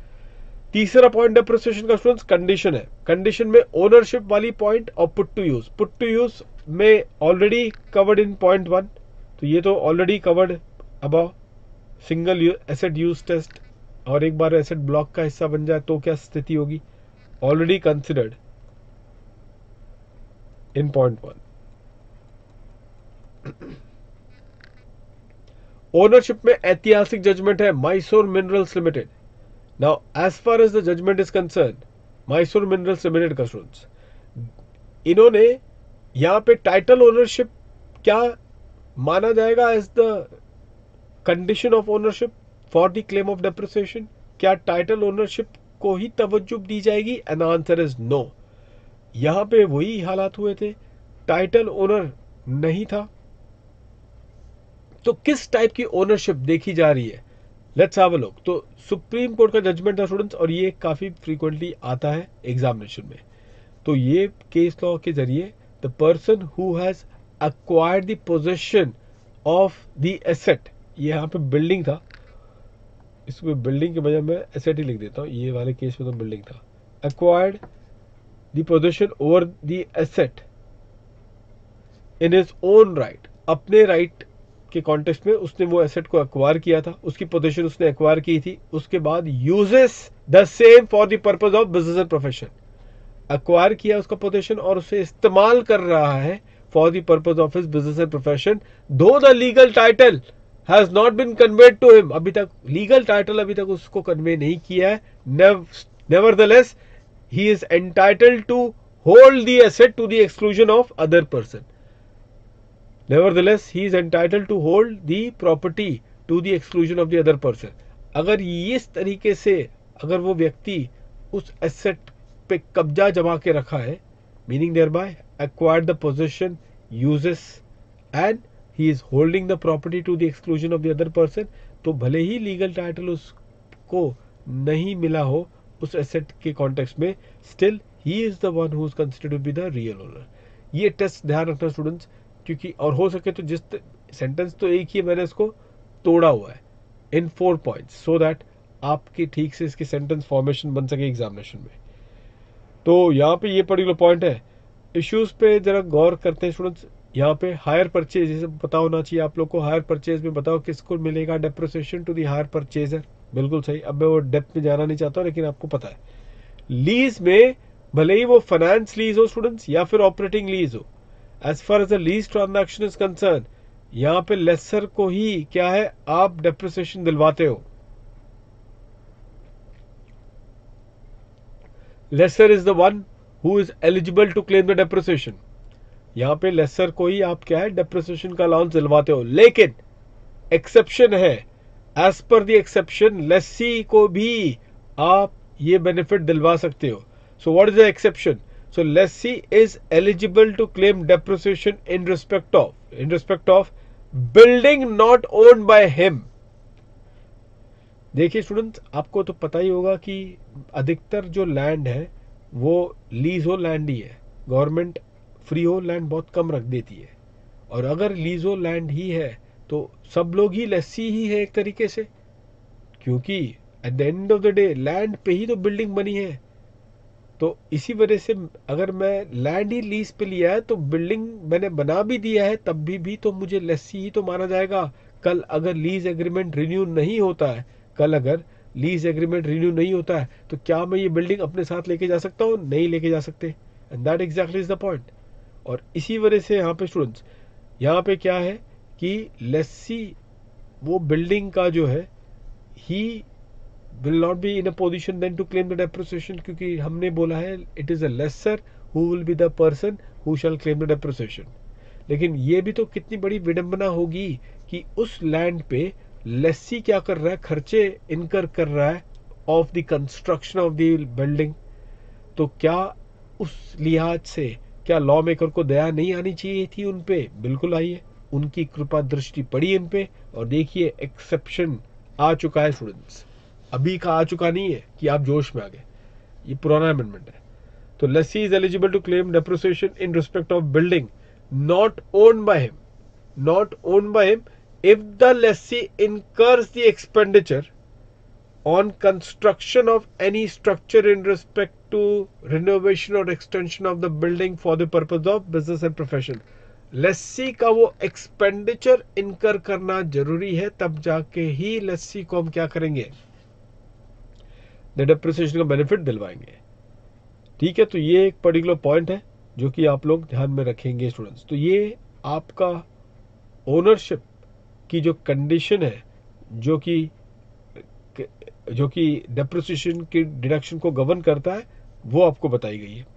तीसरा पॉइंट डेप्रिसिएशन का स्टूडेंट्स कंडीशन है। कंडीशन में ओनरशिप वाली पॉइंट और put to use. Put to use में already covered in point one, तो ये तो already covered above single asset use test, और एक बार एसेट ब्लॉक का हिस्सा बन जाए तो क्या स्थिति होगी? Already considered in point one. Ownership में ऐतिहासिक जजमेंट है Mysore Minerals Limited. Now as far as the judgment is concerned, Mysore Minerals Limited का स्टूडेंट्स, इन्होंने यहां पे टाइटल ओनरशिप क्या माना जाएगा as the condition of ownership for the claim of depreciation? क्या टाइटल ओनरशिप को ही तवज्जो दी जाएगी? And answer is no. यहां पे वही हालात हुए थे, टाइटल ओनर नहीं था, तो किस टाइप की ओनरशिप देखी जा रही है? Let's have a look. तो सुप्रीम कोर्ट का जजमेंट था स्टूडेंट्स, और ये काफी फ्रीक्वेंटली आता है एग्जामिनेशन में। तो ये केस लॉ के जरिए the person who has acquired the possession of the asset, ये यहां पे बिल्डिंग था, इसको बिल्डिंग के बजाय मैं एसेट ही लिख देता हूं, ये वाले केस में तो बिल्डिंग था। Acquired the possession over the asset in his own right, अपने राइट के कॉन्टेक्स्ट में उसने वो एसेट को एक्वायर किया था, उसकी पोजीशन उसने एक्वायर की थी, उसके बाद uses the same for the purpose of business and profession. Acquire किया उसका पोजीशन और उसे इस्तेमाल कर रहा है for the purpose of his business and profession, though the legal title has not been conveyed to him, अभी तक लीगल टाइटल अभी तक उसको कन्वे नहीं किया है, nevertheless he is entitled to hold the asset to the exclusion of other person, nevertheless he is entitled to hold the property to the exclusion of the other person. अगर इस तरीके से अगर वो व्यक्ति उस एसेट पे कब्जा जमा के रखा है, meaning thereby acquired the possession, uses and he is holding the property to the exclusion of the other person, तो भले ही लीगल टाइटल उसको नहीं मिला हो उस एसेट के कॉन्टेक्स्ट में, still he is the one who is considered to be the real owner. ये टेस्ट ध्यान रखना स्टूडेंट्स, क्योंकि और हो सके तो जिस सेंटेंस तो एक ही मैंने इसको तोड़ा हुआ है in four points, so that आपकी ठीक से इसकी सेंटेंस फॉर्मेशन बन सके एग्जामिनेशन में। तो यहाँ पे ये पर्टिकुलर पॉइंट है। इश्यूज पे जरा गौर करते हैं स्टूडेंट्स। यहाँ पे हायर परचेज, जैसे पता होना चाहिए आप लोग को, हायर परचेज में बताओ किसको मिलेगा depreciation to the hire purchaser, बिल्कुल सही। अब मैं वो डेप्थ में जाना नहीं चाहता, लेकिन आपको पता है लीज में भले ही वो फाइनेंस लीज हो स्टूडेंट्स या फिर ऑपरेटिंग लीज हो, as far as the lease transaction is concerned, यहाँ पे लेसर को ही क्या है आप डेप्रिसिएशन दिलवाते हो। Lessor is the one who is eligible to claim the depreciation, यहाँ पे लेसर को ही आप क्या है डेप्रिसिएशन का अलाउंस दिलवाते हो, लेकिन एक्सेप्शन है, as per the exception Lesi को भी आप ये बेनिफिट दिलवा सकते हो। So what is the exception? So lessee is eligible to claim depreciation in respect of in respect of building not owned by him. देखिए स्टूडेंट्स, आपको तो पता ही होगा कि अधिकतर जो लैंड है वो लीज हो लैंड ही है, गवर्नमेंट फ्री हो लैंड बहुत कम रख देती है, और अगर लीज हो लैंड ही है तो सब लोग ही लेसी ही है एक तरीके से, क्योंकि at the end of the day land पे ही तो बिल्डिंग बनी है। तो इसी वजह से अगर मैं लैंड ही लीज पे लिया है तो बिल्डिंग मैंने बना भी दिया है, तब भी, भी तो मुझे लेसी ही तो माना जाएगा। कल अगर लीज एग्रीमेंट रिन्यू नहीं होता है कल अगर लीज एग्रीमेंट रिन्यू नहीं होता है तो क्या मैं ये बिल्डिंग अपने साथ लेके जा सकता हूँ? नहीं लेके जा सकते। And that exactly is the point. और इसी वजह से यहाँ पे स्टूडेंट्स, यहाँ पे क्या है कि लेसी वो बिल्डिंग का जो है he will not be in a position then to claim the depreciation, क्योंकि हमने बोला है it is a lessor who will be the person who shall claim the depreciation. लेकिन ये भी तो कितनी बड़ी विडंबना होगी कि उस लैंड पे लेसी क्या कर रहा है, खर्चे इनकर कर रहा है of the construction of the building. तो क्या उस लिहाज से क्या लॉ मेकर को दया नहीं आनी चाहिए थी उन पे? बिल्कुल आई है, उनकी कृपा दृष्टि पड़ी इन पे, और देखिए एक्सेप्शन आ चुका है स्टूडेंट्स, अभी का आ चुका नहीं है कि आप जोश में आ गए, ये पुराना अमेंडमेंट है। तो lessee is eligible to claim depreciation in respect of building not owned by him, not owned by him if the lessee incurs the expenditure on construction of any structure in respect to renovation or extension of the building for the purpose of business and profession। Lessee का वो एक्सपेंडिचर इनकर करना जरूरी है, तब जाके ही लेसी को हम क्या करेंगे, द डेप्रिसिएशन का बेनिफिट दिलवाएंगे। ठीक है, तो ये एक पर्टिकुलर पॉइंट है जो कि आप लोग ध्यान में रखेंगे स्टूडेंट्स। तो ये आपका ओनरशिप की जो कंडीशन है, जो कि जो कि डेप्रिसिएशन की डिडक्शन को गवर्न करता है, वो आपको बताई गई है।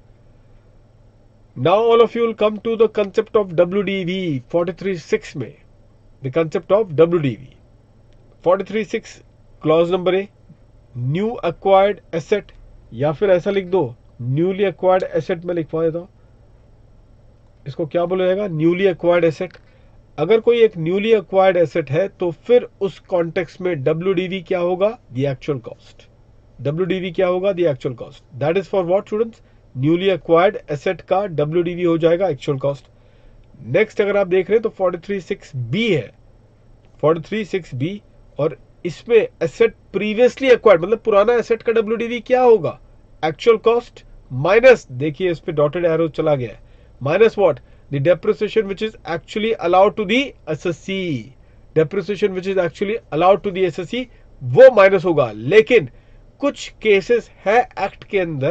Now all of you will come to the concept of W D V forty three six में, the concept of W D V forty three six clause number A, new acquired asset, या फिर ऐसा लिख दो न्यूली एक्वायर्ड एसेट में लिखवा देता हूं, इसको क्या बोला जाएगा, न्यूली एक्वायर्ड एसेट। अगर कोई एक न्यूली एक्वायर्ड एसेट है तो फिर उस कॉन्टेक्स्ट में डब्ल्यू डी वी क्या होगा, the actual cost. W D V क्या होगा, the actual cost. That is for what students, newly acquired asset का डब्ल्यू डी वी हो जाएगा एक्चुअल कॉस्ट। नेक्स्ट अगर आप देख रहे हैं तो फोर्टी थ्री सिक्स बी है, फोर्टी थ्री सिक्स बी, और इसमें एसेट प्रीवियसली एक्वायर्ड मतलब पुराना एसेट का डब्ल्यू डी वी क्या होगा, एक्चुअल कॉस्ट माइनस, देखिए इस पे डॉटेड एरो चला गया है, minus what, the depreciation which is actually allowed to the S S C, depreciation which is actually allowed to the S S C वो माइनस होगा। लेकिन कुछ केसेस है एक्ट के अंदर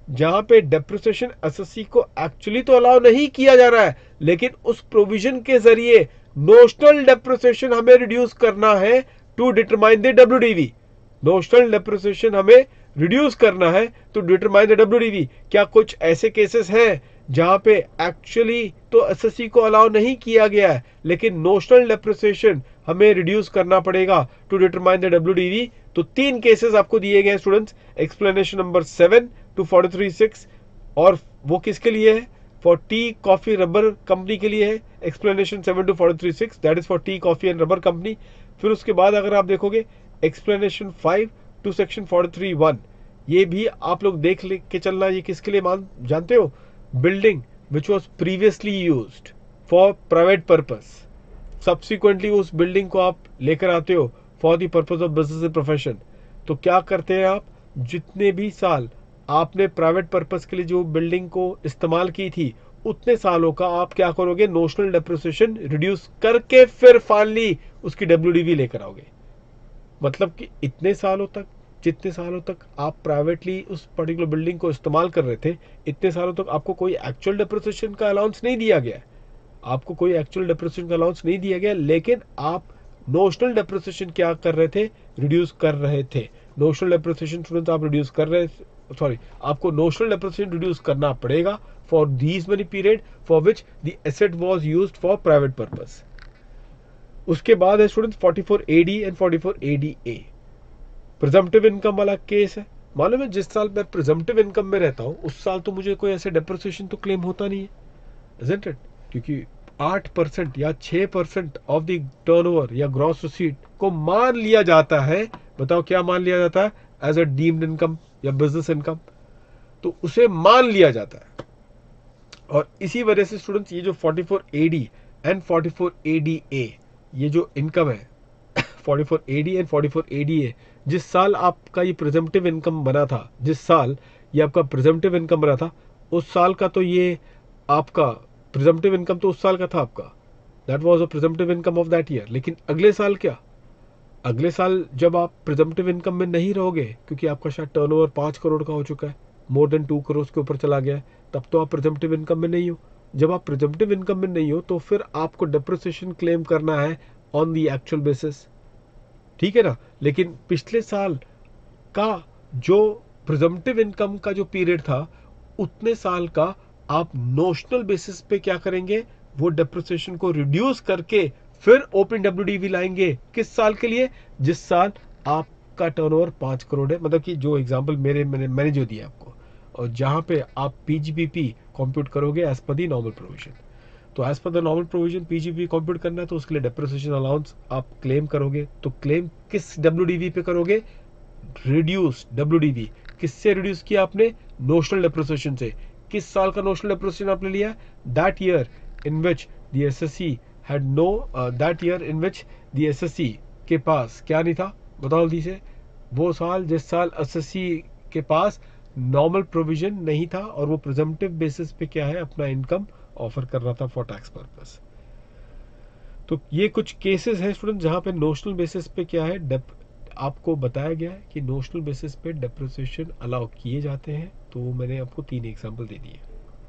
जहां पे डेप्रिसिएशन एसएससी को एक्चुअली तो अलाउ नहीं किया जा रहा है, लेकिन उस प्रोविजन के जरिए नोशनल डेप्रिसिएशन हमें रिड्यूस करना है to determine the WDV. Notional depreciation हमें रिड्यूस करना है टू डिटरमाइन द डब्ल्यूडीवी। क्या कुछ ऐसे केसेस हैं जहां पे एक्चुअली तो एसएससी को अलाउ नहीं किया गया है, लेकिन नोशनल डेप्रिसिएशन हमें रिड्यूस करना पड़ेगा टू डिटरमाइन द डब्ल्यूडीवी? तो तीन केसेस आपको दिए गए students, explanation number seven to forty three six, और वो किसके लिए है? For tea coffee rubber company के लिए है explanation seven to forty three six, that is for tea coffee and rubber company. फिर उसके बाद अगर आप देखोगे explanation five to section forty three one, ये भी आप लोग देख के चलना, ये किसके लिए मान जानते हो? Building which was previously used for private purpose, subsequently उस बिल्डिंग को आप लेकर आते हो for the purpose of business and profession. तो क्या करते हैं आप? जितने भी साल आपने प्राइवेट पर्पस के लिए जो बिल्डिंग को इस्तेमाल की थी, उतने सालों का आप क्या करोगे? नोशनल डेप्रिसिएशन रिड्यूस करके फिर फाइनली उसकी डब्ल्यूडीवी लेकर आओगे। मतलब कि इतने सालों तक, जितने सालों तक आप प्राइवेटली उस पर्टिकुलर बिल्डिंग को इस्तेमाल कर रहे थे, इतने सालों तक आपको कोई एक्चुअल डेप्रिसिएशन का अलाउंस नहीं दिया गया। आपको कोई एक्चुअल डेप्रिसिएशन का अलाउंस नहीं दिया गया, लेकिन आप नोशनल डेप्रिसिएशन क्या कर रहे थे? रिड्यूस कर रहे थे। नोशनल डेप्रिसिएशन स्टूडेंट आप रिड्यूस कर रहे सॉरी आपको नोशनल डेप्रिसिएशन रिड्यूस करना पड़ेगा for these many period for which the asset was used for private purpose. उसके बाद है students forty four A D and forty four A D A, presumptive income वाला केस है। मालूम है, जिस साल मैं प्रिजम्पटिव इनकम में रहता हूं उस साल तो मुझे कोई ऐसे डेप्रिसिएशन तो क्लेम होता नहीं है, इजंट इट? क्योंकि आठ परसेंट या छह परसेंट ऑफ द टर्नओवर या ग्रॉस रिसीट को मान लिया जाता है। बताओ क्या मान लिया जाता है? एज अ डीम्ड इनकम या बिजनेस इनकम, तो उसे मान लिया जाता है। और इसी वजह से स्टूडेंट्स ये जो forty four A D and forty four A D A, ये जो इनकम है forty four A D and forty four A D A, जिस साल आपका ये प्रिजम्पटिव इनकम बना था, जिस साल ये आपका प्रिजम्पटिव इनकम बना था, उस साल का तो ये आपका प्रिजम्पटिव इनकम तो उस साल का था आपका, that was a presumptive income of that year. लेकिन अगले साल क्या? अगले साल जब आप प्रिजम्पटिव इनकम में नहीं रहोगे, क्योंकि आपका शायद टर्नओवर पाँच करोड़ का हो चुका है, मोर देन टू करोड़ के ऊपर चला गया है, तब तो आप प्रिजम्पटिव इनकम में नहीं हो। जब आप प्रिजम्पटिव इनकम में नहीं हो तो फिर आपको डेप्रिसिएशन क्लेम करना है ऑन द एक्चुअल बेसिस, ठीक है ना? लेकिन पिछले साल का जो प्रिजम्पटिव इनकम का जो पीरियड था, उतने साल का आप नोशनल बेसिस पे क्या करेंगे? वो डेप्रिसिएशन को रिड्यूस करके फिर ओपन डब्ल्यूडीवी लाएंगे। किस साल के लिए? जिस साल आपका टर्नओवर पांच करोड़ है। मतलब कि जो एग्जांपल मेरे मैंने मैंने जो दिया आपको, और जहां पे आप पीजीबीपी कंप्यूट करोगे as per the normal provision. तो as per the normal provision PGBP compute करना है, तो उसके लिए डेप्रिसिएशन अलाउंस आप क्लेम करोगे। तो क्लेम किस डब्ल्यूडीवी पे करोगे? Reduce WDV. किससे रिड्यूस किया आपने? नोशनल डेप्रिसिएशन से। किस साल का नोशनल डेप्रिसिएशन आपने लिया? That year in which the SSC had no that year in which the SSC के पास क्या नहीं था? बताओ जल्दी से। वो साल जिस साल एसएससी के पास नॉर्मल प्रोविजन नहीं था और वो प्रिजम्पटिव बेसिस पे क्या है? अपना इनकम ऑफर कर रहा था फॉर टैक्स पर्पस। तो ये कुछ केसेस हैं स्टूडेंट जहां पे नोशनल बेसिस पे क्या है? डेप आपको बताया गया है कि नोशनल बेसिस पे डेप्रिसिएशन अलाउ किए जाते हैं। तो मैंने आपको तीन एग्जांपल दे दिए।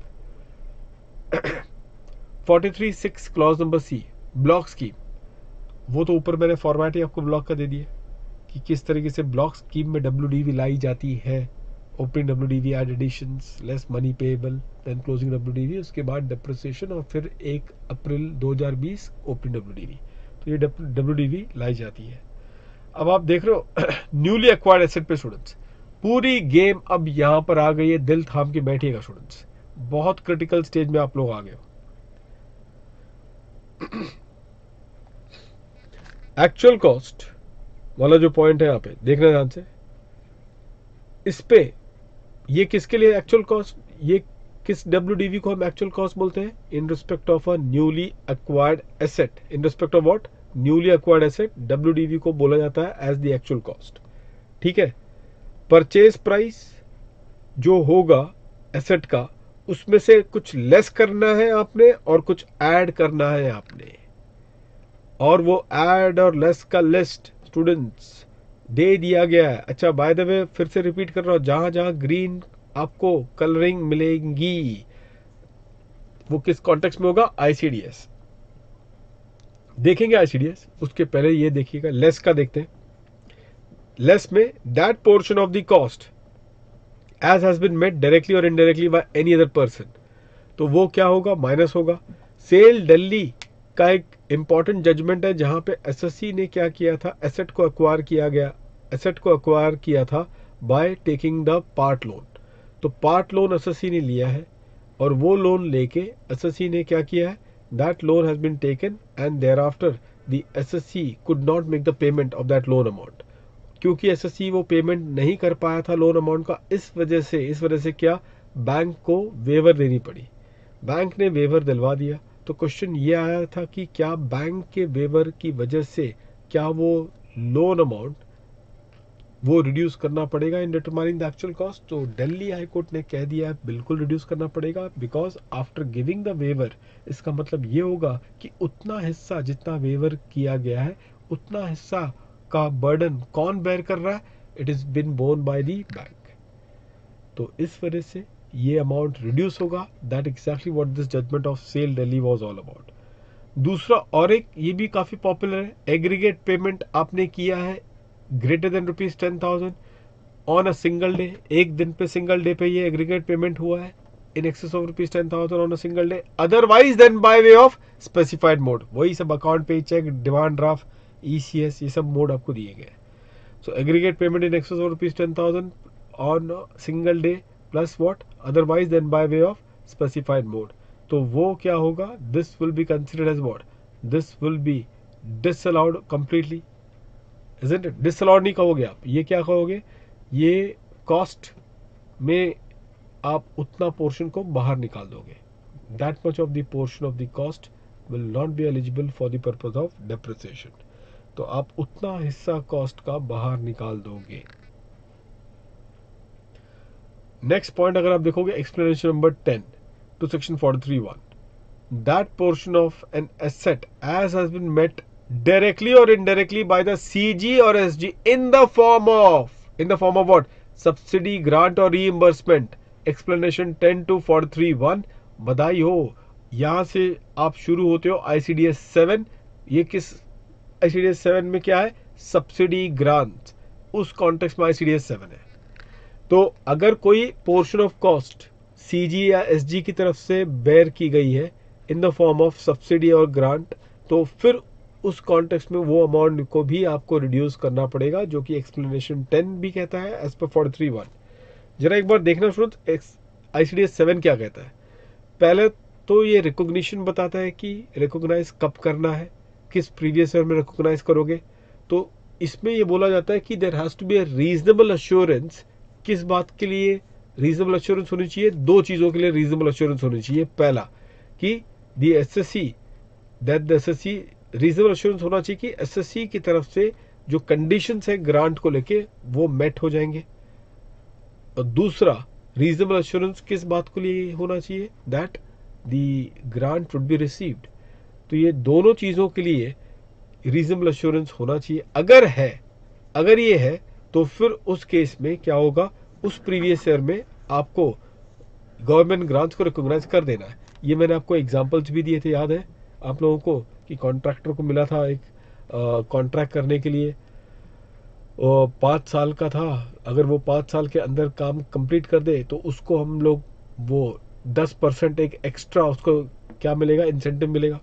Forty three six clause number C, block scheme, वो तो ऊपर मैंने फॉर्मेट ही आपको ब्लॉक का दे दिया कि किस तरीके से ब्लॉक स्कीम में डब्ल्यूडीवी लाई जाती है। Opening WDV, add additions, less money payable, then closing WDV, उसके बाद डेप्रिसिएशन, और फिर एक अप्रैल दो हज़ार बीस ओपनिंग डब्ल्यूडीवी। तो ये डब्ल्यूडीवी लाई जाती है। अब आप देख रहे हो न्यूली एक्वायर्ड एसेट पे स्टूडेंट्स पूरी गेम अब यहां पर आ गई है। दिल थाम के बैठिएगा स्टूडेंट्स, बहुत क्रिटिकल स्टेज में आप लोग आ गए हो। एक्चुअल कॉस्ट वाला जो पॉइंट है यहां पे देखना ध्यान से, इस पे ये किसके लिए एक्चुअल कॉस्ट? ये किस डब्ल्यूडीवी को हम एक्चुअल कॉस्ट बोलते हैं? In respect of a newly acquired asset. In respect of what? Newly acquired asset WDV को बोला जाता है एज द एक्चुअल कॉस्ट, ठीक है? परचेज प्राइस जो होगा एसेट का, उसमें से कुछ लेस करना है आपने और कुछ ऐड करना है आपने, और वो ऐड और लेस का लिस्ट स्टूडेंट्स दे दिया गया है। अच्छा, बाय द वे फिर से रिपीट कर रहा हूं, जहां जहां ग्रीन आपको कलरिंग मिलेगी। वो किस कॉन्टेक्स्ट में होगा? आईसीडीएस। देखेंगे आईसीडीएस, उसके पहले ये देखिएगा लेस का देखते हैं। लेस में that portion of the cost as has been met directly और indirectly by any other person, तो वो क्या होगा? माइनस होगा। सेल दिल्ली का एक इंपॉर्टेंट जजमेंट है जहां पे एसएससी ने क्या किया था? एसेट को एक्वायर किया गया, एसेट को एक्वायर किया था by taking the part loan. तो पार्ट लोन एसएससी ने लिया है और वो लोन लेके एसएससी ने क्या किया है? That loan has been taken and thereafter the assessee could not make the payment of that loan amount. क्योंकि एसएससी वो पेमेंट नहीं कर पाया था लोन अमाउंट का, इस वजह से इस वजह से क्या बैंक को वेवर देनी पड़ी। बैंक ने वेवर दिलवा दिया। तो क्वेश्चन ये आया था कि क्या बैंक के वेवर की वजह से क्या वो लोन अमाउंट वो रिड्यूस करना पड़ेगा in determining the actual cost? तो दिल्ली हाई कोर्ट ने कह दिया है बिल्कुल रिड्यूस करना पड़ेगा, because after giving the waiver, इसका मतलब ये होगा कि उतना हिस्सा जितना वेवर किया गया है उतना हिस्सा का बर्डन कौन बेयर कर रहा है? It is been borne by the bank. तो इस वजह से ये अमाउंट रिड्यूस होगा। That exactly what this judgement of sale Delhi was all about. दूसरा और एक ये भी काफी पॉपुलर है, एग्रीगेट पेमेंट आपने किया है greater than rupees ten thousand on a single day. एक दिन पे सिंगल डे पे ये एग्रीगेट पेमेंट हुआ है in excess of rupees ten thousand on a single day, otherwise than by way of specified mode. वही सब अकाउंट पे चेक, डिमांड ड्राफ्ट, ईसीएस, ये सब मोड आपको दिए गए। So aggregate payment in excess of rupees ten thousand on single day plus what? Otherwise than by way of specified mode. तो वो क्या होगा? This will be considered as what? This will be disallowed completely, isn't it? Disallowed नहीं कहोगे आप, ये क्या कहोगे? ये कॉस्ट में आप उतना पोर्शन को बाहर निकाल दोगे। That much of the portion of the cost will not be eligible for the purpose of depreciation. तो आप उतना हिस्सा कॉस्ट का बाहर निकाल दोगे। नेक्स्ट पॉइंट अगर आप देखोगे, explanation number ten to section forty three one, that portion of an asset as has been met directly or indirectly by the C G or S G in the form of in the form of what? Subsidy, grant or reimbursement. Explanation ten to forty three one. बधाई हो, यहां से आप शुरू होते हो आईसीडीएस सेवन। ये किस आईसीडीएस सेवन में क्या है? सब्सिडी ग्रांट, उस कॉन्टेक्स्ट में आईसीडीएस सेवन है। तो अगर कोई पोर्शन ऑफ कॉस्ट सीजी या एसजी की तरफ से बेयर की गई है in the form of subsidy और ग्रांट, तो फिर उस कॉन्टेक्स्ट में वो अमाउंट को भी आपको रिड्यूस करना पड़ेगा, जो कि एक्सप्लेनेशन टेन भी कहता है एज पर फोर्टी थ्री वन। जरा एक बार देखना शुरू, आईसीडीएस सेवन क्या कहता है। पहले तो ये रिकॉग्निशन बताता है कि रिकॉग्नाइज कब करना है, किस प्रीवियस ईयर में रिकॉग्नाइज करोगे। तो इसमें ये बोला जाता है कि there has to be a reasonable assurance. किस बात के लिए रीजनेबल अश्योरेंस होनी चाहिए? दो चीजों के लिए रीजनेबल अश्योरेंस होनी चाहिए। पहला कि the assessee that the assessee reasonable assurance होना चाहिए कि एसएससी की तरफ से जो कंडीशंस है ग्रांट को लेके वो मेट हो जाएंगे। और दूसरा रीजनेबल अश्योरेंस किस बात के लिए होना चाहिए? That the grant would be received. तो ये दोनों चीजों के लिए रीजनेबल अश्योरेंस होना चाहिए। अगर है अगर ये है तो फिर उस केस में क्या होगा? उस प्रीवियस ईयर में आपको गवर्नमेंट ग्रांट्स को रिकॉग्नाइज कर देना है। ये मैंने आपको एग्जांपल्स भी दिए थे, याद है आप लोगों को, कि कॉन्ट्रैक्टर को मिला था एक कॉन्ट्रैक्ट करने के लिए, पाँच साल का था। अगर वो पाँच साल के अंदर काम कंप्लीट कर दे तो उसको हम लोग वो दस परसेंट एक एक्स्ट्रा उसको क्या मिलेगा? इंसेंटिव मिलेगा।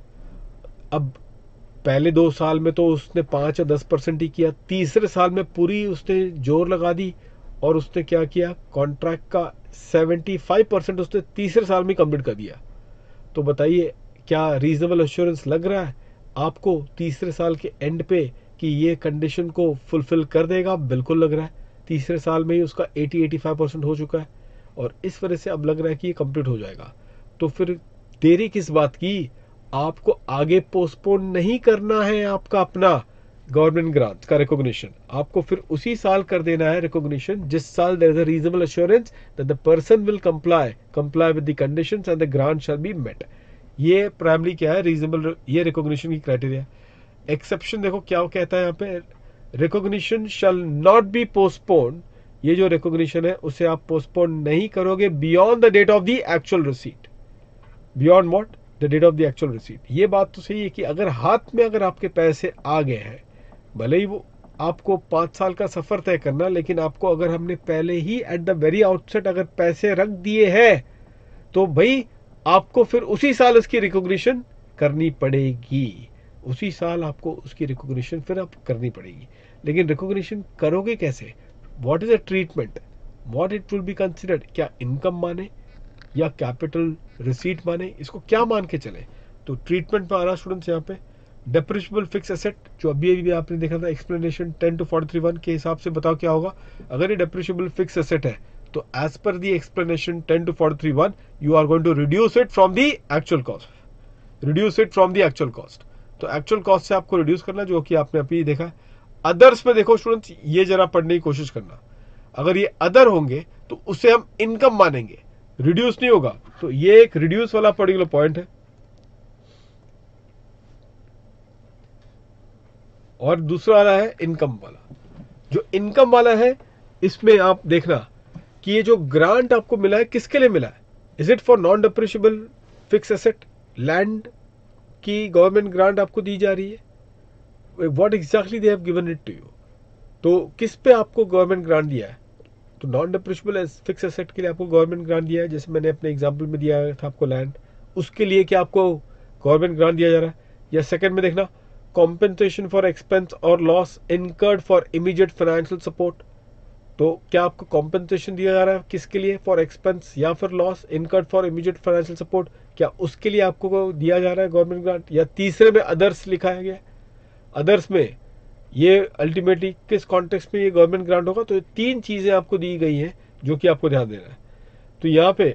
अब पहले दो साल में तो उसने पाँच या दस परसेंट ही किया, तीसरे साल में पूरी उसने जोर लगा दी और उसने क्या किया? कॉन्ट्रैक्ट का सेवेंटी फाइव परसेंट उसने तीसरे साल में कंप्लीट कर दिया। तो बताइए क्या रीजनेबल अश्योरेंस लग रहा है आपको तीसरे साल के एंड पे कि ये कंडीशन को फुलफिल कर देगा? बिल्कुल लग रहा है। तीसरे साल में ही उसका अस्सी पचासी परसेंट हो चुका है और इस वजह से अब लग रहा है कि ये कंप्लीट हो जाएगा। तो फिर देरी किस बात की? आपको आगे पोस्टपोन नहीं करना है आपका अपना गवर्नमेंट ग्रांट का रिकॉग्निशन, आपको फिर उसी साल कर देना है रिकॉग्निशन जिस साल there is a reasonable assurance that the person will comply comply with the conditions and the grant shall be met. ये प्राइमरी क्या है? रीजनेबल, ये रिकॉग्निशन की क्राइटेरिया। एक्सेप्शन देखो क्या कहता है यहाँ पे, recognition shall not be postpone ये जो रिकॉग्निशन है उसे आप पोस्टपोन नहीं करोगे beyond the date of the actual receipt. Beyond what? The date of the actual receipt. ये बात तो सही है कि अगर हाथ में अगर आपके पैसे आ गए हैं, भले ही वो आपको पाँच साल का सफर तय करना, लेकिन आपको अगर हमने पहले ही एट द वेरी आउटसेट अगर पैसे रख दिए हैं तो भाई आपको फिर उसी साल उसकी रिकॉग्निशन करनी पड़ेगी। उसी साल आपको उसकी रिकॉग्निशन फिर आप करनी पड़ेगी। लेकिन रिकॉग्निशन करोगे कैसे? What is a treatment? What it will be considered? क्या इनकम माने या कैपिटल रिसीट माने? इसको क्या मान के चले? तो ट्रीटमेंट में आ रहा स्टूडेंट्स यहाँ पे डेप्रिशिएबल फिक्स एसेट, जो अभी अभी आपने देखा था explanation ten to forty three one के हिसाब से बताओ क्या होगा। अगर ये डेप्रिशिएबल फिक्स एसेट है तो as per the explanation ten to forty three one you are going to reduce it from the actual cost. Reduce it from the actual cost. तो एक्चुअल कॉस्ट से आपको रिड्यूस करना, जो कि आपने अभी देखा है। अदर्स में देखो स्टूडेंट्स, ये जरा पढ़ने की कोशिश करना। अगर ये अदर होंगे तो उसे हम इनकम मानेंगे, रिड्यूस नहीं होगा। तो ये एक रिड्यूस वाला पर्टिकुलर पॉइंट है। और दूसरा वाला है इनकम वाला। जो इनकम वाला है इसमें आप देखना कि ये जो ग्रांट आपको मिला है किसके लिए मिला है। Is it for non depreciable fix asset? Land की गवर्नमेंट ग्रांट आपको दी जा रही है। What exactly they have given it to you. तो किस पे आपको गवर्नमेंट ग्रांट दिया है? तो नॉन डेप्रिशिएबल फिक्स एसेट के लिए आपको गवर्नमेंट ग्रांट दिया है, जैसे मैंने अपने एग्जांपल में दिया था आपको लैंड, उसके लिए क्या आपको गवर्नमेंट ग्रांट दिया जा रहा है? या सेकंड में देखना कॉम्पेंसेशन फॉर एक्सपेंस और loss incurred for immediate financial support. तो क्या आपको कॉम्पेंसेशन दिया जा रहा है किसके लिए? फॉर एक्सपेंस या फिर loss incurred for immediate financial support, क्या उसके लिए आपको दिया जा रहा है गवर्नमेंट ग्रांट? या तीसरे में अदर्स लिखा गया है, अदर्स में ये अल्टीमेटली किस कॉन्टेक्स्ट में ये गवर्नमेंट ग्रांट होगा। तो ये तीन चीजें आपको दी गई हैं जो कि आपको ध्यान देना है। तो यहाँ पे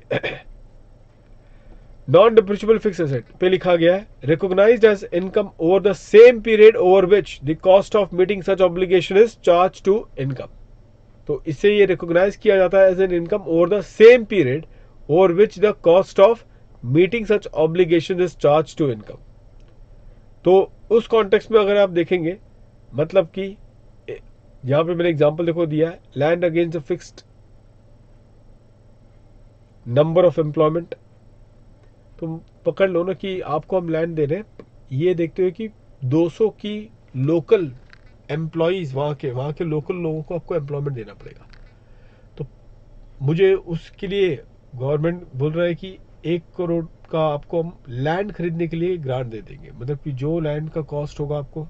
नॉन डेप्रिशिएबल फिक्स एसेट पे लिखा गया है recognised as income over the same period over which the cost of meeting such obligation is charge to income. तो इससे ये रिकॉग्नाइज किया जाता है as an income over the same period over which the cost of meeting such obligation is charge to income. तो उस कॉन्टेक्स्ट में अगर आप देखेंगे, मतलब कि यहां पे मैंने एग्जांपल देखो दिया है, land against a fixed number of employment. तो पकड़ लो ना कि आपको हम लैंड दे रहे हैं, ये देखते हुए कि दो सौ की लोकल एम्प्लॉयज वहां के वहां के लोकल लोगों को आपको एम्प्लॉयमेंट देना पड़ेगा। तो मुझे उसके लिए गवर्नमेंट बोल रहा है कि एक करोड़ का आपको हम लैंड खरीदने के लिए ग्रांट दे देंगे। मतलब कि जो लैंड का कॉस्ट होगा आपको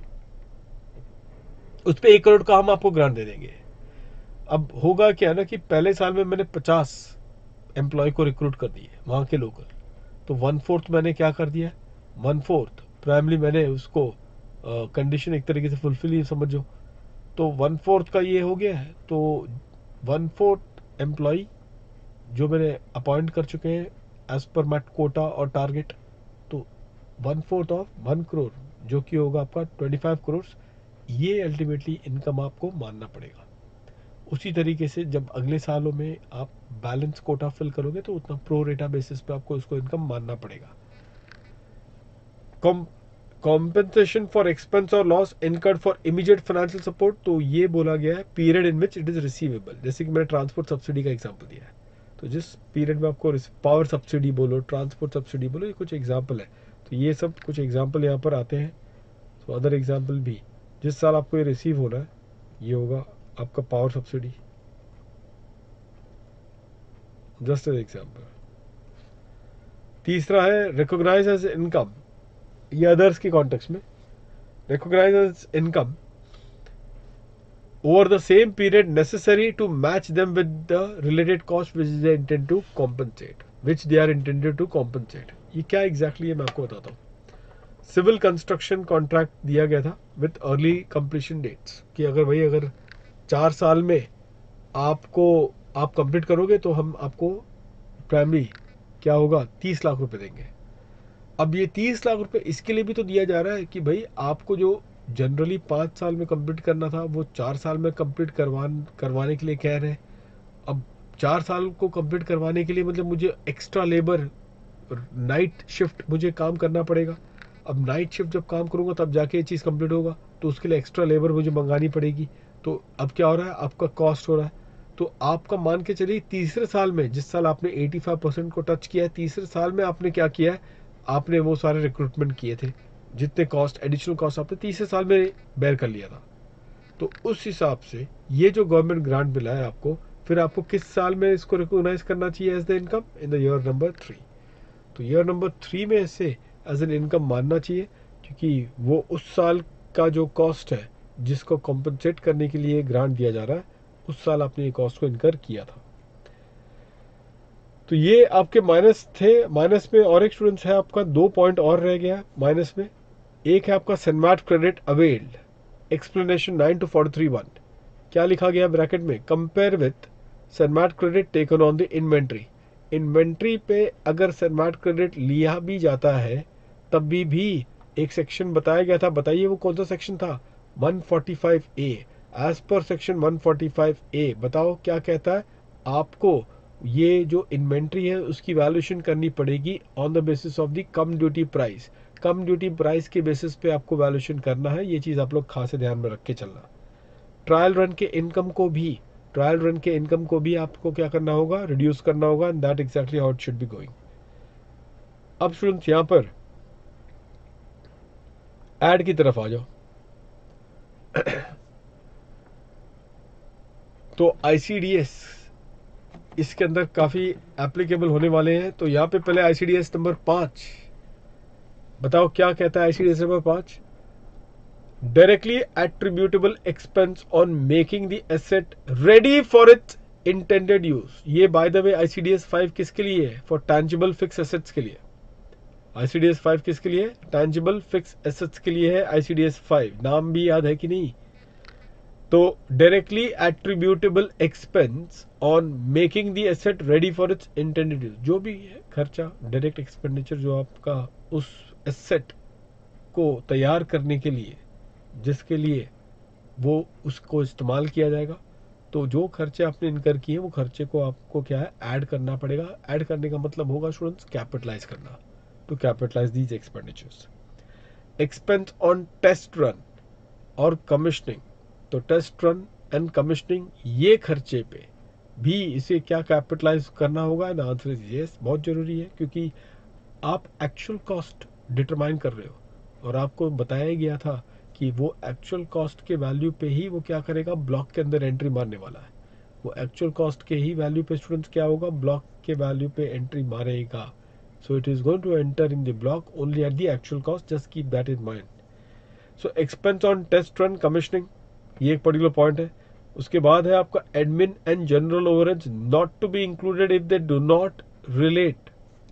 उस पर एक करोड़ का हम आपको ग्रांट दे देंगे। अब होगा क्या ना कि पहले साल में मैंने पचास एम्प्लॉय को रिक्रूट कर दिए वहां के लोकल, तो वन फोर्थ मैंने क्या कर दिया, वन फोर्थ प्राइमली मैंने उसको कंडीशन uh, एक तरीके से फुलफिल ही समझो। तो वन फोर्थ का ये हो गया है। तो वन फोर्थ एम्प्लॉय जो मैंने अपॉइंट कर चुके हैं एज पर माई कोटा और टारगेट, तो one fourth of one crore जो कि होगा आपका ट्वेंटी फाइव करोड़, ये अल्टीमेटली इनकम आपको मानना पड़ेगा। उसी तरीके से जब अगले सालों में आप बैलेंस कोटा फिल करोगे तो उतना प्रो रेटा बेसिस पे आपको इसको इनकम मानना पड़ेगा। कॉम्पेंसेशन फॉर एक्सपेंस और loss incurred for immediate financial support, तो ये बोला गया है period in which it is receivable. जैसे कि मैंने ट्रांसपोर्ट सब्सिडी का एग्जांपल दिया है, तो जिस पीरियड में आपको पावर सब्सिडी बोलो, ट्रांसपोर्ट सब्सिडी बोलो, ये कुछ एग्जाम्पल है। तो ये सब कुछ एग्जाम्पल यहाँ पर आते हैं। तो अदर एग्जाम्पल भी जिस साल आपको ये रिसीव होना है, ये होगा आपका power subsidy, just an example. तीसरा है रिकॉग्नाइज एज इनकम, ये अदर्स के कॉन्टेक्स्ट में recognise as income over the same period necessary to match them with the related cost which they intend to compensate which they are intended to compensate. ये क्या एग्जैक्टली है मैं आपको बताता हूँ। सिविल कंस्ट्रक्शन कॉन्ट्रैक्ट दिया गया था विथ अर्ली कंप्लीशन डेट्स कि अगर भाई अगर चार साल में आपको आप कंप्लीट करोगे तो हम आपको प्राइमरी क्या होगा तीस लाख रुपए देंगे। अब ये तीस लाख रुपए इसके लिए भी तो दिया जा रहा है कि भाई आपको जो जनरली पाँच साल में कंप्लीट करना था वो चार साल में कंप्लीट करवान करवाने के लिए कह रहे हैं। अब चार साल को कंप्लीट करवाने के लिए मतलब मुझे एक्स्ट्रा लेबर नाइट शिफ्ट मुझे काम करना पड़ेगा। अब नाइट शिफ्ट जब काम करूंगा तब जाके ये चीज़ कंप्लीट होगा, तो उसके लिए एक्स्ट्रा लेबर मुझे मंगानी पड़ेगी। तो अब क्या हो रहा है, आपका कॉस्ट हो रहा है। तो आपका मान के चलिए तीसरे साल में, जिस साल आपने पचासी परसेंट को टच किया है, तीसरे साल में आपने क्या किया है, आपने वो सारे रिक्रूटमेंट किए थे, जितने कॉस्ट एडिशनल कॉस्ट आपने तीसरे साल में बेयर कर लिया था। तो उस हिसाब से ये जो गवर्नमेंट ग्रांट मिला है आपको, फिर आपको किस साल में इसको रिकॉग्नाइज करना चाहिए as the income? In the year number three. तो ईयर नंबर थ्री में इसे एज एन इनकम मानना चाहिए, क्योंकि वो उस साल का जो कॉस्ट है जिसको कॉम्पनसेट करने के लिए ग्रांट दिया जा रहा है, उस साल आपने ये कॉस्ट को इनकर किया था। तो ये आपके माइनस थे। माइनस में और एक स्टूडेंट्स है आपका, दो पॉइंट और रह गया माइनस में। एक है आपका CENVAT credit availed, explanation nine to forty three one. क्या लिखा गया ब्रैकेट में? Compare with CENVAT credit taken on the inventory. Inventory पे अगर सनमार्ट क्रेडिट लिया भी जाता है तब भी, भी एक सेक्शन बताया गया था, बताइए वो कौन सा सेक्शन था? One forty five A. As per section one forty five A बताओ क्या कहता है? आपको ये जो इन्वेंट्री है उसकी वैल्यूएशन करनी पड़ेगी on the basis of the cum duty price. Cum duty price के बेसिस पे आपको वैल्यूएशन करना है। ये चीज आप लोग खास ध्यान में रख के चलना। ट्रायल रन के इनकम को भी ट्रायल रन के इनकम को भी आपको क्या करना होगा? रिड्यूस करना होगा। And that exactly how it should be going. अब स्टूडेंट्स यहां पर ऐड की तरफ आ जाओ। तो आईसीडीएस इसके अंदर काफी एप्लीकेबल होने वाले हैं। तो यहां पे पहले आईसीडीएस नंबर पांच बताओ क्या कहता है? आईसीडीएस नंबर पांच, directly attributable expense on making the asset ready for its intended use. ये by the way ICDS five किसके लिए है? फॉर टैंजिबल फिक्स एसेट्स के लिए। आईसीडीएस फाइव किसके लिए? टैंजिबल फिक्स एसेट्स के लिए है आईसीडीएस फाइव। नाम भी याद है कि नहीं? तो directly attributable expense on making the asset ready for its intended use. जो भी है खर्चा, डायरेक्ट एक्सपेंडिचर जो आपका उस एसेट को तैयार करने के लिए, जिसके लिए वो उसको इस्तेमाल किया जाएगा, तो जो खर्चे आपने इनकर किए वो खर्चे को आपको क्या है? ऐड करना पड़ेगा। ऐड करने का मतलब होगा स्टूडेंट्स कैपिटलाइज करना। तो capitalise these expenditures. Expense on test run और कमीशनिंग। तो टेस्ट रन एंड कमीशनिंग ये खर्चे पे भी इसे क्या कैपिटलाइज करना होगा? And answer is yes. बहुत जरूरी है, क्योंकि आप एक्चुअल कॉस्ट डिटरमाइन कर रहे हो और आपको बताया गया था कि वो एक्चुअल कॉस्ट के वैल्यू पे ही वो क्या करेगा? ब्लॉक के अंदर एंट्री मारने वाला है। वो एक्चुअल कॉस्ट के ही वैल्यू पे स्टूडेंट्स क्या होगा? ब्लॉक के वैल्यू पे एंट्री मारेगा। So it is going to enter in the block only at the actual cost. Just keep that in mind. So expense on test run commissioning, ये एक पर्टिकुलर पॉइंट है। उसके बाद है आपका admin and general overheads not to be included if they do not relate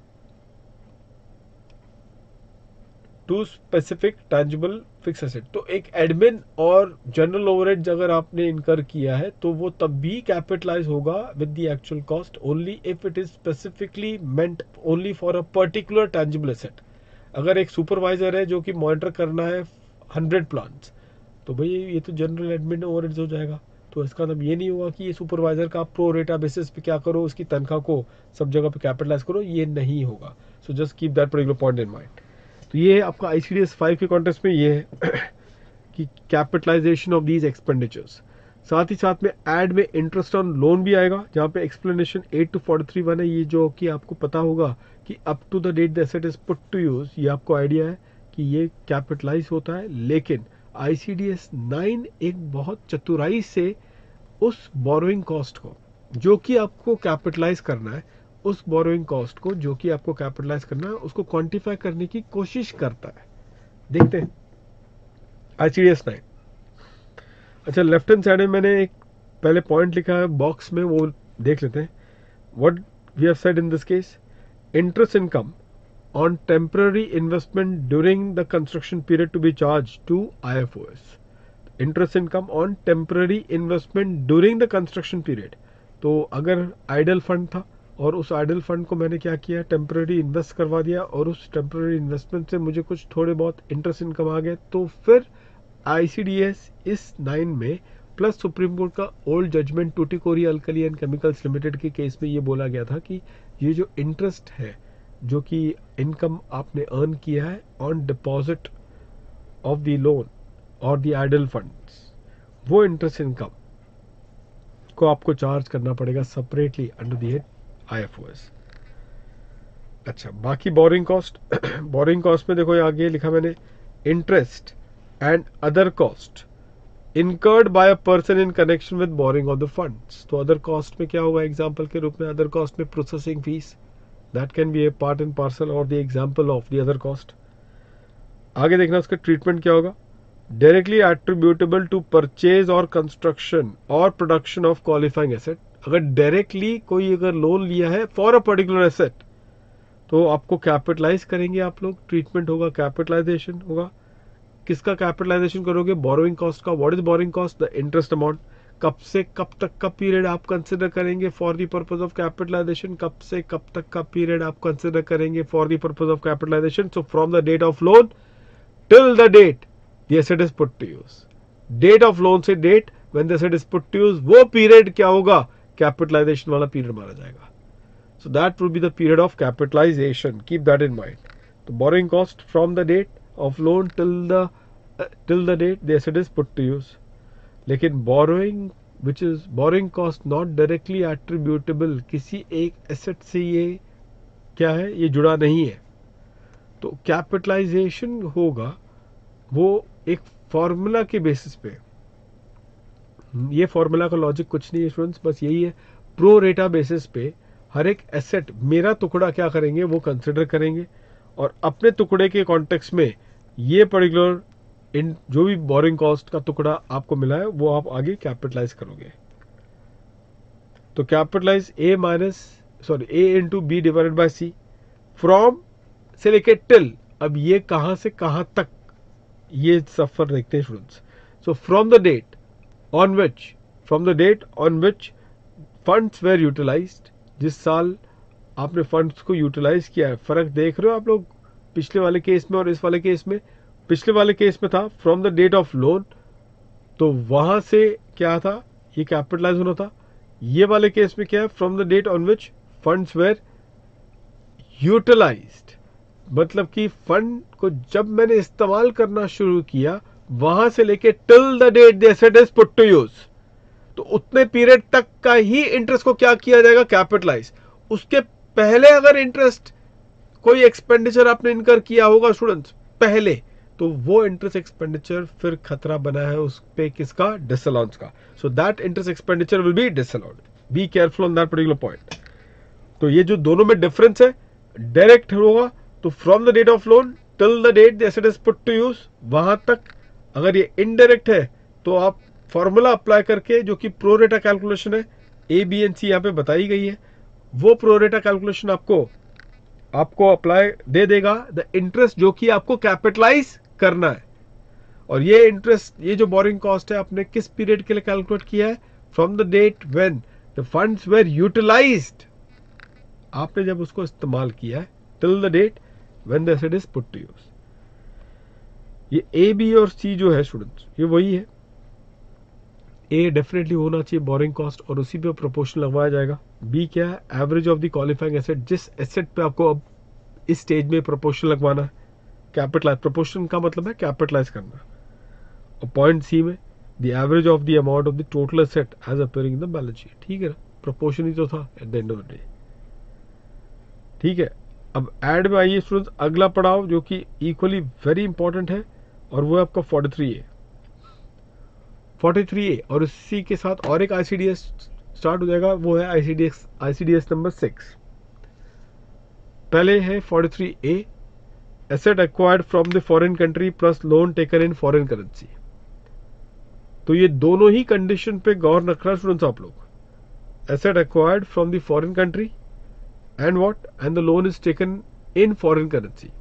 to specific tangible fix asset. तो एक एडमिन और जनरल ओवरहेड्स अगर आपने इनकर किया है तो वो तब भी कैपिटलाइज होगा with the actual cost only if it is specifically meant only for a particular tangible asset. अगर एक सुपरवाइजर है जो कि मॉनिटर करना है हंड्रेड प्लांट्स, तो भाई ये तो जनरल एडमिन ओवरहेड्स हो जाएगा। तो इसका मतलब ये नहीं होगा कि ये सुपरवाइजर का प्रो रेटा बेसिस पे क्या करो, उसकी तनख्वाह को सब जगह पे कैपिटलाइज करो, ये नहीं होगा। So just keep that particular point in mind. तो ये आपका आईसीडीएस फाइव के कॉन्टेक्स्ट में ये है कि कैपिटलाइजेशन ऑफ दीज एक्सपेंडिचर्स। साथ ही साथ में ऐड में इंटरेस्ट ऑन लोन भी आएगा, जहाँ पे explanation eight to forty three one है। ये जो कि आपको पता होगा कि up to the date the asset is put to use, ये आपको आइडिया है कि ये कैपिटलाइज होता है। लेकिन आईसीडीएस नाइन एक बहुत चतुराई से उस बोरोइंग कॉस्ट को जो कि आपको कैपिटलाइज करना है, उस बोरोइंग कॉस्ट को जो कि आपको कैपिटलाइज करना है, उसको क्वांटिफाई करने की कोशिश करता है। देखते हैं आईसीडीएस नाइन। अच्छा, लेफ्ट हैंड साइड में मैंने एक पहले पॉइंट लिखा है बॉक्स में, वो देख लेते हैं। What we have said in this case, interest income on temporary investment during the construction period to be charge to IFOS. Interest income on temporary investment during the construction period. तो अगर आइडल फंड था और उस आइडल फंड को मैंने क्या किया, टेम्पररी इन्वेस्ट करवा दिया, और उस टेम्पररी इन्वेस्टमेंट से मुझे कुछ थोड़े बहुत इंटरेस्ट इनकम आ गए, तो फिर आईसीडीएस इस नाइन में प्लस सुप्रीम कोर्ट का old judgement Tuticorin alkali and chemicals limited के केस में ये बोला गया था कि ये जो इंटरेस्ट है, जो कि इनकम आपने अर्न किया है on deposit of the loan और द आइडल फंड्स, वो इंटरेस्ट इनकम को आपको चार्ज करना पड़ेगा separately under the head IFOS. अच्छा, बाकी बोरिंग कॉस्ट, बोरिंग कॉस्ट में देखो आगे लिखा मैंने, interest and other cost incurred by a person in connection with borrowing of the funds. तो अदर कॉस्ट में क्या होगा एग्जांपल के रूप में? अदर कॉस्ट में processing fees, that can be a part and parcel और the example of the other cost. आगे देखना उसका ट्रीटमेंट क्या होगा। डायरेक्टली एट्रीब्यूटेबल टू परचेज और कंस्ट्रक्शन और प्रोडक्शन ऑफ क्वालिफाइंग एसेट। अगर डायरेक्टली कोई अगर लोन लिया है फॉर अ पर्टिकुलर एसेट तो आपको कैपिटलाइज करेंगे आप लोग, ट्रीटमेंट होगा, कैपिटलाइजेशन होगा। किसका कैपिटलाइजेशन करोगे? बोरोइंग कॉस्ट का। What is borrowing cost? The interest amount. कब से कब तक का पीरियड आप कंसिडर करेंगे for the purpose of capitalisation? कब से कब तक का पीरियड आप कंसिडर करेंगे for the purpose of capitalisation? So from the date of loan till the date the asset is put to use. Date of loan से date when the asset is put to use, वो पीरियड क्या होगा? कैपिटलाइजेशन वाला पीरियड माना जाएगा। So that will be the period of capitalization. Keep that in mind. The borrowing cost from the date of loan till the uh, till the date the asset is put to use. लेकिन borrowing which is borrowing cost not directly attributable, किसी एक asset से ये क्या है? ये जुड़ा नहीं है। तो capitalization होगा वो एक फॉर्मूला के बेसिस पे। ये फॉर्मूला का लॉजिक कुछ नहीं है स्टूडेंट्स, बस यही है, प्रो रेटा बेसिस पे हर एक एसेट मेरा टुकड़ा क्या करेंगे वो कंसिडर करेंगे और अपने टुकड़े के कॉन्टेक्स्ट में ये पर्टिकुलर इन जो भी बोरिंग कॉस्ट का टुकड़ा आपको मिला है वो आप आगे कैपिटलाइज करोगे। तो capitalise A minus sorry A into B divided by C from से लेके टिल। अब ये कहां से कहां तक ये सफर देखते हैं students. So from the date on which from the date on which funds were utilised, जिस साल आपने फंड्स को यूटिलाइज किया है। फर्क देख रहे हो आप लोग पिछले वाले केस में और इस वाले केस में? पिछले वाले केस में था from the date of loan, तो वहां से क्या था? ये कैपिटलाइज होना था। ये वाले केस में क्या है? From the date on which funds were utilised, मतलब कि फंड को जब मैंने इस्तेमाल करना शुरू किया वहां से लेके till the date the asset is put to use, तो उतने पीरियड तक का ही इंटरेस्ट को क्या किया जाएगा? कैपिटलाइज। उसके पहले अगर इंटरेस्ट कोई एक्सपेंडिचर आपने इनकर किया होगा स्टूडेंट्स पहले, तो वो इंटरेस्ट एक्सपेंडिचर फिर खतरा बना है उस पे किसका? डिसअलाउंस का। So that interest expenditure will be disallowed. Be careful on that particular point. तो ये जो दोनों में डिफरेंस है, डायरेक्ट होगा तो from the date of loan till the date the asset is put to use, वहां तक। अगर ये इनडायरेक्ट है तो आप फॉर्मूला अप्लाई करके, जो कि प्रोरेटा कैलकुलेशन है, ए बी एंड सी यहां पे बताई गई है, वो प्रोरेटा कैलकुलेशन आपको आपको अप्लाई दे देगा द इंटरेस्ट जो कि आपको कैपिटलाइज करना है। और ये इंटरेस्ट, ये जो बोरिंग कॉस्ट है, आपने किस पीरियड के लिए कैलकुलेट किया है? From the date when the funds were utilised, आपने जब उसको इस्तेमाल किया है, till the date when the asset is put to use. ये ए बी और सी जो है स्टूडेंट्स, ये वही है। ए डेफिनेटली होना चाहिए बोरिंग कॉस्ट और उसी पे प्रोपोर्शन लगवाया जाएगा। बी क्या है? Average of the qualifying asset, जिस एसेट पे आपको अब इस स्टेज में प्रोपोर्शन लगवाना है। कैपिटलाइज, प्रोपोर्शन का मतलब है कैपिटलाइज करना। और पॉइंट सी में the average of the amount of the total asset as appearing in the balance sheet. ठीक है ना, प्रोपोर्शन ही तो था at the end of the day. ठीक है, अब एड में आइए स्टूडेंट्स, अगला पड़ाव जो कि इक्वली वेरी इंपॉर्टेंट है और वो है आपका forty three A. Forty three A और इसी के साथ और एक आईसीडीएस स्टार्ट हो जाएगा, वो है आईसीडीएस आईसीडीएस नंबर सिक्स। पहले है forty three A, asset acquired from the foreign country plus loan taken in foreign currency. तो ये दोनों ही कंडीशन पे गौर रखना स्टूडेंट्स आप लोग। Asset acquired from the foreign country and what and the loan is taken in foreign currency.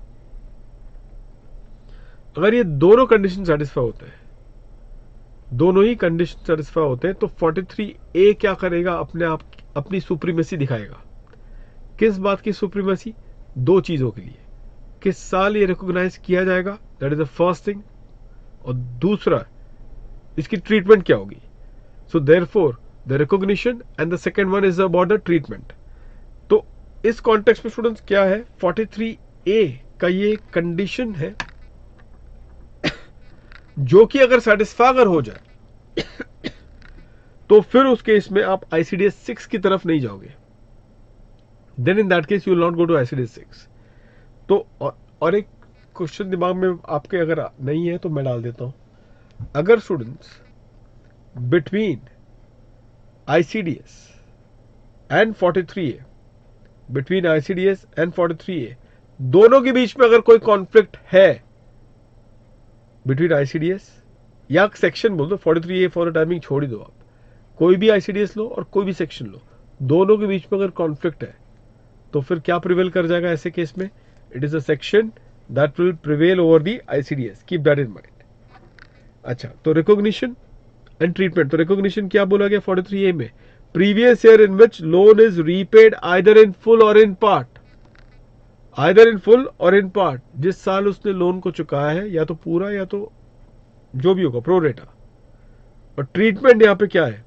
अगर ये दोनों कंडीशन सेटिस्फाई होते हैं, दोनों ही कंडीशन सेटिस्फाई होते हैं, तो फोर्टी थ्री ए क्या करेगा? अपने आप अपनी सुप्रीमेसी दिखाएगा। किस बात की सुप्रीमेसी? दो चीजों के लिए। किस साल ये रिकॉग्नाइज किया जाएगा, that is the first thing, और दूसरा इसकी ट्रीटमेंट क्या होगी। So therefore the recognition and the second one is about the treatment. तो इस कॉन्टेक्स्ट में स्टूडेंट्स क्या है, फोर्टी थ्री ए का ये कंडीशन है जो कि अगर सेटिस्फाई अगर हो जाए तो फिर उस केस में आप आईसीडीएस सिक्स की तरफ नहीं जाओगे, then in that case you will not go to ICDS six. तो और, और एक क्वेश्चन दिमाग में आपके अगर नहीं है तो मैं डाल देता हूं। अगर students between ICDS and forty three A, between ICDS and forty three A दोनों के बीच में अगर कोई कॉन्फ्लिक्ट है, बिटवीन आईसीडीएस या सेक्शन बोल दो, forty three A for timing छोड़ ही दो, आप कोई भी आईसीडीएस लो और कोई भी सेक्शन लो, दोनों के बीच में अगर कॉन्फ्लिक्ट है तो फिर क्या प्रिवेल कर जाएगा ऐसे केस में? It is a section that will prevail over the ICDS, keep that in mind. अच्छा, तो रिकॉग्निशन एंड ट्रीटमेंट। तो रिकॉग्निशन क्या बोला गया फोर्टी थ्री ए में? Previous year in which loan is repaid either in full or in part, either in full or in part, जिस साल उसने लोन को चुकाया है या तो पूरा या तो जो भी होगा प्रो रेटा। और ट्रीटमेंट यहां पे क्या है?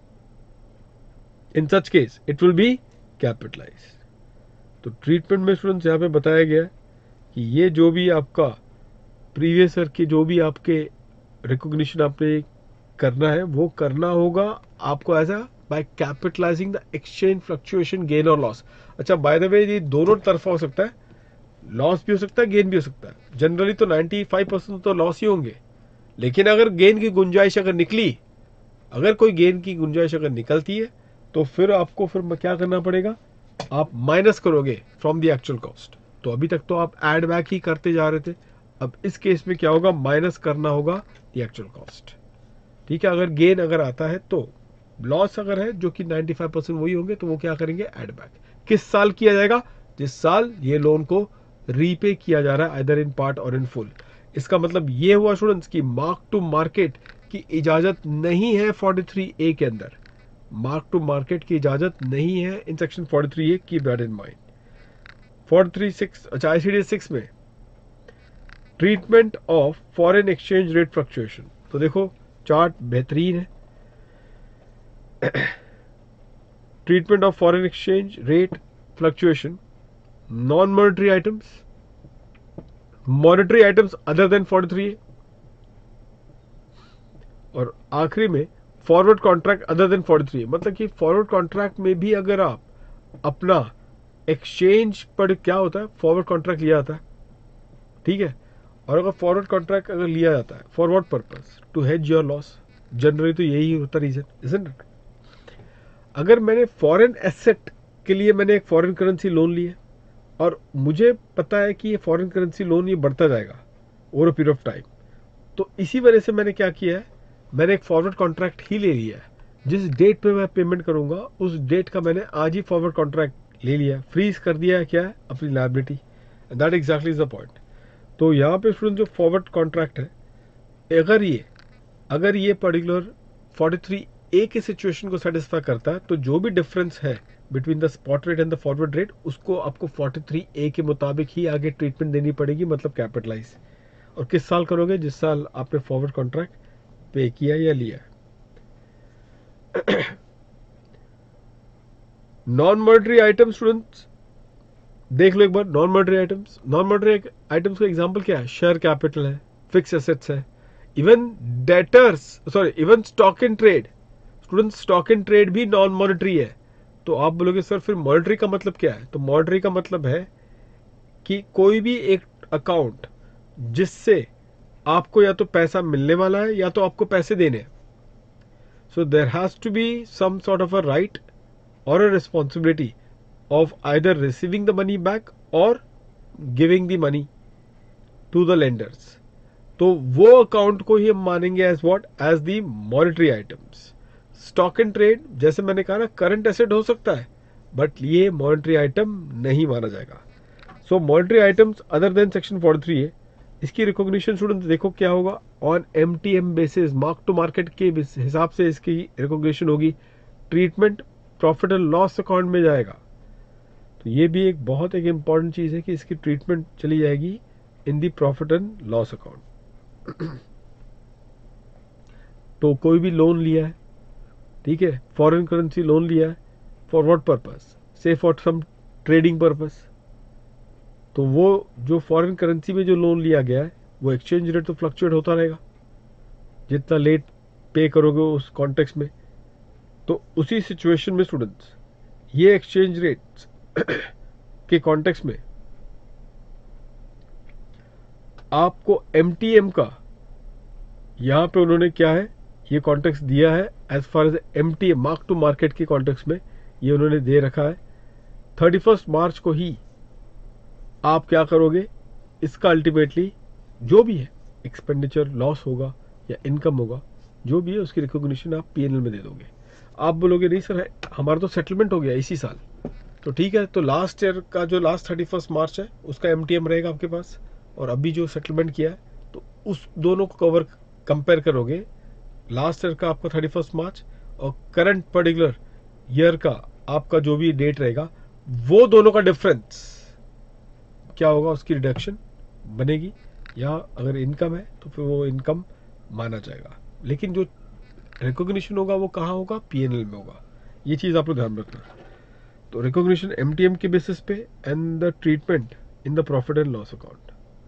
In such case it will be capitalise. तो ट्रीटमेंट में स्टूडेंट्स यहां पे बताया गया कि ये जो भी आपका प्रीवियस ईयर के जो भी आपके रिकॉग्निशन आपने करना है वो करना होगा आपको as a by capitalising the exchange fluctuation gain or loss. अच्छा, बाय द वे ये दोनों तरफा हो सकता है, लॉस भी हो सकता है, गेन भी हो सकता है। जनरली तो नाइन्टी फाइव परसेंट तो लॉस ही होंगे, लेकिन अगर गेन की गुंजाइश अगर निकली, अगर कोई गेन की गुंजाइश अगर निकलती है तो फिर आपको फिर क्या करना पड़ेगा? आप माइनस करोगे फ्रॉम द एक्चुअल कॉस्ट। तो अभी तक तो आप एड बैक ही करते जा रहे थे, अब इस केस में क्या होगा? माइनस करना होगा द एक्चुअल कॉस्ट। ठीक है, अगर गेन अगर आता है तो, लॉस अगर है जो कि नाइन्टी फाइव परसेंट वही होंगे तो वो क्या करेंगे? Add back. किस साल किया जाएगा? जिस साल ये लोन को रीपे किया जा रहा है आइदर इन पार्ट और इन फुल। इसका मतलब ये हुआ स्टूडेंट्स कि मार्क टू मार्केट की इजाजत नहीं है फोर्टी थ्री ए के अंदर, मार्क टू मार्केट की इजाजत नहीं है in section forty three A, keep that in mind. Forty three six, अच्छा आईसीडीएस सिक्स में treatment of foreign exchange rate fluctuation. तो देखो चार्ट बेहतरीन है। Treatment of foreign exchange rate fluctuation, non monetary items, monetary items other than forty three A, और आखिरी में forward contract other than forty three A. मतलब कि फॉरवर्ड कॉन्ट्रैक्ट में भी अगर आप अपना एक्सचेंज पर क्या होता है, फॉरवर्ड कॉन्ट्रैक्ट लिया जाता है, ठीक है। और अगर फॉरवर्ड कॉन्ट्रैक्ट अगर लिया जाता है for what purpose? To hedge your loss. Generally तो यही होता रीजन, इजंट इट? अगर मैंने फॉरेन एसेट के लिए मैंने एक फॉरेन करेंसी लोन लिया और मुझे पता है कि ये फॉरेन करेंसी लोन ये बढ़ता जाएगा over a period of time, तो इसी वजह से मैंने क्या किया है, मैंने एक फॉरवर्ड कॉन्ट्रैक्ट ही ले लिया है। जिस डेट पे मैं पेमेंट करूंगा उस डेट का मैंने आज ही फॉरवर्ड कॉन्ट्रैक्ट ले लिया, फ्रीज कर दिया है क्या है? अपनी liability. That exactly is the point. तो यहाँ पे स्टूडेंट जो फॉरवर्ड कॉन्ट्रैक्ट है, अगर ये अगर ये पर्टिकुलर फोर्टी थ्री ए के सिचुएशन को सेटिस्फाई करता है तो जो भी डिफरेंस है between the spot rate and the forward rate, उसको आपको फोर्टी थ्री ए के मुताबिक ही आगे ट्रीटमेंट देनी पड़ेगी, मतलब कैपिटलाइज। और किस साल करोगे? जिस साल आपने फॉरवर्ड कॉन्ट्रैक्ट पे किया या लिया। नॉन मॉनेटरी आइटम स्टूडेंट्स देख लो एक बार। Non monetary items, non monetary items का एग्जांपल क्या है? शेयर कैपिटल है, फिक्स एसेट्स है, even debtors, sorry even stock in trade. Students stock in trade भी नॉन मॉनेटरी है। तो आप बोलोगे सर फिर मॉनेटरी का मतलब क्या है? तो मॉनेटरी का मतलब है कि कोई भी एक अकाउंट जिससे आपको या तो पैसा मिलने वाला है या तो आपको पैसे देने हैं। So there has to be some sort of a right or a responsibility of either receiving the money back or giving the money to the lenders. तो वो अकाउंट को ही हम मानेंगे as what? As the monetary items. Stock and trade जैसे मैंने कहा ना, करंट एसेट हो सकता है बट ये मॉनेटरी आइटम नहीं माना जाएगा। So monetary items other than section forty three A, इसकी रिकॉग्निशन स्टूडेंट देखो क्या होगा? On MTM basis, mark to market के हिसाब से इसकी रिकॉग्निशन होगी। Treatment profit and loss account में जाएगा। तो ये भी एक बहुत एक इंपॉर्टेंट चीज है कि इसकी ट्रीटमेंट चली जाएगी in the profit and loss account. तो कोई भी लोन लिया है, ठीक है, फॉरेन करेंसी लोन लिया है, फॉर व्हाट पर्पस? से फॉर सम ट्रेडिंग पर्पस। तो वो जो फॉरेन करेंसी में जो लोन लिया गया है वो एक्सचेंज रेट तो फ्लक्चुएट होता रहेगा, जितना लेट पे करोगे उस कॉन्टेक्स्ट में। तो उसी सिचुएशन में स्टूडेंट्स ये एक्सचेंज रेट्स के कॉन्टेक्स्ट में आपको एमटीएम का यहां पे उन्होंने क्या है ये कॉन्टेक्स्ट दिया है as far as MTM mark to market के कॉन्टेक्स्ट में ये उन्होंने दे रखा है। थर्टी फर्स्ट मार्च को ही आप क्या करोगे, इसका अल्टीमेटली जो भी है एक्सपेंडिचर लॉस होगा या इनकम होगा जो भी है उसकी रिकॉग्निशन आप पीएनएल में दे दोगे। आप बोलोगे नहीं सर हमारा तो सेटलमेंट हो गया इसी साल, तो ठीक है, तो लास्ट ईयर का जो लास्ट थर्टी फर्स्ट मार्च है उसका एमटीएम रहेगा आपके पास, और अभी जो सेटलमेंट किया है तो उस दोनों को कवर कंपेयर करोगे, लास्ट ईयर का आपका थर्टी फर्स्ट मार्च और करंट पर्टिकुलर ईयर का आपका जो भी डेट रहेगा, वो दोनों का डिफरेंस क्या होगा, उसकी रिडक्शन बनेगी, या अगर इनकम है तो फिर वो इनकम माना जाएगा। लेकिन जो रिकॉग्निशन होगा वो कहाँ होगा, पीएनएल में होगा। ये चीज आप लोग ध्यान रखना। तो रिकॉग्निशन एमटीएम के बेसिस पे and the treatment in the profit and loss account.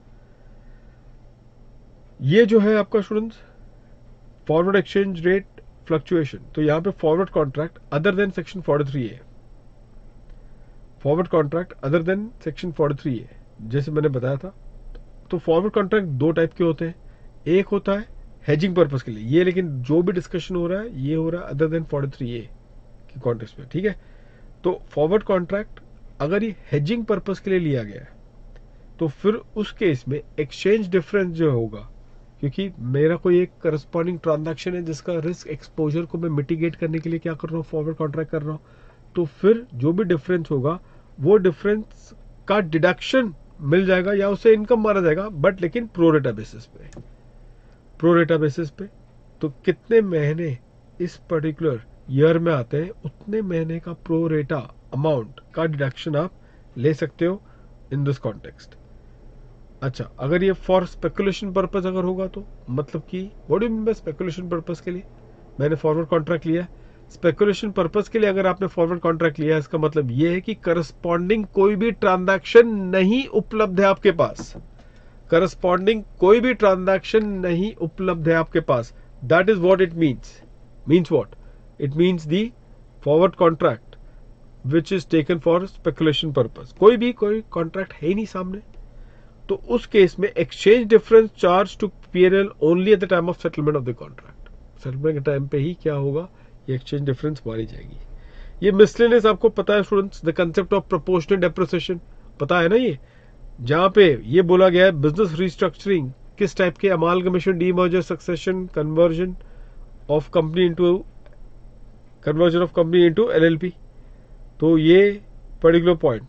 ये जो है आपका students forward exchange rate fluctuation, तो यहां पे forward contract other than section forty three A, forward contract other than section forty three A जैसे मैंने बताया था। तो फॉरवर्ड कॉन्ट्रैक्ट दो टाइप के होते हैं, एक होता है हेजिंग पर्पस के लिए, ये लेकिन जो भी डिस्कशन हो रहा है ये हो रहा है other than forty three A के कॉन्टेक्स्ट में, ठीक है। तो फॉरवर्ड कॉन्ट्रैक्ट अगर ये हेजिंग पर्पस के लिए लिया गया है तो फिर उस केस में एक्सचेंज डिफरेंस जो होगा, क्योंकि मेरा कोई एक करस्पॉन्डिंग ट्रांजैक्शन है जिसका रिस्क एक्सपोजर को मैं मिटिगेट करने के लिए क्या कर रहा हूँ, फॉरवर्ड कॉन्ट्रैक्ट कर रहा हूँ, तो फिर जो भी डिफरेंस होगा वो डिफरेंस का डिडक्शन मिल जाएगा या उसे इनकम माना जाएगा, बट लेकिन प्रोरेटा बेसिस पे, प्रोरेटा बेसिस पे। तो कितने महीने इस पर्टिकुलर ईयर में आते हैं उतने महीने का प्रोरेटा अमाउंट का डिडक्शन आप ले सकते हो इन दिस कॉन्टेक्स्ट। अच्छा, अगर ये फॉर स्पेकुलेशन पर्पस अगर होगा तो मतलब कि what do you mean by speculation purpose के लिए मैंने फॉरवर्ड कॉन्ट्रैक्ट लिया, स्पेकुलेशन पर्पस के लिए अगर आपने फॉरवर्ड कॉन्ट्रैक्ट लिया, इसका मतलब ये है कि करस्पॉन्डिंग कोई भी ट्रांजैक्शन नहीं उपलब्ध है आपके पास, करस्पॉन्डिंग कोई भी ट्रांजैक्शन नहीं उपलब्ध है आपके पास। That is what it means. Means what it means the forward contract which is taken for speculation purpose, कोई भी कोई कॉन्ट्रैक्ट है ही नहीं सामने, तो उस केस में exchange difference charge to PNL only at the time of settlement of the contract. Settlement के टाइम पे ही क्या होगा, ये एक्सचेंज डिफरेंस मानी जाएगी। ये मिसलेनियस आपको पता है students, the concept of proportional depreciation पता है ना, ये जहां पे ये बोला गया है बिजनेस रिस्ट्रक्चरिंग किस टाइप के, amalgamation, demerger, succession, conversion of company into conversion of company into LLP. तो ये पर्टिकुलर पॉइंट,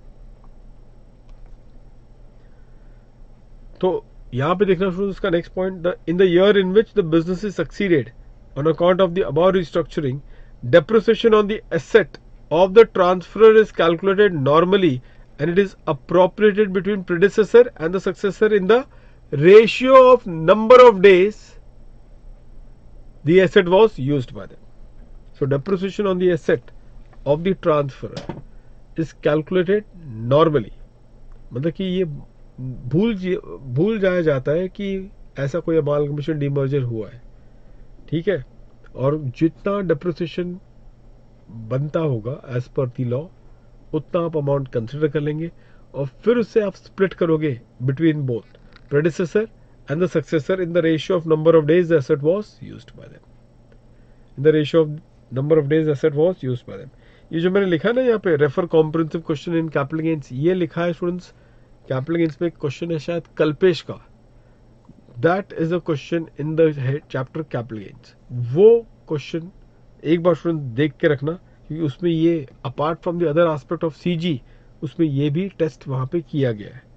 तो यहां पे देखना स्टूडेंट्स का next point, in the year in which the business is succeeded on account of the above restructuring, depreciation on the asset of the transferor is calculated normally and it is appropriated between predecessor and the successor in the ratio of number of days the asset was used by them. So depreciation on the asset of the transferor is calculated normally, मतलब कि ये भूल भूल जाया जाता है कि ऐसा कोई अमालगमेशन डीमर्जर हुआ है, ठीक है, और जितना डेप्रिसिएशन बनता होगा एज पर दी लॉ उतना आप अमाउंट कंसिडर कर लेंगे और फिर उससे आप स्प्लिट करोगे between both predecessor and the successor in the ratio of number of days the asset was used by them, in the ratio of number of days asset was used by them. ये जो मैंने लिखा है ना यहाँ पे refer comprehensive question in capital gains, ये लिखा है स्टूडेंट्स कैपिटल गेन्स में क्वेश्चन है शायद कल्पेश का, that is a question in the chapter capital gains. वो क्वेश्चन एक बार स्टूडेंट देख के रखना क्योंकि उसमें ये apart from the other aspect of CG उसमें ये भी टेस्ट वहां पे किया गया है।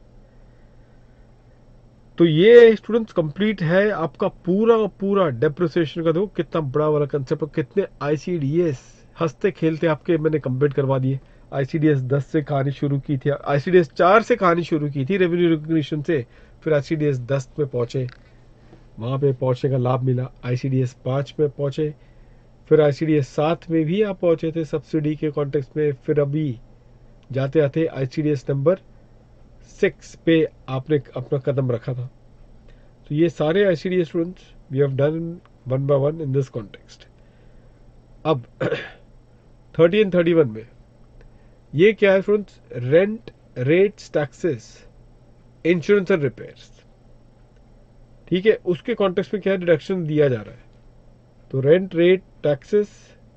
तो ये स्टूडेंट्स कंप्लीट है आपका पूरा पूरा डेप्रिसिएशन का। देखो कितना बड़ा वाला कंसेप्ट और कितने आईसीडीएस हंसते खेलते आपके मैंने कंप्लीट करवा दिए। आईसीडीएस दस से कहानी शुरू की थी, आईसीडीएस चार से कहानी शुरू की थी रेवेन्यू रिकॉग्निशन से, फिर आईसीडीएस दस में पहुंचे, वहां पे पहुंचने का लाभ मिला, आईसीडीएस पाँच में पहुंचे, फिर आईसीडीएस सात में भी आप पहुंचे थे सब्सिडी के कॉन्टेक्स्ट में, फिर अभी जाते आते आईसीडीएस नंबर सिक्स पे आपने अपना कदम रखा था। तो ये सारे ICDS students we have done one by one in this context. अब थर्टी एंड थर्टी वन में ये क्या है friends, rent, rates, taxes, insurance and repairs, ठीक है, उसके कॉन्टेक्स्ट में क्या है, डिडक्शन दिया जा रहा है। तो rent, rate, taxes,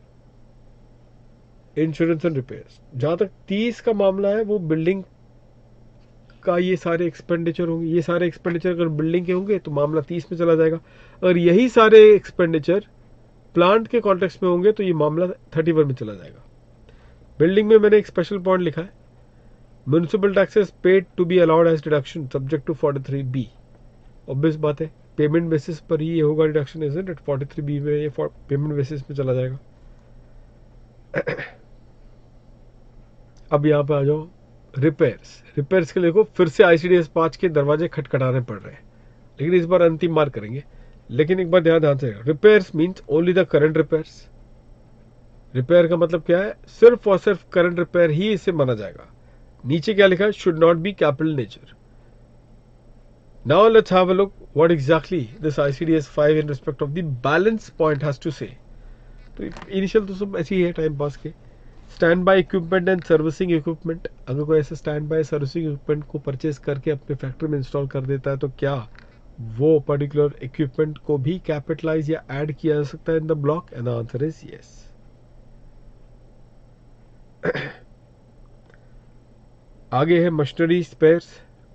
insurance and repairs. जहां तक तीस का मामला है वो बिल्डिंग का ये सारे एक्सपेंडिचर होंगे, ये सारे एक्सपेंडिचर अगर बिल्डिंग के होंगे तो मामला तीस में चला जाएगा, और यही सारे एक्सपेंडिचर प्लांट के कॉन्टेक्स्ट में होंगे तो ये मामला थर्टी वन में चला जाएगा। बिल्डिंग में मैंने एक स्पेशल पॉइंट लिखा है, municipal taxes paid to be allowed as deduction subject to forty three B. Obvious बात है, पेमेंट बेसिस पर ही ये होगा deduction, isn't it? Forty three B में ये पेमेंट बेसिस में चला जाएगा। अब यहाँ पे आ जाओ रिपेयर्स। रिपेयर्स के लिए देखो फिर से आईसीडीएस पाँच के दरवाजे खटखटाने पड़ रहे हैं, लेकिन इस बार अंतिम मार करेंगे। लेकिन एक बार ध्यान ध्यान से, repairs means only the current repairs. Repair का मतलब क्या है, सिर्फ और सिर्फ करंट रिपेयर ही इसे माना जाएगा। नीचे क्या लिखा है, should not be capital nature. Now let's have a look what exactly this ICDS five in respect of the balance point has to say. तो इनिशियल तो सब ऐसे ही है टाइम पास के। Stand by equipment and servicing equipment, अगर कोई ऐसे स्टैंड बाय सर्विसिंग इक्विपमेंट को परचेज करके अपने फैक्ट्री में इंस्टॉल कर देता है तो क्या वो पर्टिकुलर इक्विपमेंट को भी कैपिटलाइज या ऐड किया जा सकता है in the block? And the answer is yes. आगे है मशीनरी स्पेयर्स।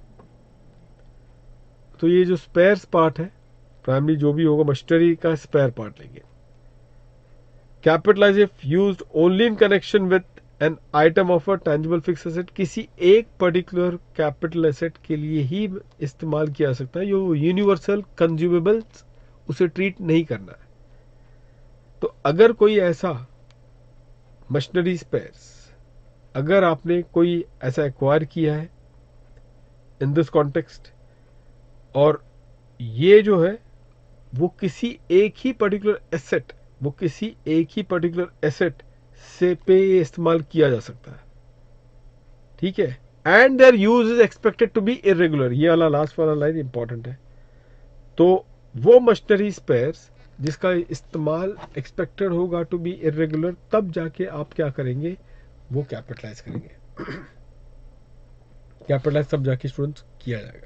तो ये जो स्पेयर्स पार्ट है, प्राइमरी जो भी होगा मशीनरी का स्पेयर पार्ट लेंगे। Capitalise if used only in connection with an item of a tangible fix asset, किसी एक पर्टिकुलर कैपिटल एसेट के लिए ही इस्तेमाल किया जा सकता है, जो यूनिवर्सल कंज्यूमेबल्स उसे ट्रीट नहीं करना है। तो अगर कोई ऐसा मशीनरी स्पेयर्स अगर आपने कोई ऐसा एक्वायर किया है इन दिस कॉन्टेक्स्ट, और ये जो है वो किसी एक ही पर्टिकुलर एसेट वो किसी एक ही पर्टिकुलर एसेट से पे इस्तेमाल किया जा सकता है, ठीक है, and there use is expected to be irregular. ये वाला लास्ट वाला लाइन इंपॉर्टेंट है। तो वो मशीनरी स्पेयर्स जिसका इस्तेमाल एक्सपेक्टेड होगा टू बी इरेगुलर, तब जाके आप क्या करेंगे, वो कैपिटलाइज करेंगे। कैपिटलाइज तब जाके स्टूडेंट्स किया जाएगा।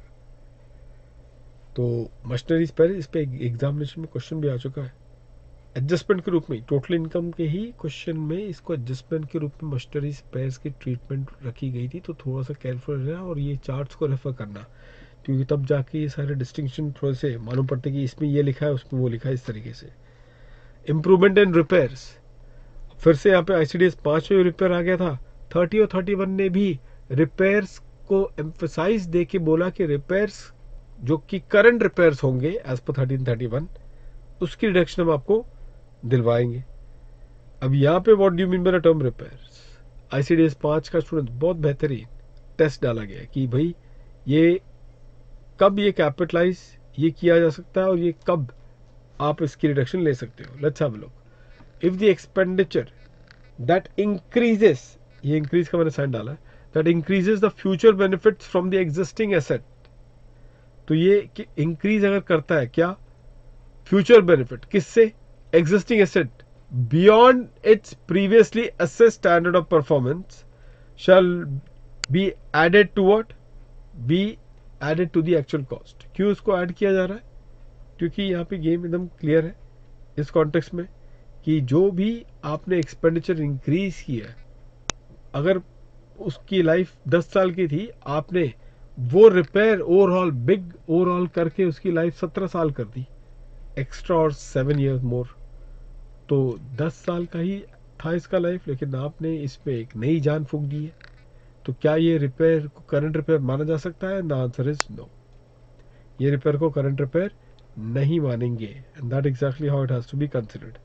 तो मशीनरी स्पेयर, इस पे एग्जामिनेशन में क्वेश्चन भी आ चुका है एडजस्टमेंट के रूप में, टोटल इनकम के ही क्वेश्चन में इसको एडजस्टमेंट के रूप में मशीनरी स्पेयर्स की ट्रीटमेंट रखी गई थी। तो थोड़ा सा केयरफुल रहना और ये चार्ट्स को रेफर करना, क्योंकि तब जाके ये सारे डिस्टिंक्शन थोड़े से मालूम पड़ते कि इसमें ये लिखा है उसमें वो लिखा है, इस तरीके से। इंप्रूवमेंट एंड रिपेयर्स, फिर से यहाँ पे आईसीडीएस पांच में रिपेयर आ गया था। थर्टी और थर्टी वन ने भी रिपेयर्स को एम्फसाइज दे के बोला कि रिपेयर्स जो कि करंट रिपेयर्स होंगे as per thirteen thirty one, उसकी रिडक्शन हम आपको दिलवाएंगे। अब यहाँ पे what do you mean by the term repairs, ICDS पांच का स्टूडेंट बहुत बेहतरीन टेस्ट डाला गया कि भाई ये कब ये कैपिटलाइज ये किया जा सकता है और ये कब आप इसकी रिडक्शन ले सकते हो। Let's have a look. If the expenditure that increases, ये इंक्रीज का मैंने साइन डाला है, that increases the future benefits from the existing asset, तो ये इंक्रीज अगर करता है क्या, फ्यूचर बेनिफिट किससे, existing asset, beyond its previously assessed standard of performance shall be added to what, be added to the actual cost. क्यों इसको ऐड किया जा रहा है, क्योंकि यहाँ पे गेम एकदम क्लियर है इस कॉन्टेक्स्ट में कि जो भी आपने एक्सपेंडिचर इंक्रीज किया है, अगर उसकी लाइफ दस साल की थी, आपने वो रिपेयर ओवरऑल बिग ओवरऑल करके उसकी लाइफ सत्रह साल कर दी, एक्स्ट्रा और सेवन ईयर्स मोर, तो दस साल का ही था इसका लाइफ, लेकिन आपने इसमें एक नई जान फूंक दी है। तो क्या ये रिपेयर को करंट रिपेयर माना जा सकता है? द आंसर इज नो, ये रिपेयर को करंट रिपेयर नहीं मानेंगे, and that exactly how it has to be considered.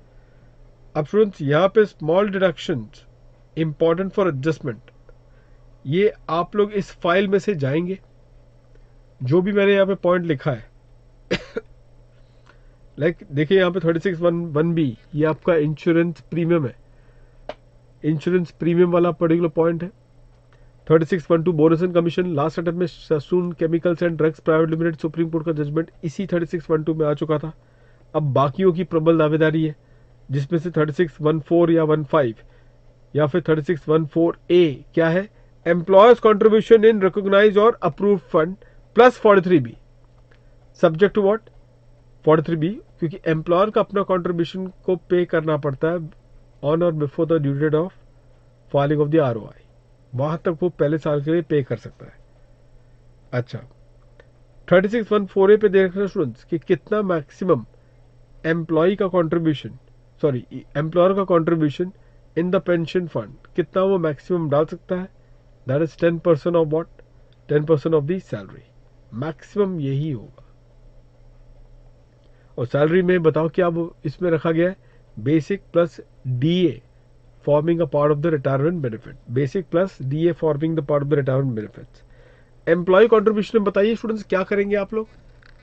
अब स्टूडेंट्स यहाँ पे small deductions important for adjustment, ये आप लोग इस फाइल में से जाएंगे, जो भी मैंने यहाँ पे पॉइंट लिखा है लाइक like, देखिए यहाँ पे thirty six one one B ये आपका इंश्योरेंस प्रीमियम है, इंश्योरेंस प्रीमियम वाला पर्टिकुलर पॉइंट है। Thirty six one two bonus and commission, last attempt में Sassoon chemicals and drugs private limited supreme court का जजमेंट इसी थर्टी सिक्स वन टू में आ चुका था। अब बाकियों की प्रबल दावेदारी है, जिसमें से थर्टी सिक्स वन फोर या वन फाइव या फिर thirty six one four A क्या है, एम्प्लॉयर्स कॉन्ट्रीब्यूशन इन रिकॉग्नाइज और approve fund plus forty three B, subject to what, forty three B, क्योंकि एम्प्लॉयर का अपना कॉन्ट्रीब्यूशन को पे करना पड़ता है ऑन और before the due date of filing of the R O I, वहां तक वो पहले साल के लिए पे कर सकता है। अच्छा, thirty six one four A पे देख रहे स्टूडेंट्स कि कितना मैक्सिमम एम्प्लॉय का कॉन्ट्रीब्यूशन सॉरी एम्प्लॉयर का contribution in the pension fund, कितना वो मैक्सिमम डाल सकता है, that is ten percent of what, ten percent of the salary, maximum यही होगा। और सैलरी में बताओ क्या वो इसमें रखा गया है, basic plus DA forming a part of the retirement benefit, basic plus DA forming the part of the retirement benefits. Employ contribution में बताइए स्टूडेंट्स क्या करेंगे आप लोग,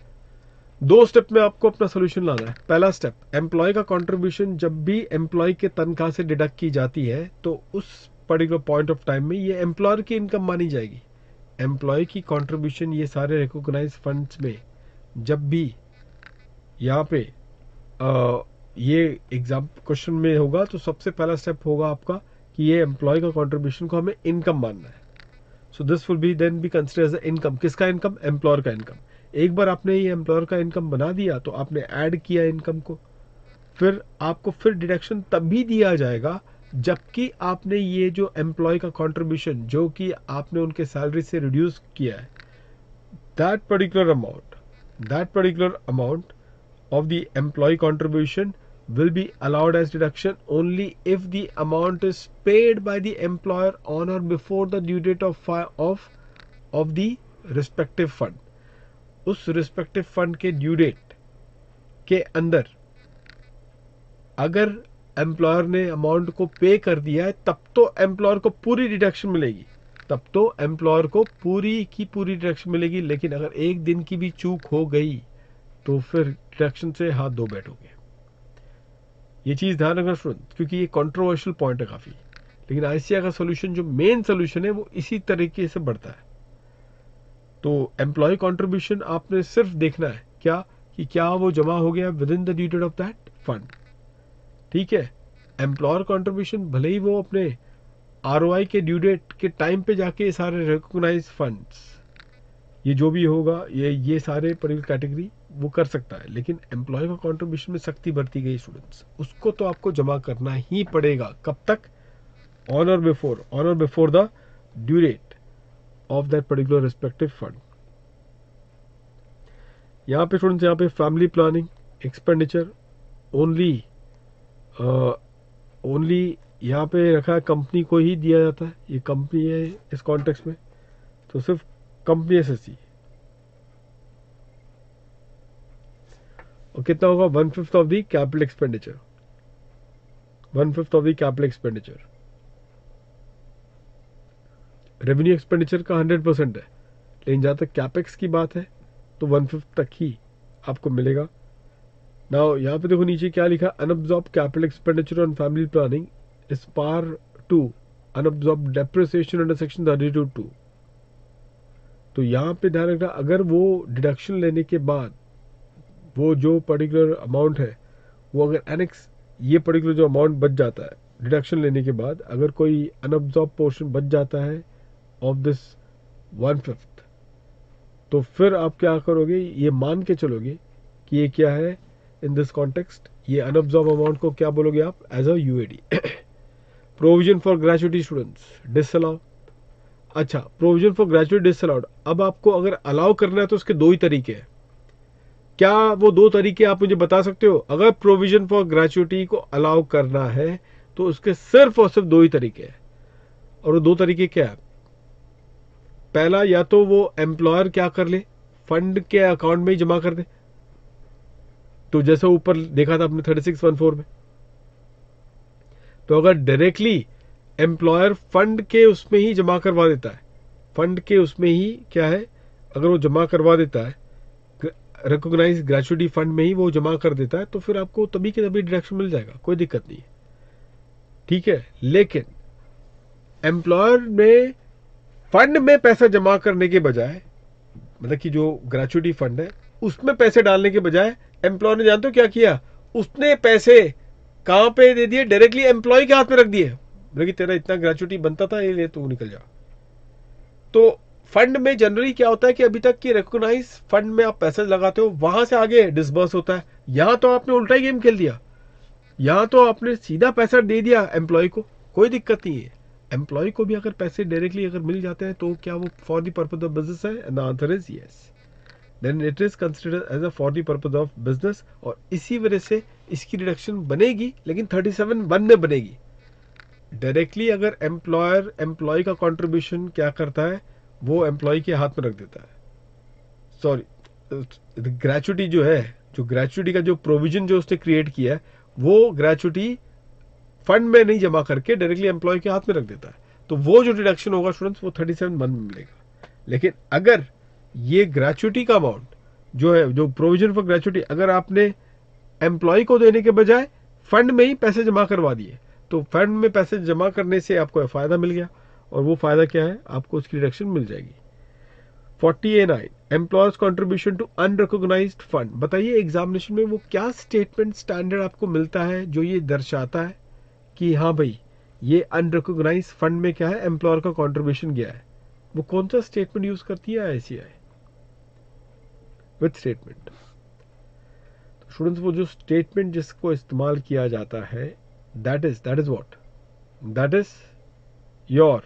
दो स्टेप में आपको अपना सोल्यूशन लाना है। पहला स्टेप, एम्प्लॉय का कंट्रीब्यूशन जब भी एम्प्लॉय के तनख्वाह से डिडक्ट की जाती है तो उस पर्टिकुलर पॉइंट ऑफ टाइम में ये एम्प्लॉयर की इनकम मानी जाएगी। एम्प्लॉय की कंट्रीब्यूशन ये सारे रिकॉग्नाइज फंड्स में जब भी यहाँ पे आ, ये एग्जाम क्वेश्चन में होगा तो सबसे पहला स्टेप होगा आपका कि ये एम्प्लॉय का कंट्रीब्यूशन को हमें इनकम मानना है। So this will be then be consider as income. किसका इनकम, एम्प्लॉयर का इनकम। एक बार आपने ये एम्प्लॉयर का इनकम बना दिया तो आपने ऐड किया इनकम को, फिर आपको फिर डिडक्शन तभी दिया जाएगा जबकि आपने ये जो एम्प्लॉय का कंट्रीब्यूशन जो कि आपने उनके सैलरी से रिड्यूस किया है, that particular amount that particular amount of the employee contribution will be allowed as deduction only if the amount is paid by the employer on or before the due date of of of the respective fund। उस respective fund के due date के अंदर अगर एम्प्लॉयर ने अमाउंट को पे कर दिया है तब तो एम्प्लॉयर को पूरी डिडक्शन मिलेगी, तब तो एम्प्लॉयर को पूरी की पूरी डिडक्शन मिलेगी। लेकिन अगर एक दिन की भी चूक हो गई तो फिर डिडक्शन से हाथ धो बैठोगे। ये चीज ध्यान रखना स्टूडेंट, क्योंकि ये कंट्रोवर्शियल पॉइंट है काफी, लेकिन आईसीआई का सॉल्यूशन जो मेन सॉल्यूशन है वो इसी तरीके से बढ़ता है। तो एम्प्लॉय कंट्रीब्यूशन आपने सिर्फ देखना है क्या कि क्या वो जमा हो गया within the due date of that fund, ठीक है। एम्प्लॉयर कंट्रीब्यूशन भले ही वो अपने आरओआई के ड्यू डेट के टाइम पे जाके सारे रिकॉग्नाइज फंड्स ये जो भी होगा ये ये सारे पर्टिकुलर कैटेगरी वो कर सकता है, लेकिन एम्प्लॉय का कंट्रीब्यूशन में सख्ती बरती गई स्टूडेंट्स, उसको तो आपको जमा करना ही पड़ेगा। कब तक, ऑन और बिफोर ऑन और before the due date of that particular respective fund. यहाँ पे स्टूडेंट्स यहाँ पे family planning expenditure only only यहाँ पे रखा है, कंपनी को ही दिया जाता है, ये कंपनी है इस कॉन्टेक्स्ट में, तो सिर्फ कंपनी एसएससी। और कितना होगा, one fifth of the capital expenditure, one fifth of the capital expenditure. Revenue expenditure का हंड्रेड परसेंट है, लेकिन जहां तक कैपेक्स की बात है तो वन फिफ्थ तक ही आपको मिलेगा। नाउ यहाँ पे देखो नीचे क्या लिखा, unabsorb capital expenditure on family planning is par to unabsorb depreciation under section thirty two two. तो यहाँ पे ध्यान रखना, अगर वो डिडक्शन लेने के बाद वो जो पर्टिकुलर अमाउंट है वो अगर एनेक्स ये पर्टिकुलर जो अमाउंट बच जाता है डिडक्शन लेने के बाद, अगर कोई अनअब्सॉर्ब पोर्शन बच जाता है ऑफ दिस वन फिफ्थ, तो फिर आप क्या करोगे, ये मान के चलोगे कि ये क्या है इन दिस कॉन्टेक्स्ट, ये अनअब्सॉर्ब अमाउंट को क्या बोलोगे आप, as a UAD. Provision for gratuity students disallow. अच्छा, प्रोविजन फॉर ग्रेचुइटी डिसअलाउड, अब आपको अगर अलाउ करना है तो उसके दो ही तरीके हैं। क्या वो दो तरीके आप मुझे बता सकते हो? अगर प्रोविजन फॉर ग्रेचुइटी को अलाउ करना है तो उसके सिर्फ और सिर्फ दो ही तरीके हैं, और वो दो तरीके क्या है? पहला, या तो वो एम्प्लॉयर क्या कर ले, फंड के अकाउंट में ही जमा कर दे, तो जैसे ऊपर देखा था आपने थर्टी सिक्स वन फोर में। तो अगर डायरेक्टली एम्प्लॉयर फंड के उसमें ही जमा करवा देता है, फंड के उसमें ही क्या है, अगर वो जमा करवा देता है रिकॉग्नाइज ग्रेचुइटी फंड में ही वो जमा कर देता है, तो फिर आपको तभी के तभी डिडक्शन मिल जाएगा, कोई दिक्कत नहीं है, ठीक है। लेकिन एम्प्लॉयर ने फंड में पैसा जमा करने के बजाय, मतलब कि जो ग्रेचुइटी फंड है उसमें पैसे डालने के बजाय एम्प्लॉयर ने जानते हो क्या किया, उसने पैसे कहां पे दे दिए? डायरेक्टली एम्प्लॉय के हाथ में रख दिए, बोले तेरा इतना ग्रेचुइटी बनता था, ये ले तू निकल जा। तो फंड में जनरली क्या होता है कि अभी तक की रिकॉग्नाइज फंड में आप पैसे लगाते हो, वहां से आगे डिसबर्स होता है। यहां तो आपने उल्टा ही गेम खेल दिया, यहां तो आपने सीधा पैसा दे दिया एम्प्लॉय को, कोई दिक्कत नहीं है। एम्प्लॉय को भी अगर पैसे डायरेक्टली अगर मिल जाते हैं तो क्या वो for the purpose of business है? And the answer is yes, then it is considered as a for the purpose of business. और इसी वजह से इसकी रिडक्शन बनेगी, लेकिन थर्टी सेवन वन में बनेगी। डायरेक्टली अगर एम्प्लॉयर एम्प्लॉय का कंट्रीब्यूशन क्या करता है, वो एम्प्लॉय के हाथ में रख देता है। सॉरी, ग्रेचुइटी जो है, जो ग्रेचुइटी का जो प्रोविजन जो उसने क्रिएट किया है, वो ग्रेचुइटी फंड में नहीं जमा करके डायरेक्टली एम्प्लॉय के हाथ में रख देता है। तो वो जो डिडक्शन होगा स्टूडेंट्स, वो थर्टी सेवन वन में मिलेगा। लेकिन अगर ये ग्रेचुइटी का अमाउंट जो है, जो प्रोविजन फॉर ग्रेचुइटी, अगर आपने एम्प्लॉय को देने के बजाय फंड में ही पैसे जमा करवा दिए, तो फंड में पैसे जमा करने से आपको फायदा मिल गया, और वो फायदा क्या है? आपको उसकी रिडक्शन मिल जाएगी। Forty A nine, employer's contribution to unrecognised fund. बताइए एग्जामिनेशन में वो क्या स्टेटमेंट स्टैंडर्ड आपको मिलता है जो ये दर्शाता है कि हाँ भाई ये अनरिकॉग्नाइज्ड फंड में क्या है, एम्प्लॉयर का कॉन्ट्रीब्यूशन गया है। वो कौन सा स्टेटमेंट यूज करती है आईसीआई? With statement. तो स्टूडेंट्स वो जो स्टेटमेंट जिसको इस्तेमाल किया जाता है, that is that is what? That is your,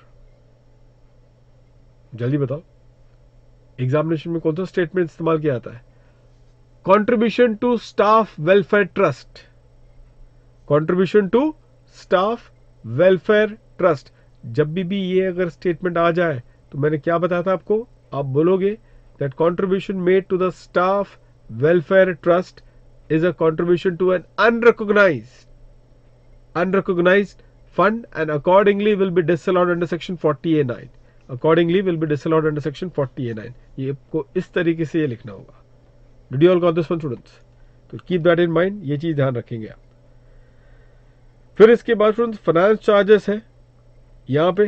जल्दी बताओ, एग्जामिनेशन में कौन सा स्टेटमेंट इस्तेमाल किया जाता है? Contribution to staff welfare trust. Contribution to staff welfare trust. जब भी भी ये अगर स्टेटमेंट आ जाए तो मैंने क्या बताया था आपको? आप बोलोगे that contribution made to the staff welfare trust is a contribution to an unrecognised unrecognised fund and accordingly will be disallowed under section forty A nine. Accordingly will be disallowed under section forty A nine. ये आपको इस तरीके से ये लिखना होगा। Did you all got this one students? तो keep that in mind, ये चीज ध्यान रखेंगे आप। फिर इसके बाद स्टूडेंट्स फाइनेंस चार्जेस है। यहाँ पे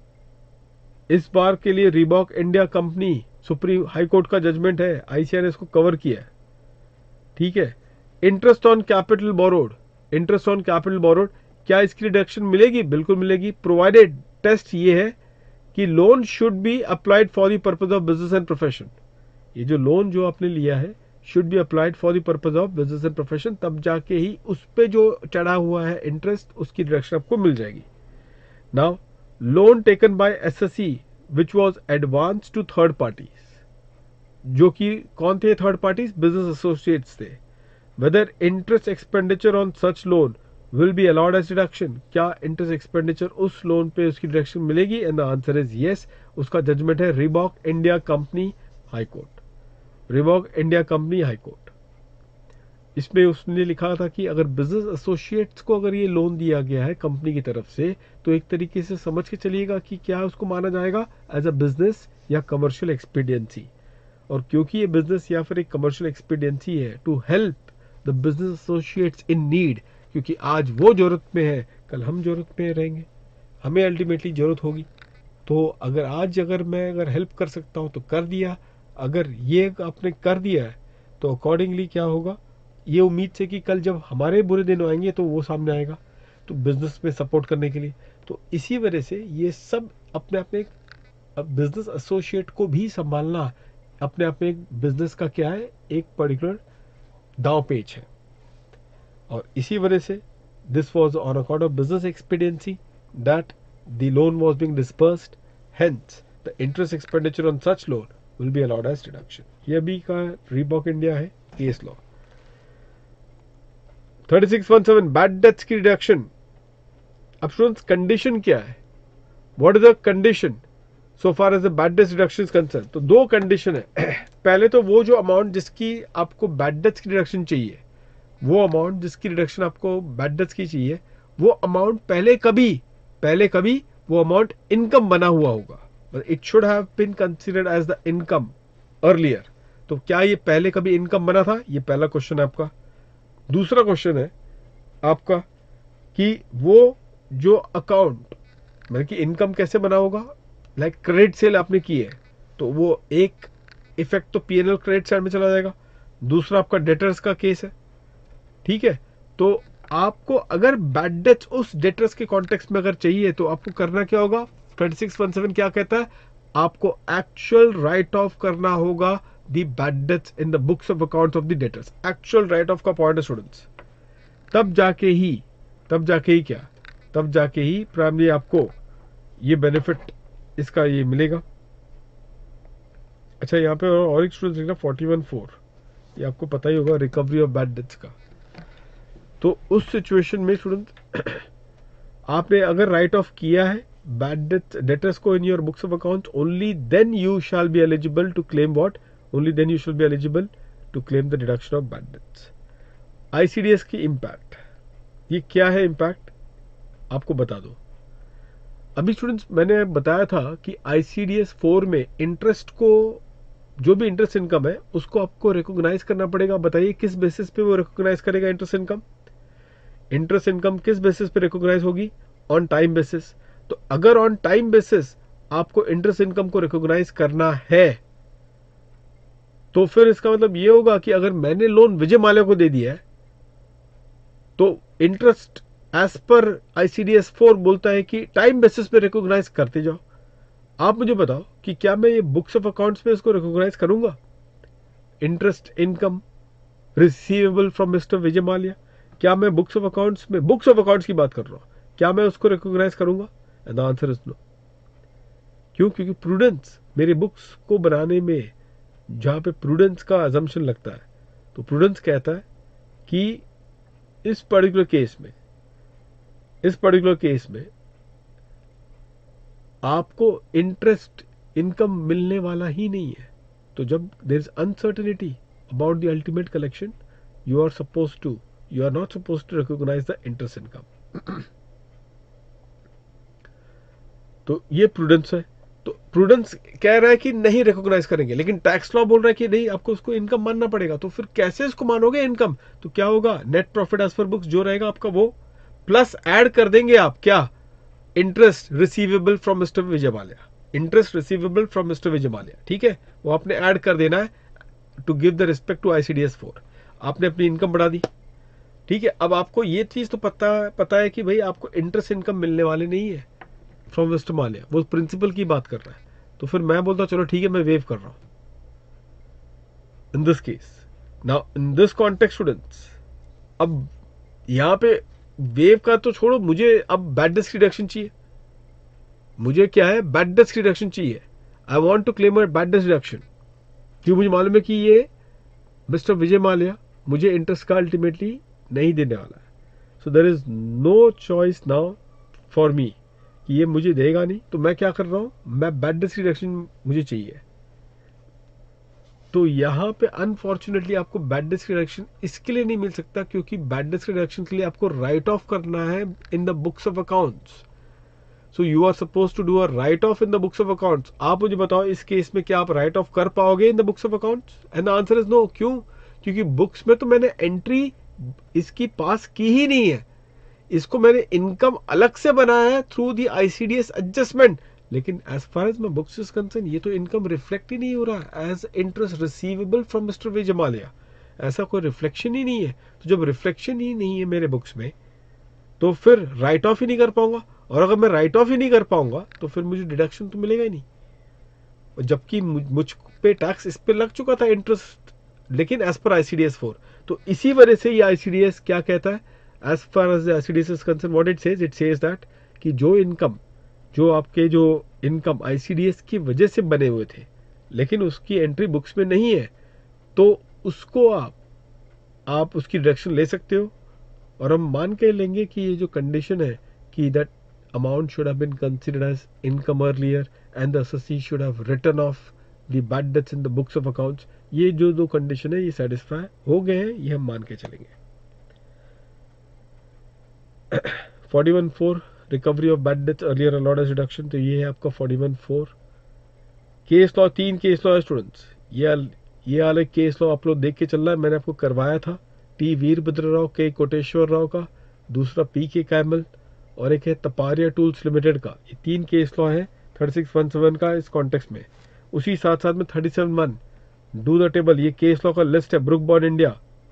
इस बार के लिए Reebok India company, supreme high court का जजमेंट है, आईसीआई ने इसको कवर किया है, ठीक है। Interest on capital borrowed, interest on capital borrowed, क्या इसकी रिडक्शन मिलेगी? बिल्कुल मिलेगी, प्रोवाइडेड टेस्ट ये है कि loan should be applied for the purpose of business and profession. ये जो लोन जो आपने लिया है should be applied for the purpose of business and profession, तब जाके ही उस पे जो चढ़ा हुआ है इंटरेस्ट, उसकी रिडक्शन आपको मिल जाएगी। Now loan taken by SSC which was advance to third parties, जो कि कौन थे थर्ड पार्टीज? बिजनेस एसोसिएट्स थे। Whether interest expenditure on such loan will be allowed as deduction, क्या इंटरेस्ट एक्सपेंडिचर उस लोन पे उसकी डिडक्शन मिलेगी? And the answer is yes. उसका जजमेंट है Reebok India company high court, Reebok India company high court. इसमें उसने लिखा था कि अगर बिजनेस एसोसिएट्स को अगर ये लोन दिया गया है कंपनी की तरफ से, तो एक तरीके से समझ के चलिएगा कि क्या उसको माना जाएगा एज अ बिजनेस या कमर्शियल एक्सपीडियंसी। और क्योंकि ये बिजनेस या फिर एक कमर्शियल एक्सपीडियंसी है, to help the business associates in need, क्योंकि आज वो जरूरत में है, कल हम जरूरत में रहेंगे, हमें अल्टीमेटली जरूरत होगी। तो अगर आज अगर मैं अगर हेल्प कर सकता हूं तो कर दिया, अगर ये आपने कर दिया है तो अकॉर्डिंगली क्या होगा, ये उम्मीद से कि कल जब हमारे बुरे दिन आएंगे तो वो सामने आएगा, तो बिजनेस में सपोर्ट करने के लिए। तो इसी वजह से ये सब अपने आप में बिजनेस एसोसिएट को भी संभालना अपने आप में एक बिजनेस का क्या है, एक पर्टिकुलर दांव पेच है। और इसी वजह से this was on account of business expediency that the loan was being dispersed, hence the interest expenditure on such loan will be allowed as deduction. ये अभी का रीबॉक इंडिया है case law. Thirty six one seven bad debts की रिडक्शन। अब स्टूडेंट्स कंडीशन क्या है? What is the condition so far as the bad debts reduction is concern? तो दो कंडीशन है। पहले तो वो जो अमाउंट जिसकी आपको बैड डेट्स की रिडक्शन चाहिए, वो अमाउंट जिसकी रिडक्शन आपको बैड डेट्स की चाहिए, वो अमाउंट पहले कभी पहले कभी वो अमाउंट इनकम बना हुआ होगा। It should have been considered as the income earlier. तो क्या ये पहले कभी इनकम बना था? ये पहला क्वेश्चन है आपका। दूसरा क्वेश्चन है आपका कि वो जो अकाउंट मतलब कि इनकम कैसे बना होगा? लाइक क्रेडिट सेल आपने की है तो वो एक इफेक्ट तो पीएनएल क्रेडिट साइड में चला जाएगा, दूसरा आपका डेटर्स का केस है, ठीक है। तो आपको अगर बैड डेट्स उस डेटर्स के कॉन्टेक्स्ट में अगर चाहिए तो आपको करना क्या होगा, थर्टी सिक्स वन सेवन क्या कहता है, आपको एक्चुअल राइट ऑफ करना होगा the bad debts in the books of accounts of the debtors. Actual write off का पॉइंट है स्टूडेंट्स, तब जाके ही तब जाके ही क्या तब जाके ही प्राइमरी आपको ये बेनिफिट इसका ये मिलेगा। अच्छा, यहाँ पे और एक स्टूडेंट लिखना फोर्टी वन फोर, ये आपको पता ही होगा रिकवरी ऑफ बैड डेट्स का। तो उस सिचुएशन में स्टूडेंट आपने अगर राइट ऑफ किया है बैड डेट्स डेटर्स को in your books of account, only then you shall be eligible to claim what, only then you shall be eligible to claim the deduction of bad debts. ICDS की इम्पैक्ट, ये क्या है इम्पैक्ट आपको बता दो। अभी स्टूडेंट्स मैंने बताया था कि आईसीडीएस फोर में इंटरेस्ट को, जो भी इंटरेस्ट इनकम है उसको आपको रिकॉग्नाइज करना पड़ेगा। बताइए किस बेसिस पे वो रिकॉग्नाइज करेगा इंटरेस्ट इनकम? इंटरेस्ट इनकम किस बेसिस पे रिकॉग्नाइज होगी? On time basis. तो अगर ऑन टाइम बेसिस आपको इंटरेस्ट इनकम को रिकॉग्नाइज करना है तो फिर इसका मतलब ये होगा कि अगर मैंने लोन विजय माल्या को दे दिया है तो interest as per ICDS four बोलता है कि टाइम बेसिस पे रिकॉग्नाइज करते जाओ। आप मुझे बताओ कि क्या मैं ये बुक्स ऑफ अकाउंट्स में इसको रिकॉग्नाइज करूंगा? Interest income receivable from mister Vijay Mallya, क्या मैं बुक्स ऑफ अकाउंट्स में, बुक्स ऑफ अकाउंट्स की बात कर रहा हूं, क्या मैं उसको रिकॉग्नाइज करूंगा? And the answer is no. क्यों? क्योंकि प्रूडेंस मेरे बुक्स को बनाने में जहां पे प्रूडेंस का अजम्पशन लगता है, तो प्रूडेंस कहता है कि इस पर्टिकुलर केस में इस पर्टिकुलर केस में आपको इंटरेस्ट इनकम मिलने वाला ही नहीं है। तो जब there is uncertainty about the ultimate collection, you are suppose to you are not suppose to recognise the interest income. तो ये प्रूडेंस है। तो प्रूडेंस कह रहा है कि नहीं रिकॉग्नाइज करेंगे, लेकिन टैक्स लॉ बोल रहा है कि नहीं, आपको उसको इनकम मानना पड़ेगा। तो फिर कैसे इसको मानोगे इनकम? तो क्या होगा, net profit as per books जो रहेगा आपका वो प्लस ऐड कर देंगे आप क्या, interest receivable from mister Vijay Mallya, interest receivable from mister Vijay Mallya. ठीक है, वो आपने ऐड कर देना है to give the respect to ICDS four. आपने अपनी इनकम बढ़ा दी। ठीक है, अब आपको ये चीज तो पता पता है कि भाई आपको इंटरेस्ट इनकम मिलने वाले नहीं है फ्रॉम मिस्टर माल्या, वो प्रिंसिपल की बात कर रहा है। तो फिर मैं बोलता चलो ठीक है, मैं वेव कर रहा हूं in this case. Now in this context students, अब यहां पे वेव का तो छोड़ो, मुझे अब बैड डेट्स रिडक्शन चाहिए। मुझे क्या है, बैड डेट्स रिडक्शन चाहिए। I want to claim a bad debts reduction, क्योंकि मुझे मालूम है कि ये मिस्टर विजय माल्या मुझे इंटरेस्ट का अल्टीमेटली नहीं देने वाला है। So there is no choice now for me कि ये मुझे देगा नहीं। तो मैं क्या कर रहा हूं, मैं बैड डेट्स रिडक्शन मुझे चाहिए। तो यहां पे अनफॉर्चुनेटली आपको बैड डेट्स रिडक्शन इसके लिए नहीं मिल सकता क्योंकि बैड डेट्स रिडक्शन के लिए आपको राइट ऑफ करना है in the books of accounts. So you are suppose to do a write off in the books of accounts. आप मुझे बताओ इस केस में क्या आप राइट ऑफ कर पाओगे in the books of accounts? And the answer is no. क्यों? क्योंकि बुक्स में तो मैंने एंट्री इसकी पास की ही नहीं है। इसको मैंने इनकम अलग से बनाया है थ्रू दी आईसीडीएस एडजस्टमेंट, लेकिन as far as my books is concern ये तो इनकम रिफ्लेक्ट ही नहीं हो रहा as interest receivable from mister Vijay Mallya. ऐसा कोई रिफ्लेक्शन ही नहीं है। तो जब रिफ्लेक्शन ही नहीं है मेरे बुक्स में तो फिर राइट ऑफ ही नहीं कर पाऊंगा, और अगर मैं राइट ऑफ ही नहीं कर पाऊंगा तो फिर मुझे डिडक्शन तो मिलेगा ही नहीं। और जबकि मुझ पे टैक्स इस पे लग चुका था इंटरेस्ट, लेकिन एज पर आईसीडीएस फोर। तो इसी वजह से ये आईसीडीएस क्या कहता है, as far as ICDS is concern what it says, it says that कि जो इनकम जो आपके जो इनकम आईसीडीएस की वजह से बने हुए थे लेकिन उसकी एंट्री बुक्स में नहीं है, तो उसको आप आप उसकी डिडक्शन ले सकते हो। और हम मान के लेंगे कि ये जो कंडीशन है कि that amount should have been considered as income earlier and the assessee should have written off the bad debts in the books of accounts, ये जो दो कंडीशन है ये सेटिस्फाई हो गए हैं, ये हम मान के चलेंगे। Forty one four recovery of bad debts earlier allowed as deduction, तो ये है आपका forty one four. Case law, तीन केस लॉ है स्टूडेंट्स। ये ये वाले केस लॉ आप लोग देख के चल रहा है, मैंने आपको करवाया था टी वीरभद्र राव के कोटेश्वर राव का, दूसरा पी के कैमल, और एक है तपारिया टूल्स लिमिटेड का। ये तीन केस लॉ है थर्टी सिक्स वन सेवन का इस कॉन्टेक्स्ट में। उसी साथ साथ में thirty seven one do the table, ये केस लॉ का लिस्ट है। Brooke Bond India,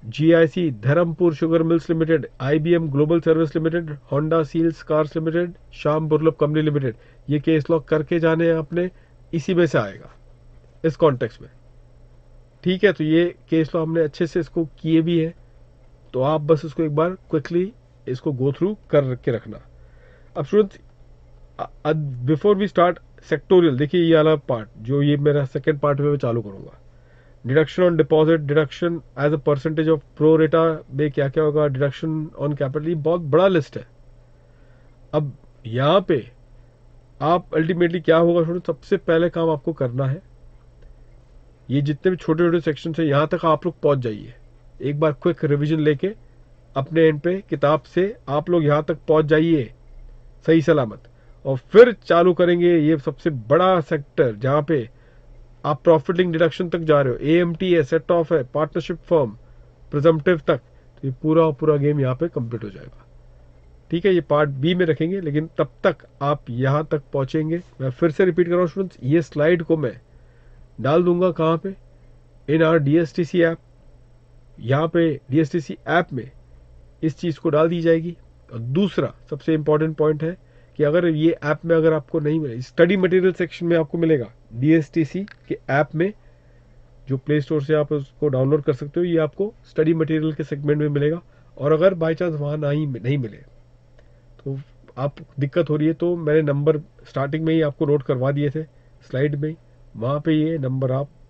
GIC Dharampur Sugar Mills Limited, IBM Global Service Limited, Honda Siels Cars Limited, Shyam Burlap Company Limited. ये केस लॉ करके जाने हैं आपने, इसी में से आएगा इस कॉन्टेक्स्ट में। ठीक है, तो ये केस लॉ हमने अच्छे से इसको किए भी है, तो आप बस इसको एक बार क्विकली इसको गो थ्रू कर के रखना। अब students, before we start sectorial, देखिए ये वाला पार्ट जो ये मेरा सेकेंड पार्ट में मैं चालू करूंगा। Deduction on deposit, deduction as a percentage of pro rata में क्या क्या होगा, डिडक्शन ऑन कैपिटल, ये बहुत बड़ा लिस्ट है। अब यहाँ पे आप अल्टीमेटली क्या होगा स्टूडेंट, सबसे पहले काम आपको करना है, ये जितने भी छोटे छोटे सेक्शन है यहाँ तक आप लोग पहुंच जाइए। एक बार क्विक रिवीजन लेके अपने एंड पे किताब से आप लोग यहाँ तक पहुंच जाइए सही सलामत, और फिर चालू करेंगे ये सबसे बड़ा सेक्टर जहाँ पे आप प्रॉफिट लिंक डिडक्शन तक जा रहे हो, एएमटी है, सेट ऑफ है, पार्टनरशिप फर्म, प्रिजम्पटिव तक, तो ये पूरा पूरा गेम यहाँ पे कंप्लीट हो जाएगा। ठीक है, ये पार्ट बी में रखेंगे, लेकिन तब तक आप यहाँ तक पहुंचेंगे। मैं फिर से रिपीट कर रहा हूँ स्टूडेंट्स, ये स्लाइड को मैं डाल दूंगा कहाँ पे, इन आर डीएसटीसी ऐप। यहाँ पे डीएसटीसी ऐप में इस चीज़ को डाल दी जाएगी। और दूसरा सबसे इंपॉर्टेंट पॉइंट है कि अगर ये ऐप में अगर आपको नहीं मिले, स्टडी मटेरियल सेक्शन में आपको मिलेगा, डीएसटीसी के ऐप में जो प्ले स्टोर से आप उसको डाउनलोड कर सकते हो, ये आपको स्टडी मटेरियल के सेगमेंट में मिलेगा। और अगर बाई चांस वहाँ नहीं नहीं मिले तो आप दिक्कत हो रही है, तो मैंने नंबर स्टार्टिंग में ही आपको नोट करवा दिए थे स्लाइड में, वहाँ पे ये नंबर आप